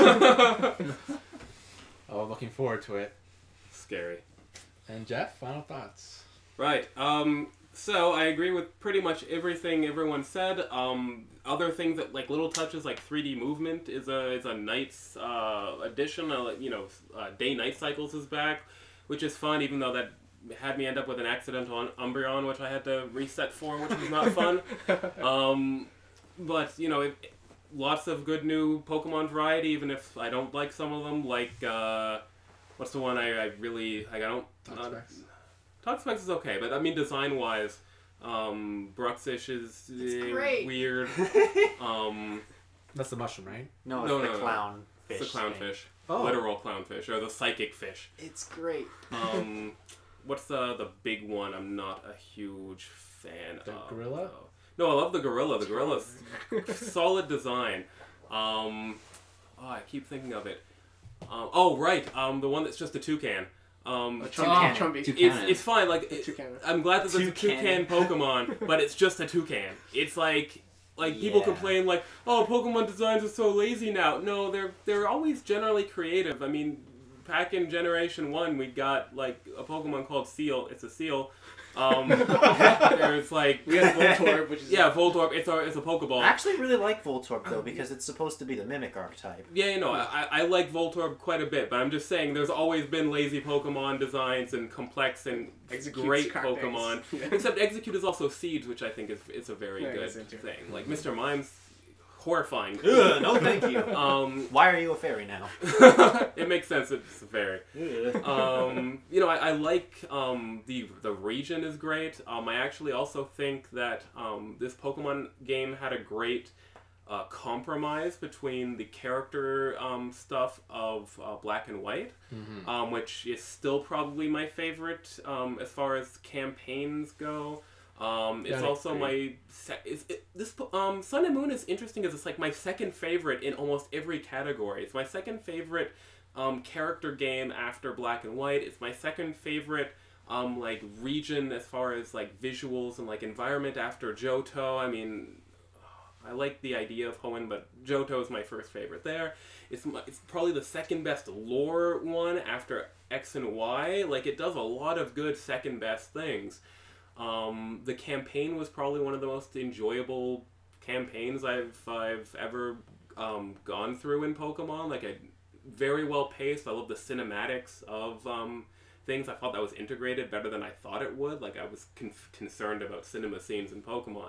Oh, looking forward to it. Scary. And Jeff, final thoughts. Right. Um, so I agree with pretty much everything everyone said. Um, other things that like little touches like three D movement is a is a nice uh, addition. Uh, you know, uh, day night cycles is back, which is fun. Even though that had me end up with an accidental on Umbreon, which I had to reset for, which was not fun. Um, but you know, it, lots of good new Pokemon variety. Even if I don't like some of them, like. Uh, what's the one I, I really like? I don't. Toxapex. Toxapex is okay, but I mean design wise, um, Bruxish is uh, great. weird. um, That's the mushroom, right? No, it's No, the no, no. clown it's fish. the clownfish, thing. Oh. literal clownfish, or the psychic fish. It's great. Um, what's the the big one? I'm not a huge fan The of. gorilla? though. No, I love the gorilla. The gorilla's solid design. Um, oh, I keep thinking of it. Um, oh, right. Um, the one that's just a toucan. Um, A it's, Trumby. Oh, Trumby. toucan. it's fine. Like, it, Toucan. I'm glad that there's Toucan. a toucan Pokemon, but it's just a toucan. It's like, like people Yeah. complain like, oh, Pokemon designs are so lazy now. No, they're they're always generally creative. I mean, back in Generation One, we got like a Pokemon called Seal. It's a seal. Um, there's like We had Voltorb, which is yeah, Voltorb. It's a it's a Pokeball. I actually really like Voltorb though because it's supposed to be the mimic archetype. Yeah, you know, I, I like Voltorb quite a bit, but I'm just saying there's always been lazy Pokemon designs and complex and Execute's great cracked Pokemon. eggs. Yeah. Except Execute is also Seeds, which I think is is a very Yeah, I good guess so, too. thing. Like Mister Mime's horrifying. Ugh, no, thank you. Um, Why are you a fairy now? it makes sense. It's a fairy. Ugh. Um, you know, I, I like um, the the region is great. Um, I actually also think that um, this Pokemon game had a great uh, compromise between the character um, stuff of uh, Black and White, Mm-hmm. um, which is still probably my favorite um, as far as campaigns go. Um, it's Yeah, I also agree. my se- it's, it, this um, Sun and Moon is interesting because it's like my second favorite in almost every category. It's my second favorite um, character game after Black and White. It's my second favorite um, like region as far as like visuals and like environment after Johto. I mean, I like the idea of Hoenn, but Johto is my first favorite there. It's my, it's probably the second best lore one after X and Y. Like it does a lot of good second best things. Um, the campaign was probably one of the most enjoyable campaigns I've I've ever um, gone through in Pokemon. Like, I very well paced. I love the cinematics of um, things. I thought that was integrated better than I thought it would. Like, I was con- concerned about cinema scenes in Pokemon.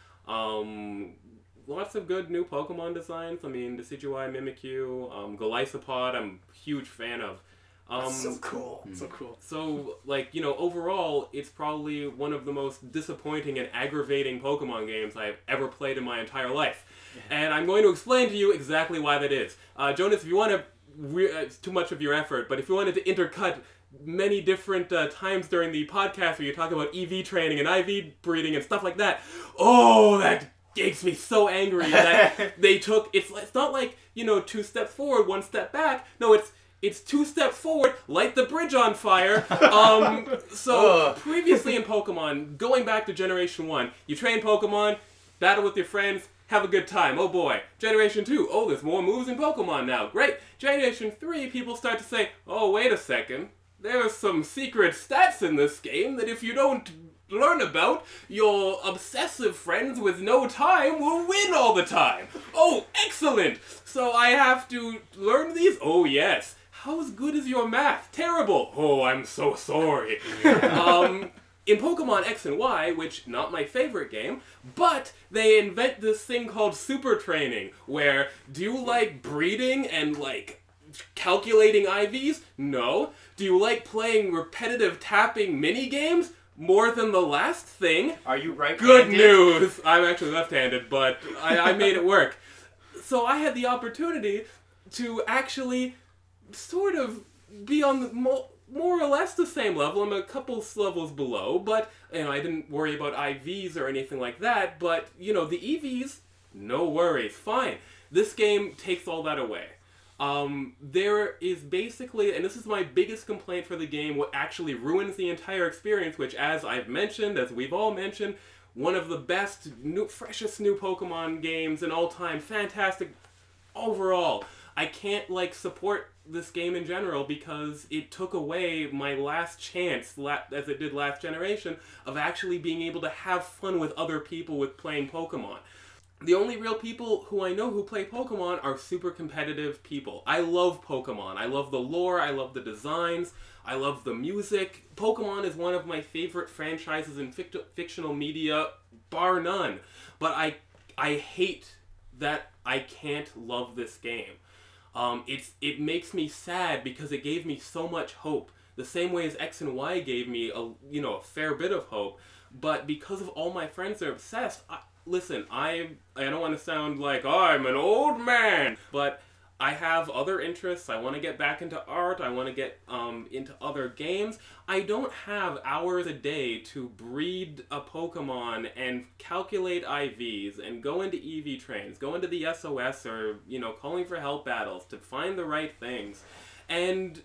Um, lots of good new Pokemon designs. I mean, Decidueye, Mimikyu, um, Golisopod. I'm a huge fan of. Um, so cool. so cool. so, like, you know, overall, it's probably one of the most disappointing and aggravating Pokemon games I've ever played in my entire life. And I'm going to explain to you exactly why that is. Uh, Jonas, if you want to, re- uh, it's too much of your effort, but if you wanted to intercut many different uh, times during the podcast where you talk about E V training and I V breeding and stuff like that, oh, that makes me so angry that they took, it's, it's not like, you know, two steps forward, one step back. No, it's, It's two steps forward, light the bridge on fire. Um, so, Ugh. previously in Pokemon, going back to Generation one, you train Pokemon, battle with your friends, have a good time. Oh boy. Generation two, oh, there's more moves in Pokemon now. Great. Generation three, people start to say, oh, wait a second. There's some secret stats in this game that if you don't learn about, your obsessive friends with no time will win all the time. Oh, excellent. So I have to learn these? Oh, yes. How good is your math? Terrible. Oh, I'm so sorry. um, in Pokemon X and Y, which not my favorite game, but they invent this thing called super training, where do you like breeding and like calculating I Vs? No. Do you like playing repetitive tapping mini games? More than the last thing? Are you right? Good news! I'm actually left-handed, but I, I made it work. So I had the opportunity to actually sort of be on the mo- more or less the same level. I'm a couple levels below, but you know, I didn't worry about I Vs or anything like that. But you know, the E Vs, no worries, fine. This game takes all that away. Um, there is basically, and this is my biggest complaint for the game, what actually ruins the entire experience, which, as I've mentioned, as we've all mentioned, one of the best, new, freshest new Pokemon games in all time. Fantastic overall. I can't, like, support this game in general because it took away my last chance, la- as it did last generation, of actually being able to have fun with other people with playing Pokemon. The only real people who I know who play Pokemon are super competitive people. I love Pokemon. I love the lore. I love the designs. I love the music. Pokemon is one of my favorite franchises in fict- fictional media, bar none. But I, I hate that I can't love this game. Um, it's it makes me sad because it gave me so much hope. The same way as X and Y gave me a you know a fair bit of hope, but because of all my friends are obsessed. I, listen, I I don't want to sound like oh, I'm an old man, but I have other interests. I want to get back into art. I want to get um, into other games. I don't have hours a day to breed a Pokemon and calculate I Vs and go into E V trains, go into the S O S or, you know, calling for help battles to find the right things. And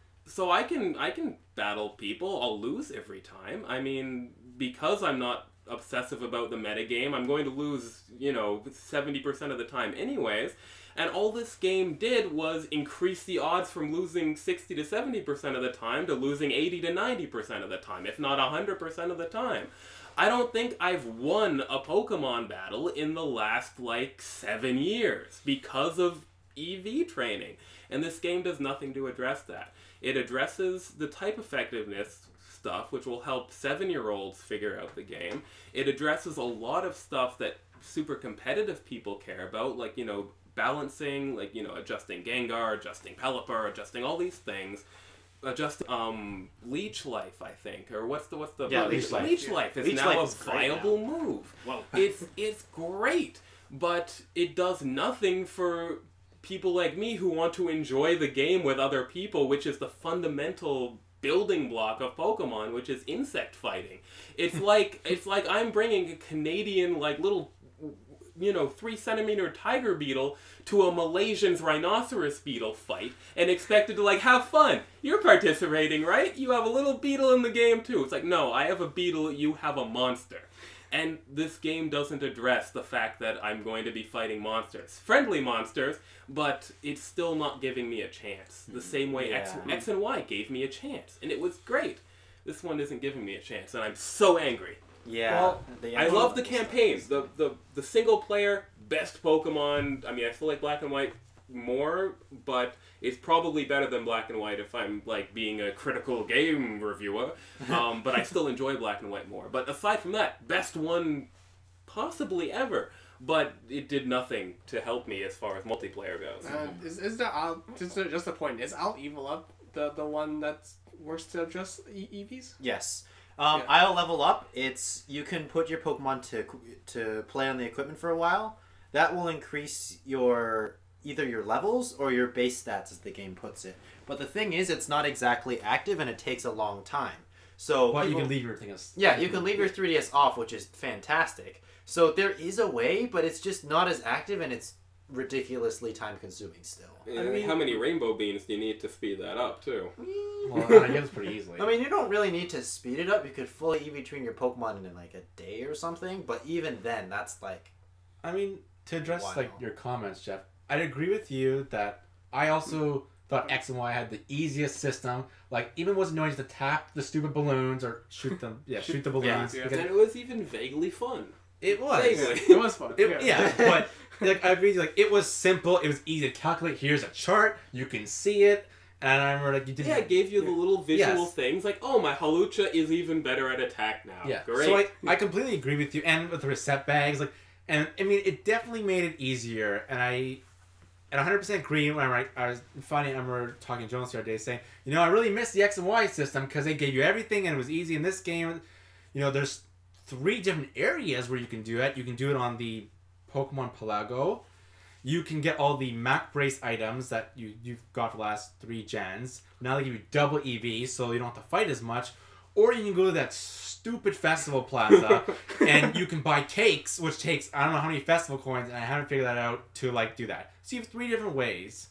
so I can I can battle people. I'll lose every time. I mean, because I'm not obsessive about the metagame, I'm going to lose, you know, seventy percent of the time anyways. And all this game did was increase the odds from losing sixty to seventy percent of the time to losing eighty to ninety percent of the time, if not one hundred percent of the time. I don't think I've won a Pokemon battle in the last, like, seven years because of E V training. And this game does nothing to address that. It addresses the type effectiveness stuff, which will help seven-year-olds figure out the game. It addresses a lot of stuff that super competitive people care about, like, you know, balancing, like, you know, adjusting Gengar, adjusting Pelipper, adjusting all these things. Adjusting um, Leech Life, I think, or what's the what's the yeah, uh, Leech Life. Leech Life is Leech now Life a is viable move. Well, It's it's great, but it does nothing for people like me who want to enjoy the game with other people, which is the fundamental building block of Pokemon, which is insect fighting. It's like it's like I'm bringing a Canadian like little, you know, three centimeter tiger beetle to a Malaysian's rhinoceros beetle fight and expected to like have fun. You're participating, right? You have a little beetle in the game too. It's like, no, I have a beetle, you have a monster. And this game doesn't address the fact that I'm going to be fighting monsters. Friendly monsters, but it's still not giving me a chance. The same way Yeah. X, X and Y gave me a chance. And it was great. This one isn't giving me a chance, and I'm so angry. Yeah. Well, the I end love of the this campaign. stuff. The, the the single player, best Pokemon. I mean, I still like Black and White more, but it's probably better than Black and White if I'm like being a critical game reviewer. Um, but I still enjoy Black and White more. But aside from that, best one possibly ever. But it did nothing to help me as far as multiplayer goes. uh, is is there Al, just just a point? Is Al Evil Up the the one that works to address e- EVs? Yes. Um, Yeah. I'll level up. It's you can put your Pokemon to to play on the equipment for a while. That will increase your either your levels or your base stats, as the game puts it. But the thing is, it's not exactly active, and it takes a long time. So But you people- can leave your thing as Yeah, you can leave your three D S off, which is fantastic. So there is a way, but it's just not as active, and it's ridiculously time consuming still. Yeah, I mean- how many rainbow beans do you need to speed that up, too? Well, I guess pretty easily. I mean, you don't really need to speed it up. You could fully E V train your Pokemon in like a day or something. But even then, that's like I mean, to address Wow. like your comments, Jeff, I'd agree with you that I also thought X and Y had the easiest system. Like, even wasn't annoying to tap the stupid balloons or shoot them. Yeah, shoot the balloons. yeah. because And it was even vaguely fun. It was. Vaguely. It was fun. It, yeah, but like I agree. Like, it was simple. It was easy to calculate. Here's a chart. You can see it. And I remember like you didn't. Yeah, it gave you the little visual Yes. things like, oh, my Halucha is even better at attack now. Yeah. Great. So I, I completely agree with you, and with the reset bags, like, and I mean, it definitely made it easier, and I, and one hundred percent agree. When I, I was funny, I remember talking to Jonas the other day, saying, you know, I really miss the X and Y system because they gave you everything and it was easy. In this game, you know, there's three different areas where you can do it. You can do it on the Pokemon Pelago. You can get all the Mac Brace items that you, you've got for the last three gens. Now they give you double E V, so you don't have to fight as much. Or you can go to that stupid festival plaza, and you can buy cakes, which takes, I don't know how many festival coins, and I haven't figured that out to, like, do that. So you have three different ways.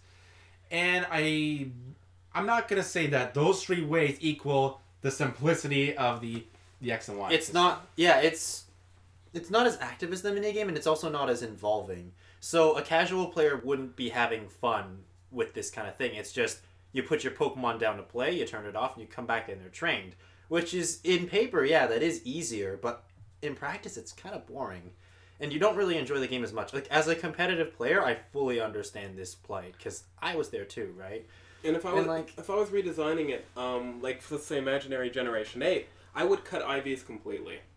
And I, I'm not going to say that those three ways equal the simplicity of the, the X and Y. it's not. Yeah, it's it's not as active as the minigame, and it's also not as involving. So a casual player wouldn't be having fun with this kind of thing. It's just you put your Pokemon down to play, you turn it off, and you come back and they're trained. Which is, in paper, yeah, that is easier, but in practice it's kind of boring. And you don't really enjoy the game as much. Like, as a competitive player, I fully understand this plight, because I was there too, right? And if I was And, like- if I was redesigning it, um, like let's say Imaginary Generation eight, I would cut I Vs completely.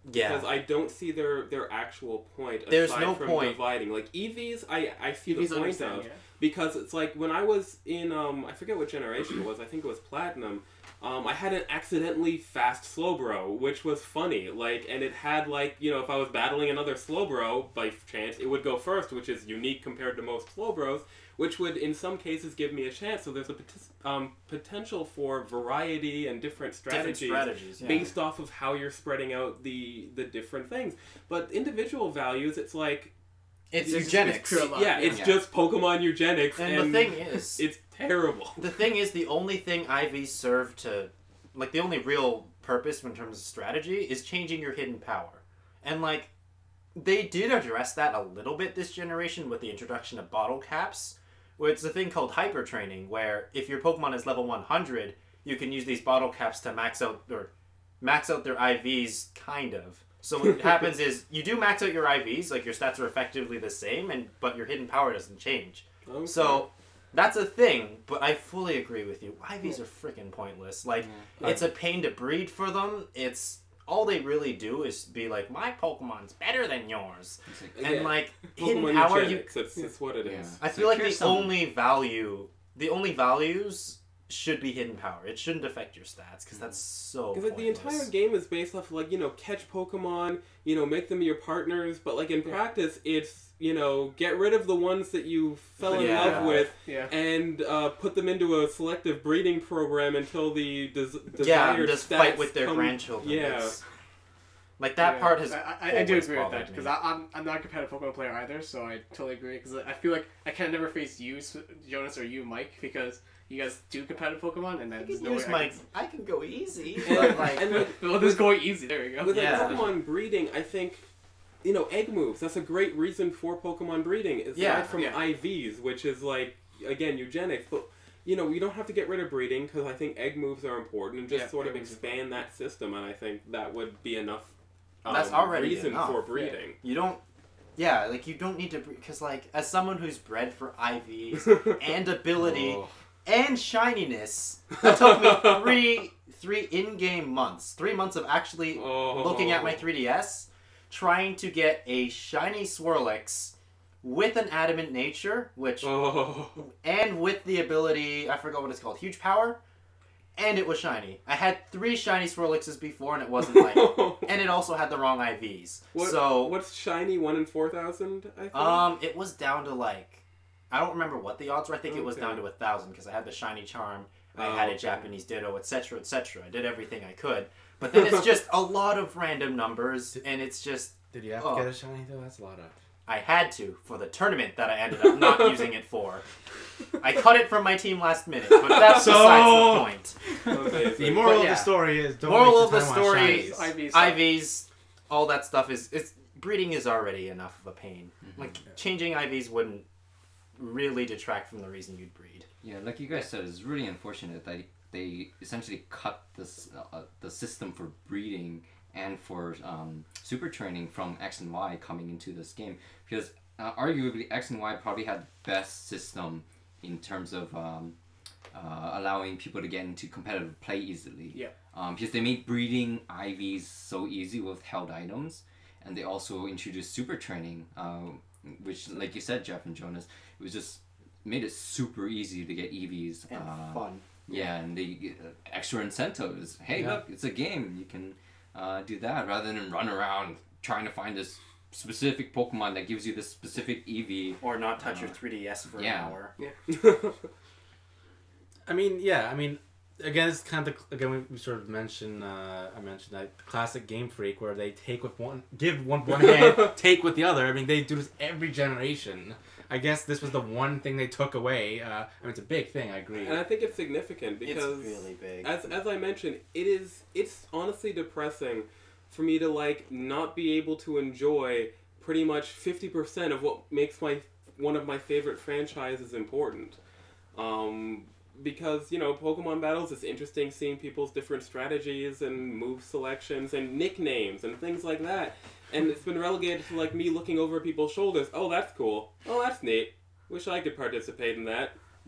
Yeah. Because I don't see their, their actual point aside There's no from point. dividing. Like, E Vs, I, I see Eevees the point understand, of. yeah. Because it's like, when I was in, um, I forget what generation it was, I think it was Platinum, um, I had an accidentally fast Slowbro, which was funny. Like, and it had, like, you know, if I was battling another Slowbro, by chance, it would go first, which is unique compared to most Slowbros, which would, in some cases, give me a chance. So there's a pot- um, potential for variety and different strategies, Different strategies, yeah. based off of how you're spreading out the, the different things. But individual values, it's like... It's, It's- eugenics. it's pure luck. Yeah, it's Yeah. just Pokemon eugenics. And, And, the thing is, it's terrible. the thing is, the only thing I Vs serve to, like, the only real purpose in terms of strategy is changing your hidden power. And, like, they did address that a little bit this generation with the introduction of bottle caps, where it's a thing called hyper training, where if your Pokemon is level one hundred, you can use these bottle caps to max out, or max out their I Vs, kind of. So what happens is, you do max out your I Vs, like, your stats are effectively the same, and but your hidden power doesn't change. Okay. So, that's a thing, but I fully agree with you. I Vs are freaking pointless. Like, it's a pain to breed for them. It's... All they really do is be like, my Pokemon's better than yours. It's like, And, Yeah. like, Pokemon hidden power... You, eugenics, it's, it's what it is. Yeah. I It's feel like, like the here's some- only value... The only values should be hidden power. It shouldn't affect your stats, because that's so Because like the pointless. entire game is based off of like, you know, catch Pokemon, you know, make them your partners, but like in practice it's, you know, get rid of the ones that you fell in Yeah. love with Yeah. and uh, put them into a selective breeding program until the des- desired Yeah, and just stats fight with their come- grandchildren. Yeah. It's- Like, that Yeah. part has I, I, I do always agree with bothered that because me. I'm I'm not a competitive Pokemon player either, so I totally agree. Because I feel like I can never face you, Jonas, or you, Mike, because you guys do competitive Pokemon, and then I there's can no use way my... I can... I can go easy. And, But, like... and with, Well, this is going easy. There we go. with like Yeah. Pokemon breeding, I think, you know, egg moves, that's a great reason for Pokemon breeding, aside Yeah. from Yeah. I Vs, which is like, again, eugenics, but you know, you don't have to get rid of breeding because I think egg moves are important and just Yeah, sort of egg moves are expand that system, and I think that would be enough. Um, That's already reason enough. for breeding. You don't... Yeah, like, you don't need to... Because, like, as someone who's bred for I Vs and ability Oh. and shininess, it took me three three in-game months. Three months of actually Oh. looking at my three D S, trying to get a shiny Swirlix with an adamant nature, which... Oh. And with the ability... I forgot what it's called. Huge power? And it was shiny. I had three shiny Swirlixes before, and it wasn't like... And it also had the wrong I Vs. What, so... what's shiny? One in four thousand. I think. Um, it was down to like, I don't remember what the odds were. I think it was Okay. down to a thousand because I had the shiny charm, I Oh, had a okay. Japanese Ditto, et cetera, et cetera. I did everything I could, but then it's just a lot of random numbers, and it's just Did you have Oh. to get a shiny though? That's a lot of. I had to for the tournament that I ended up not using it for. I cut it from my team last minute, but that's So- besides the point. The Amazing. moral But of yeah. the story is don't Moral waste of the your time on story shinies. is I Vs. I Vs, all that stuff is it's breeding is already enough of a pain. Like changing I Vs wouldn't really detract from the reason you'd breed. Yeah, like you guys said, it's really unfortunate that they essentially cut this uh, the system for breeding and for um, super training from X and Y coming into this game, because uh, arguably X and Y probably had the best system in terms of um, uh, allowing people to get into competitive play easily. Yeah. Um, because they made breeding I Vs so easy with held items, and they also introduced super training, uh, which, like you said, Jeff and Jonas, it was just made it super easy to get E Vs. And uh, fun. Yeah, and the uh, extra incentives. Hey, Yeah. look, it's a game. You can uh, do that rather than run around trying to find this specific Pokemon that gives you this specific E V. Or not touch Uh, your three D S for yeah. an hour. I mean, yeah. I mean, again, it's kind of the, again we, we sort of mentioned. Uh, I mentioned that classic Game Freak where they take with one, give one one hand, take with the other. I mean, they do this every generation. I guess this was the one thing they took away. Uh, I mean, it's a big thing. I agree. And I think it's significant because, It's really big. as as I mentioned, it is it's honestly depressing for me to like not be able to enjoy pretty much fifty percent of what makes my one of my favorite franchises important. Um, because, you know, Pokemon battles, it's interesting seeing people's different strategies and move selections and nicknames and things like that. And it's been relegated to, like, me looking over people's shoulders. Oh, that's cool. Oh, that's neat. Wish I could participate in that.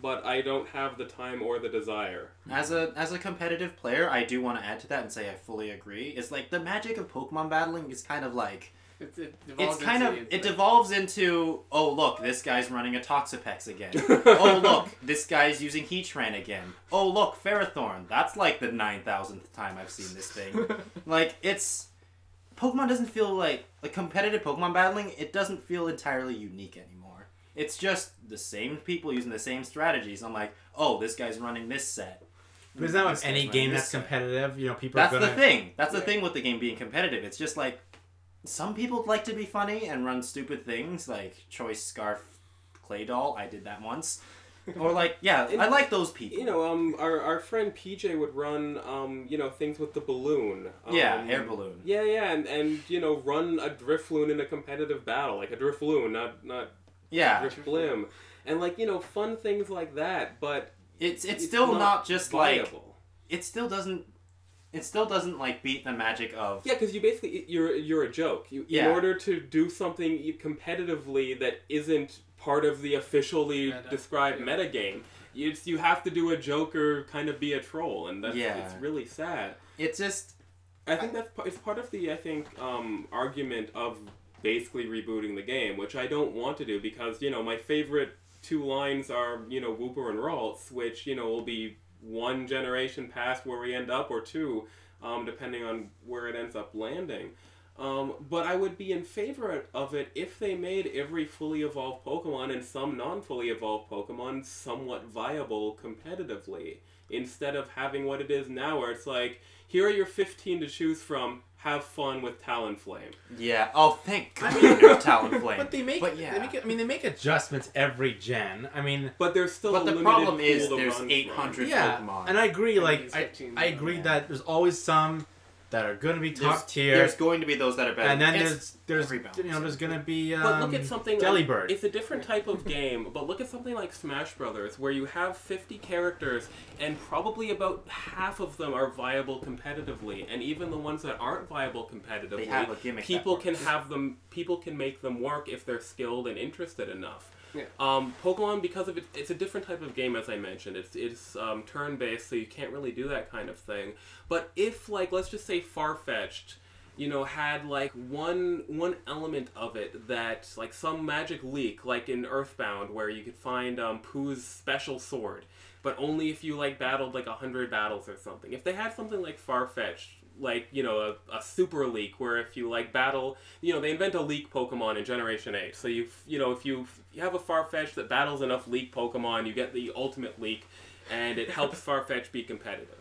but I don't have the time or the desire. As a as a competitive player, I do want to add to that and say I fully agree. It's like the magic of Pokemon battling is kind of like It, it it's devolves kind into- of it like- devolves into, oh look, this guy's running a Toxapex again. Oh look, this guy's using Heatran again. Oh look, Ferrothorn. That's like the nine thousandth time I've seen this thing. Like it's Pokemon doesn't feel like like competitive Pokemon battling. It doesn't feel entirely unique anymore. It's just the same people using the same strategies. I'm like, oh, this guy's running this set. But isn't that This with any guy's game running that's this set. competitive? You know, people That's are gonna... the thing. That's the Yeah. thing with the game being competitive. It's just like some people like to be funny and run stupid things like Choice Scarf Clay Doll. I did that once. Or like, yeah, I like those people. You know, um, our, our friend P J would run, um, you know, things with the balloon. Um, Yeah, air balloon. Yeah, yeah, and, and you know, run a Drifloon in a competitive battle, like a Drifloon, not not Yeah, Drifblim, and like you know, fun things like that. But it's it's still not, just like viable. it still doesn't it still doesn't like beat the magic of Yeah, because you basically you're you're a joke. You Yeah. in order to do something you- competitively that isn't part of the officially Meta. described Yeah. metagame. You you have to do a joke or kind of be a troll, and that's Yeah. it's really sad. it's just I think that's pa- it's part of the I think um, argument of basically rebooting the game, which I don't want to do because you know my favorite two lines are you know Wooper and Ralts, which you know will be one generation past where we end up or two, um, depending on where it ends up landing. Um, but I would be in favor of it if they made every fully evolved Pokemon and some non-fully evolved Pokemon somewhat viable competitively, instead of having what it is now where it's like, here are your fifteen to choose from, have fun with Talonflame. yeah. Oh, thank God, I mean- there's Talonflame. But they make, But yeah. they make it, I mean, they make adjustments every gen. I mean, But there's still But a the limited problem pool is to there's run eight from. hundred yeah, Pokemon. and I agree. And Like, these I, fifteen, I agree yeah. that there's always some that are going to be top there's, tier, there's going to be those that are better. and then It's there's there's every you know there's going to be um, But look at something Delibird. like, it's a different type of game, but look at something like Smash Brothers, where you have fifty characters, and probably about half of them are viable competitively, and even the ones that aren't viable competitively, They have a gimmick that people can works. have them, people can make them work if they're skilled and interested enough. Yeah. Um, Pokemon, because of it, it's a different type of game, as I mentioned. It's it's um, turn-based, so you can't really do that kind of thing. But if, like, let's just say Farfetch'd, you know, had like one one element of it that, like, some magic leak, like in Earthbound, where you could find um, Pooh's special sword, but only if you like battled like a hundred battles or something. If they had something like Farfetch'd, like, you know, a, a super leak where if you like battle, you know, they invent a leak Pokemon in Generation eight. So you you know, if you you have a Farfetch'd that battles enough leak Pokemon, you get the ultimate leak, and it helps Farfetch'd be competitive.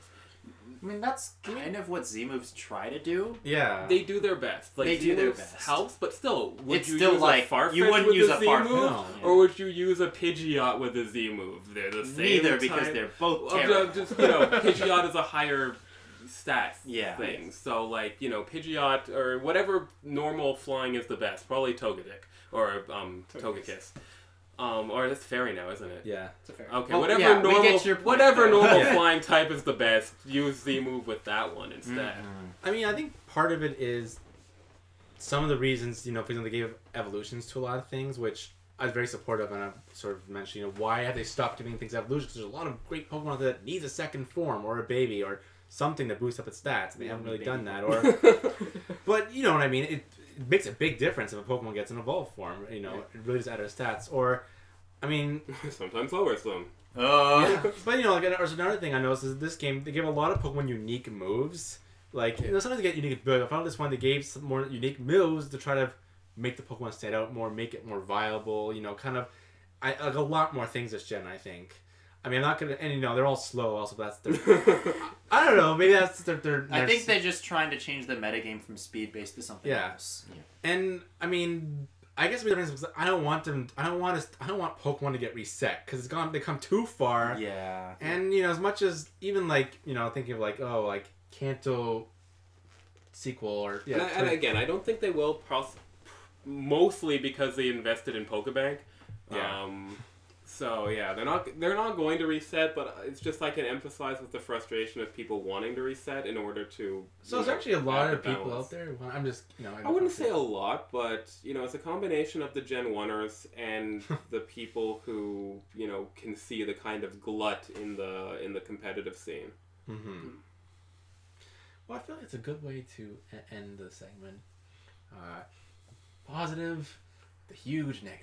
I mean, that's kind of what Z-moves try to do. yeah. They do their best. Like, They do their Z-moves best. helps, but still, would It's you still use like- a Farfetch you wouldn't with use a a Z Farfetch, move, no. or would you use a Pidgeot with a Z move? They're the same. Neither, because type. they're both Well, terrible. just, you know, Pidgeot is a higher stat Yeah. thing. So, like, you know, Pidgeot or whatever normal flying is the best. Probably Togedick or um, Togekiss. Um, or that's fairy now, isn't it? yeah. It's a fair. Okay, Well, whatever yeah, we normal, get your point whatever there. normal Yeah. flying type is the best. Use Z move with that one instead. I mean, I think part of it is some of the reasons, you know, for example, they gave evolutions to a lot of things, which I was very supportive, and I've sort of mentioned, you know, why have they stopped giving things evolutions? Because there's a lot of great Pokemon that needs a second form or a baby or something to boost up its stats, and they haven't really baby done that. Or, but you know what I mean? It, it makes a big difference if a Pokemon gets an evolved form. You know, it really does add to its stats. Or, I mean, Sometimes lower some. Uh, but you know, like there's another thing I noticed is this game they give a lot of Pokemon unique moves. Like you know, sometimes they get unique ability. I found this one they gave some more unique moves to try to make the Pokemon stand out more, make it more viable. You know, kind of, I like a lot more things this gen. I think. I mean, I'm not gonna, and you know, they're all slow. Also, but that's their. I don't know. Maybe that's their. their, I their think they're just trying to change the metagame from speed based to something Yeah. else. Yeah. And I mean, I guess the difference is I don't want them. I don't want to. I don't want Pokemon to get reset because it's gone. They come too far. Yeah. And you know, as much as even like you know, thinking of like oh like Kanto sequel or yeah. and, I, and again, I don't think they will. Pros- mostly because they invested in Pokebank. Yeah. Um, So yeah, they're not they're not going to reset, but it's just I can emphasize with the frustration of people wanting to reset in order to. So there's actually a lot of people out there. Well, I'm just you know. I wouldn't say a lot, but you know, it's a combination of the Gen oneers and the people who you know can see the kind of glut in the in the competitive scene. Mm-hmm. Well, I feel like it's a good way to e- end the segment. Uh, positive, the huge negative.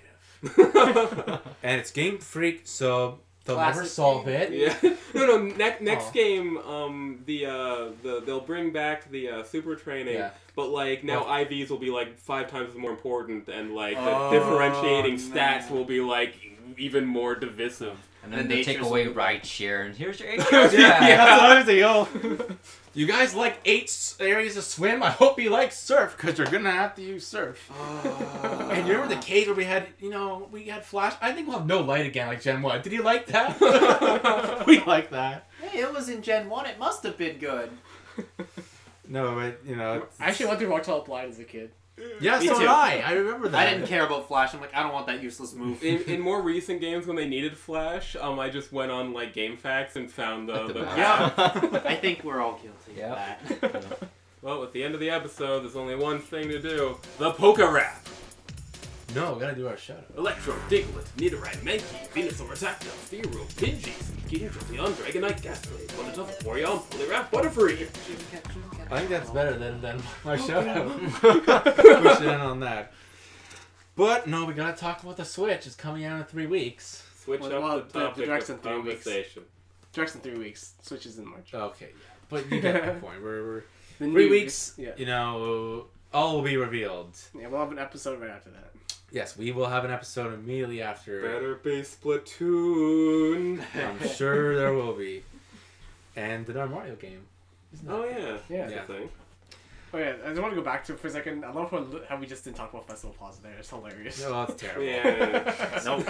And it's Game Freak, so they'll Classic never solve game. it. Yeah. No, no. Ne- next Oh. game, um, the uh, the they'll bring back the uh, super training, Yeah. but like now Well- I Vs will be like five times more important, and like the Oh, differentiating stats no. will be like even more divisive. And then The they take nature's away will- ride share, and here's your eight Yeah, cars back. that's what I was thinking. Oh, you guys like eight s- areas to swim? I hope you like surf, because you're gonna have to use surf. And you remember the cage where we had, you know, we had flash? I think we'll have no light again, like Gen one. Did you like that? We like that. Hey, it was in Gen one. It must have been good. No, but you know. I actually went through Rock Blind as a kid. Yeah, Me so too. did I. I remember that. I didn't care about Flash. I'm like, I don't want that useless move. In, in more recent games when they needed Flash, um, I just went on like GameFAQs and found the, Like the the back. Yeah. I think we're all guilty Yeah. of that. Well, at the end of the episode, there's only one thing to do: the Poké Rap. No, we gotta do our shout out. Electro, Diglett, Nidoran, Mankey, Venusaur, Zapdos, Fearow, Pidgeys, Kingdra, Leon, Dragonite, Gastly, Bonatuff, Orion, Poliwrath, Butterfree. I think that's better than, than my shout out. Push in on that. But no, we gotta talk about the Switch. It's coming out in three weeks. Switch Well, up well, the the- the topic direct's of in three weeks. conversation. Directs in three weeks. Switches in March. Okay, yeah. But you get the point. We're, we're The three new- weeks, Yeah. you know, all will be revealed. Yeah, we'll have an episode right after that. Yes, we will have an episode immediately after. Better be Splatoon. I'm sure there will be. And the Mario game. Isn't Oh it? yeah, Yeah. that's Yeah. a thing. Oh yeah, I just want to go back to it for a second. I love how, how we just didn't talk about Festival Plaza there. It's hilarious. No, that's terrible. Yeah. Nope.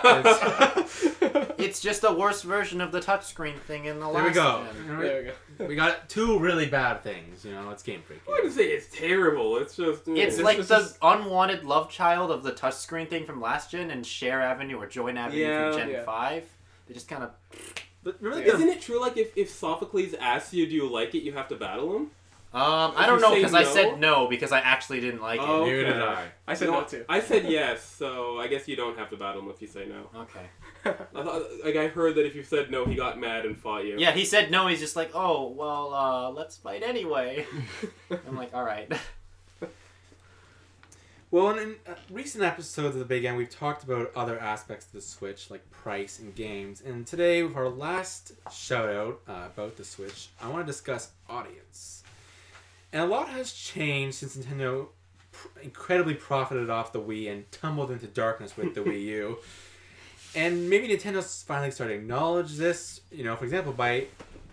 It's- It's just a worse version of the touchscreen thing in the last There we go. gen. There we go. We got two really bad things. You know, it's Game Freak. I wouldn't say it's terrible. It's just It's yeah. like it's the just- unwanted love child of the touchscreen thing from last gen and Share Avenue or Join Avenue Yeah. from Gen Yeah. five. They just kind of... But remember Yeah. the Isn't it true? Like if if Sophocles asks you, "Do you like it?" You have to battle him. Um, If I don't you know say because I no- said no because I actually didn't like Oh. it. Neither did Okay. I. I said No, no too. I said yes, so I guess you don't have to battle him if you say no. Okay. I thought, like I heard that if you said no, he got mad and fought you. Yeah, he said no. He's just like, oh, well, uh, let's fight anyway. I'm like, all right. Well, in, in uh, recent episodes of The Big End, we've talked about other aspects of the Switch, like price and games. And today, with our last shout out uh, about the Switch, I want to discuss audience. And a lot has changed since Nintendo pr- incredibly profited off the Wii and tumbled into darkness with the Wii U. And maybe Nintendo's finally starting to acknowledge this, you know, for example, by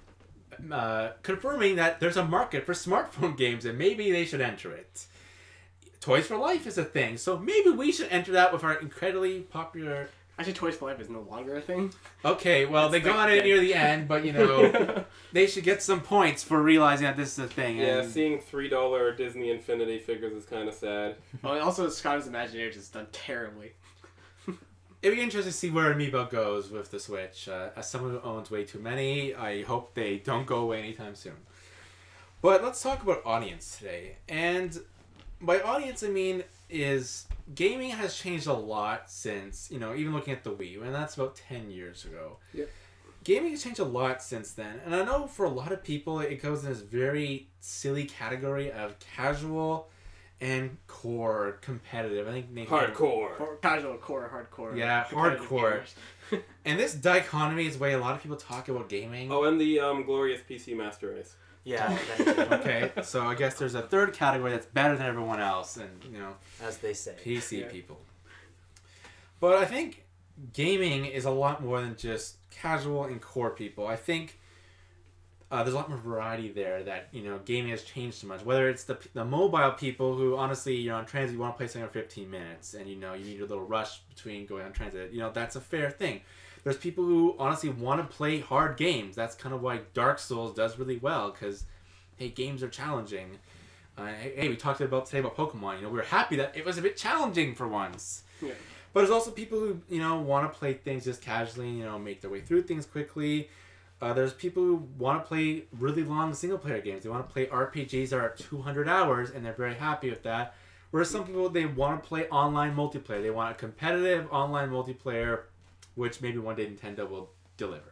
uh, confirming that there's a market for smartphone games and maybe they should enter it. Toys for Life is a thing, so maybe we should enter that with our incredibly popular... Actually, Toys for Life is no longer a thing. Okay, well, they It's got like- it near the end, but, you know, they should get some points for realizing that this is a thing. Yeah, and- seeing three dollar Disney Infinity figures is kind of sad. Oh, and also, Skyrim's Imagineers is done terribly. It'd be interesting to see where Amiibo goes with the Switch. Uh, as someone who owns way too many, I hope they don't go away anytime soon. But let's talk about audience today. And by audience, I mean is gaming has changed a lot since, you know, even looking at the Wii U, and that's about ten years ago. Yep. Gaming has changed a lot since then. And I know for a lot of people, it goes in this very silly category of casual and core competitive. I think maybe Hardcore. Or casual, core, hardcore. Yeah, competitive hardcore. gamers. And this dichotomy is the way a lot of people talk about gaming. Oh, and the um, glorious P C Master Race. Yeah, thank you. Okay, so I guess there's a third category that's better than everyone else, and, you know, As they say. P C Yeah. people. But I think gaming is a lot more than just casual and core people. I think uh, there's a lot more variety there that, you know, gaming has changed so much. Whether it's the, the mobile people who, honestly, you're on transit, you want to play something for fifteen minutes, and, you know, you need a little rush between going on transit. You know, that's a fair thing. There's people who honestly want to play hard games. That's kind of why Dark Souls does really well, because, hey, games are challenging. Uh, hey, we talked about today about Pokemon. You know, we were happy that it was a bit challenging for once. Yeah. But there's also people who, you know, want to play things just casually, you know, make their way through things quickly. Uh, there's people who want to play really long single-player games. They want to play R P Gs that are two hundred hours, and they're very happy with that. Whereas some people, they want to play online multiplayer. They want a competitive online multiplayer, which maybe one day Nintendo will deliver.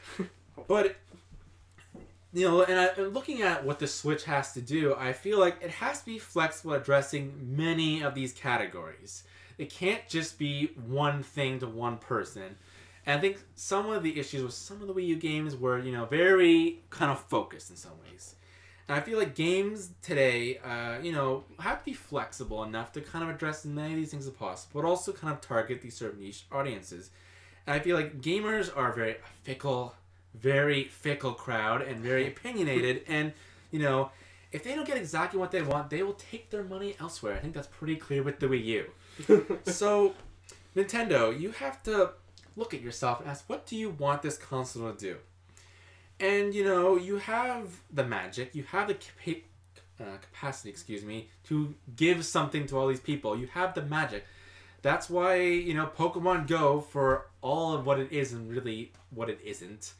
But, you know, and I, looking at what the Switch has to do, I feel like it has to be flexible addressing many of these categories. It can't just be one thing to one person. And I think some of the issues with some of the Wii U games were, you know, very kind of focused in some ways. And I feel like games today, uh, you know, have to be flexible enough to kind of address as many of these things as possible, but also kind of target these sort of niche audiences. And I feel like gamers are very fickle, very fickle crowd and very opinionated. And, you know, if they don't get exactly what they want, they will take their money elsewhere. I think that's pretty clear with the Wii U. So, Nintendo, you have to look at yourself and ask, what do you want this console to do? And, you know, you have the magic, you have the capa- uh, capacity, excuse me, to give something to all these people. You have the magic. That's why, you know, Pokemon Go, for all of what it is and really what it isn't,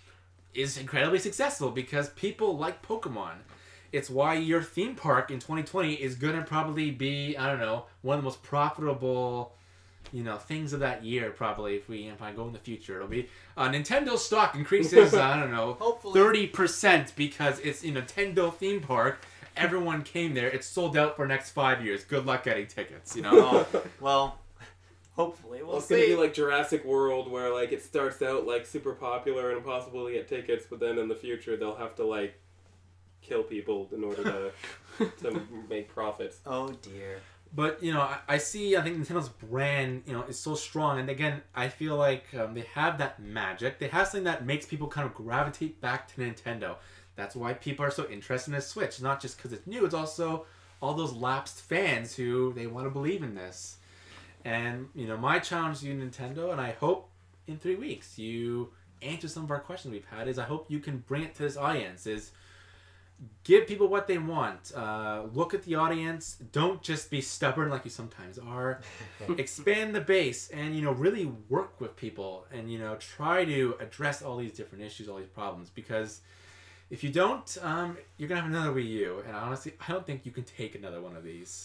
is incredibly successful because people like Pokemon. It's why your theme park in twenty twenty is going to probably be, I don't know, one of the most profitable, you know, things of that year, probably, if we if I go in the future. It'll be uh, Nintendo stock increases, I don't know, Hopefully. thirty percent because it's a Nintendo theme park. Everyone came there. It's sold out for the next five years. Good luck getting tickets, you know? Oh, well, hopefully. We'll Well, it's see. gonna be like Jurassic World, where like it starts out like super popular and impossible to get tickets, but then in the future they'll have to like kill people in order to to make profits. Oh dear. But, you know, I, I see, I think Nintendo's brand, you know, is so strong. And again, I feel like um, they have that magic. They have something that makes people kind of gravitate back to Nintendo. That's why people are so interested in the Switch. Not just because it's new, it's also all those lapsed fans who, they want to believe in this. And, you know, my challenge to you, Nintendo, and I hope in three weeks you answer some of our questions we've had, is I hope you can bring it to this audience, is give people what they want. Uh, look at the audience. Don't just be stubborn like you sometimes are. Expand the base and, you know, really work with people and, you know, try to address all these different issues, all these problems. Because if you don't, um, you're going to have another Wii U. And honestly, I don't think you can take another one of these.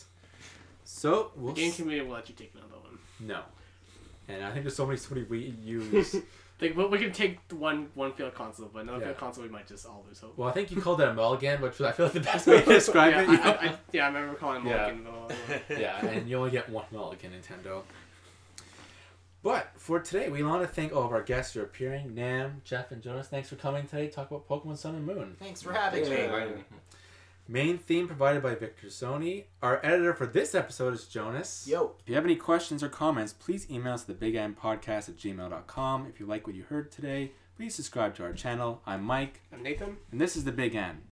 So, we'll The game s- community will let you take another one. No. And I think there's so many, so many Wii U's. Like, well, we can take one one field console, but another Yeah. field console we might just all lose hope. Well, I think you called that a mulligan, which I feel like the best way to describe yeah, it. I, you know? I, I, yeah, I remember calling it Yeah. Mulligan. but- Yeah, and you only get one mulligan, Nintendo. But for today, we want to thank all of our guests who are appearing. Nam, Jeff, and Jonas, thanks for coming today to talk about Pokemon Sun and Moon. Thanks for having Yeah. me. Inviting me. Main theme provided by Victor Sony. Our editor for this episode is Jonas. Yo. If you have any questions or comments, please email us at the big n podcast at gmail dot com. If you like what you heard today, please subscribe to our channel. I'm Mike, I'm Nathan. and this is The Big N.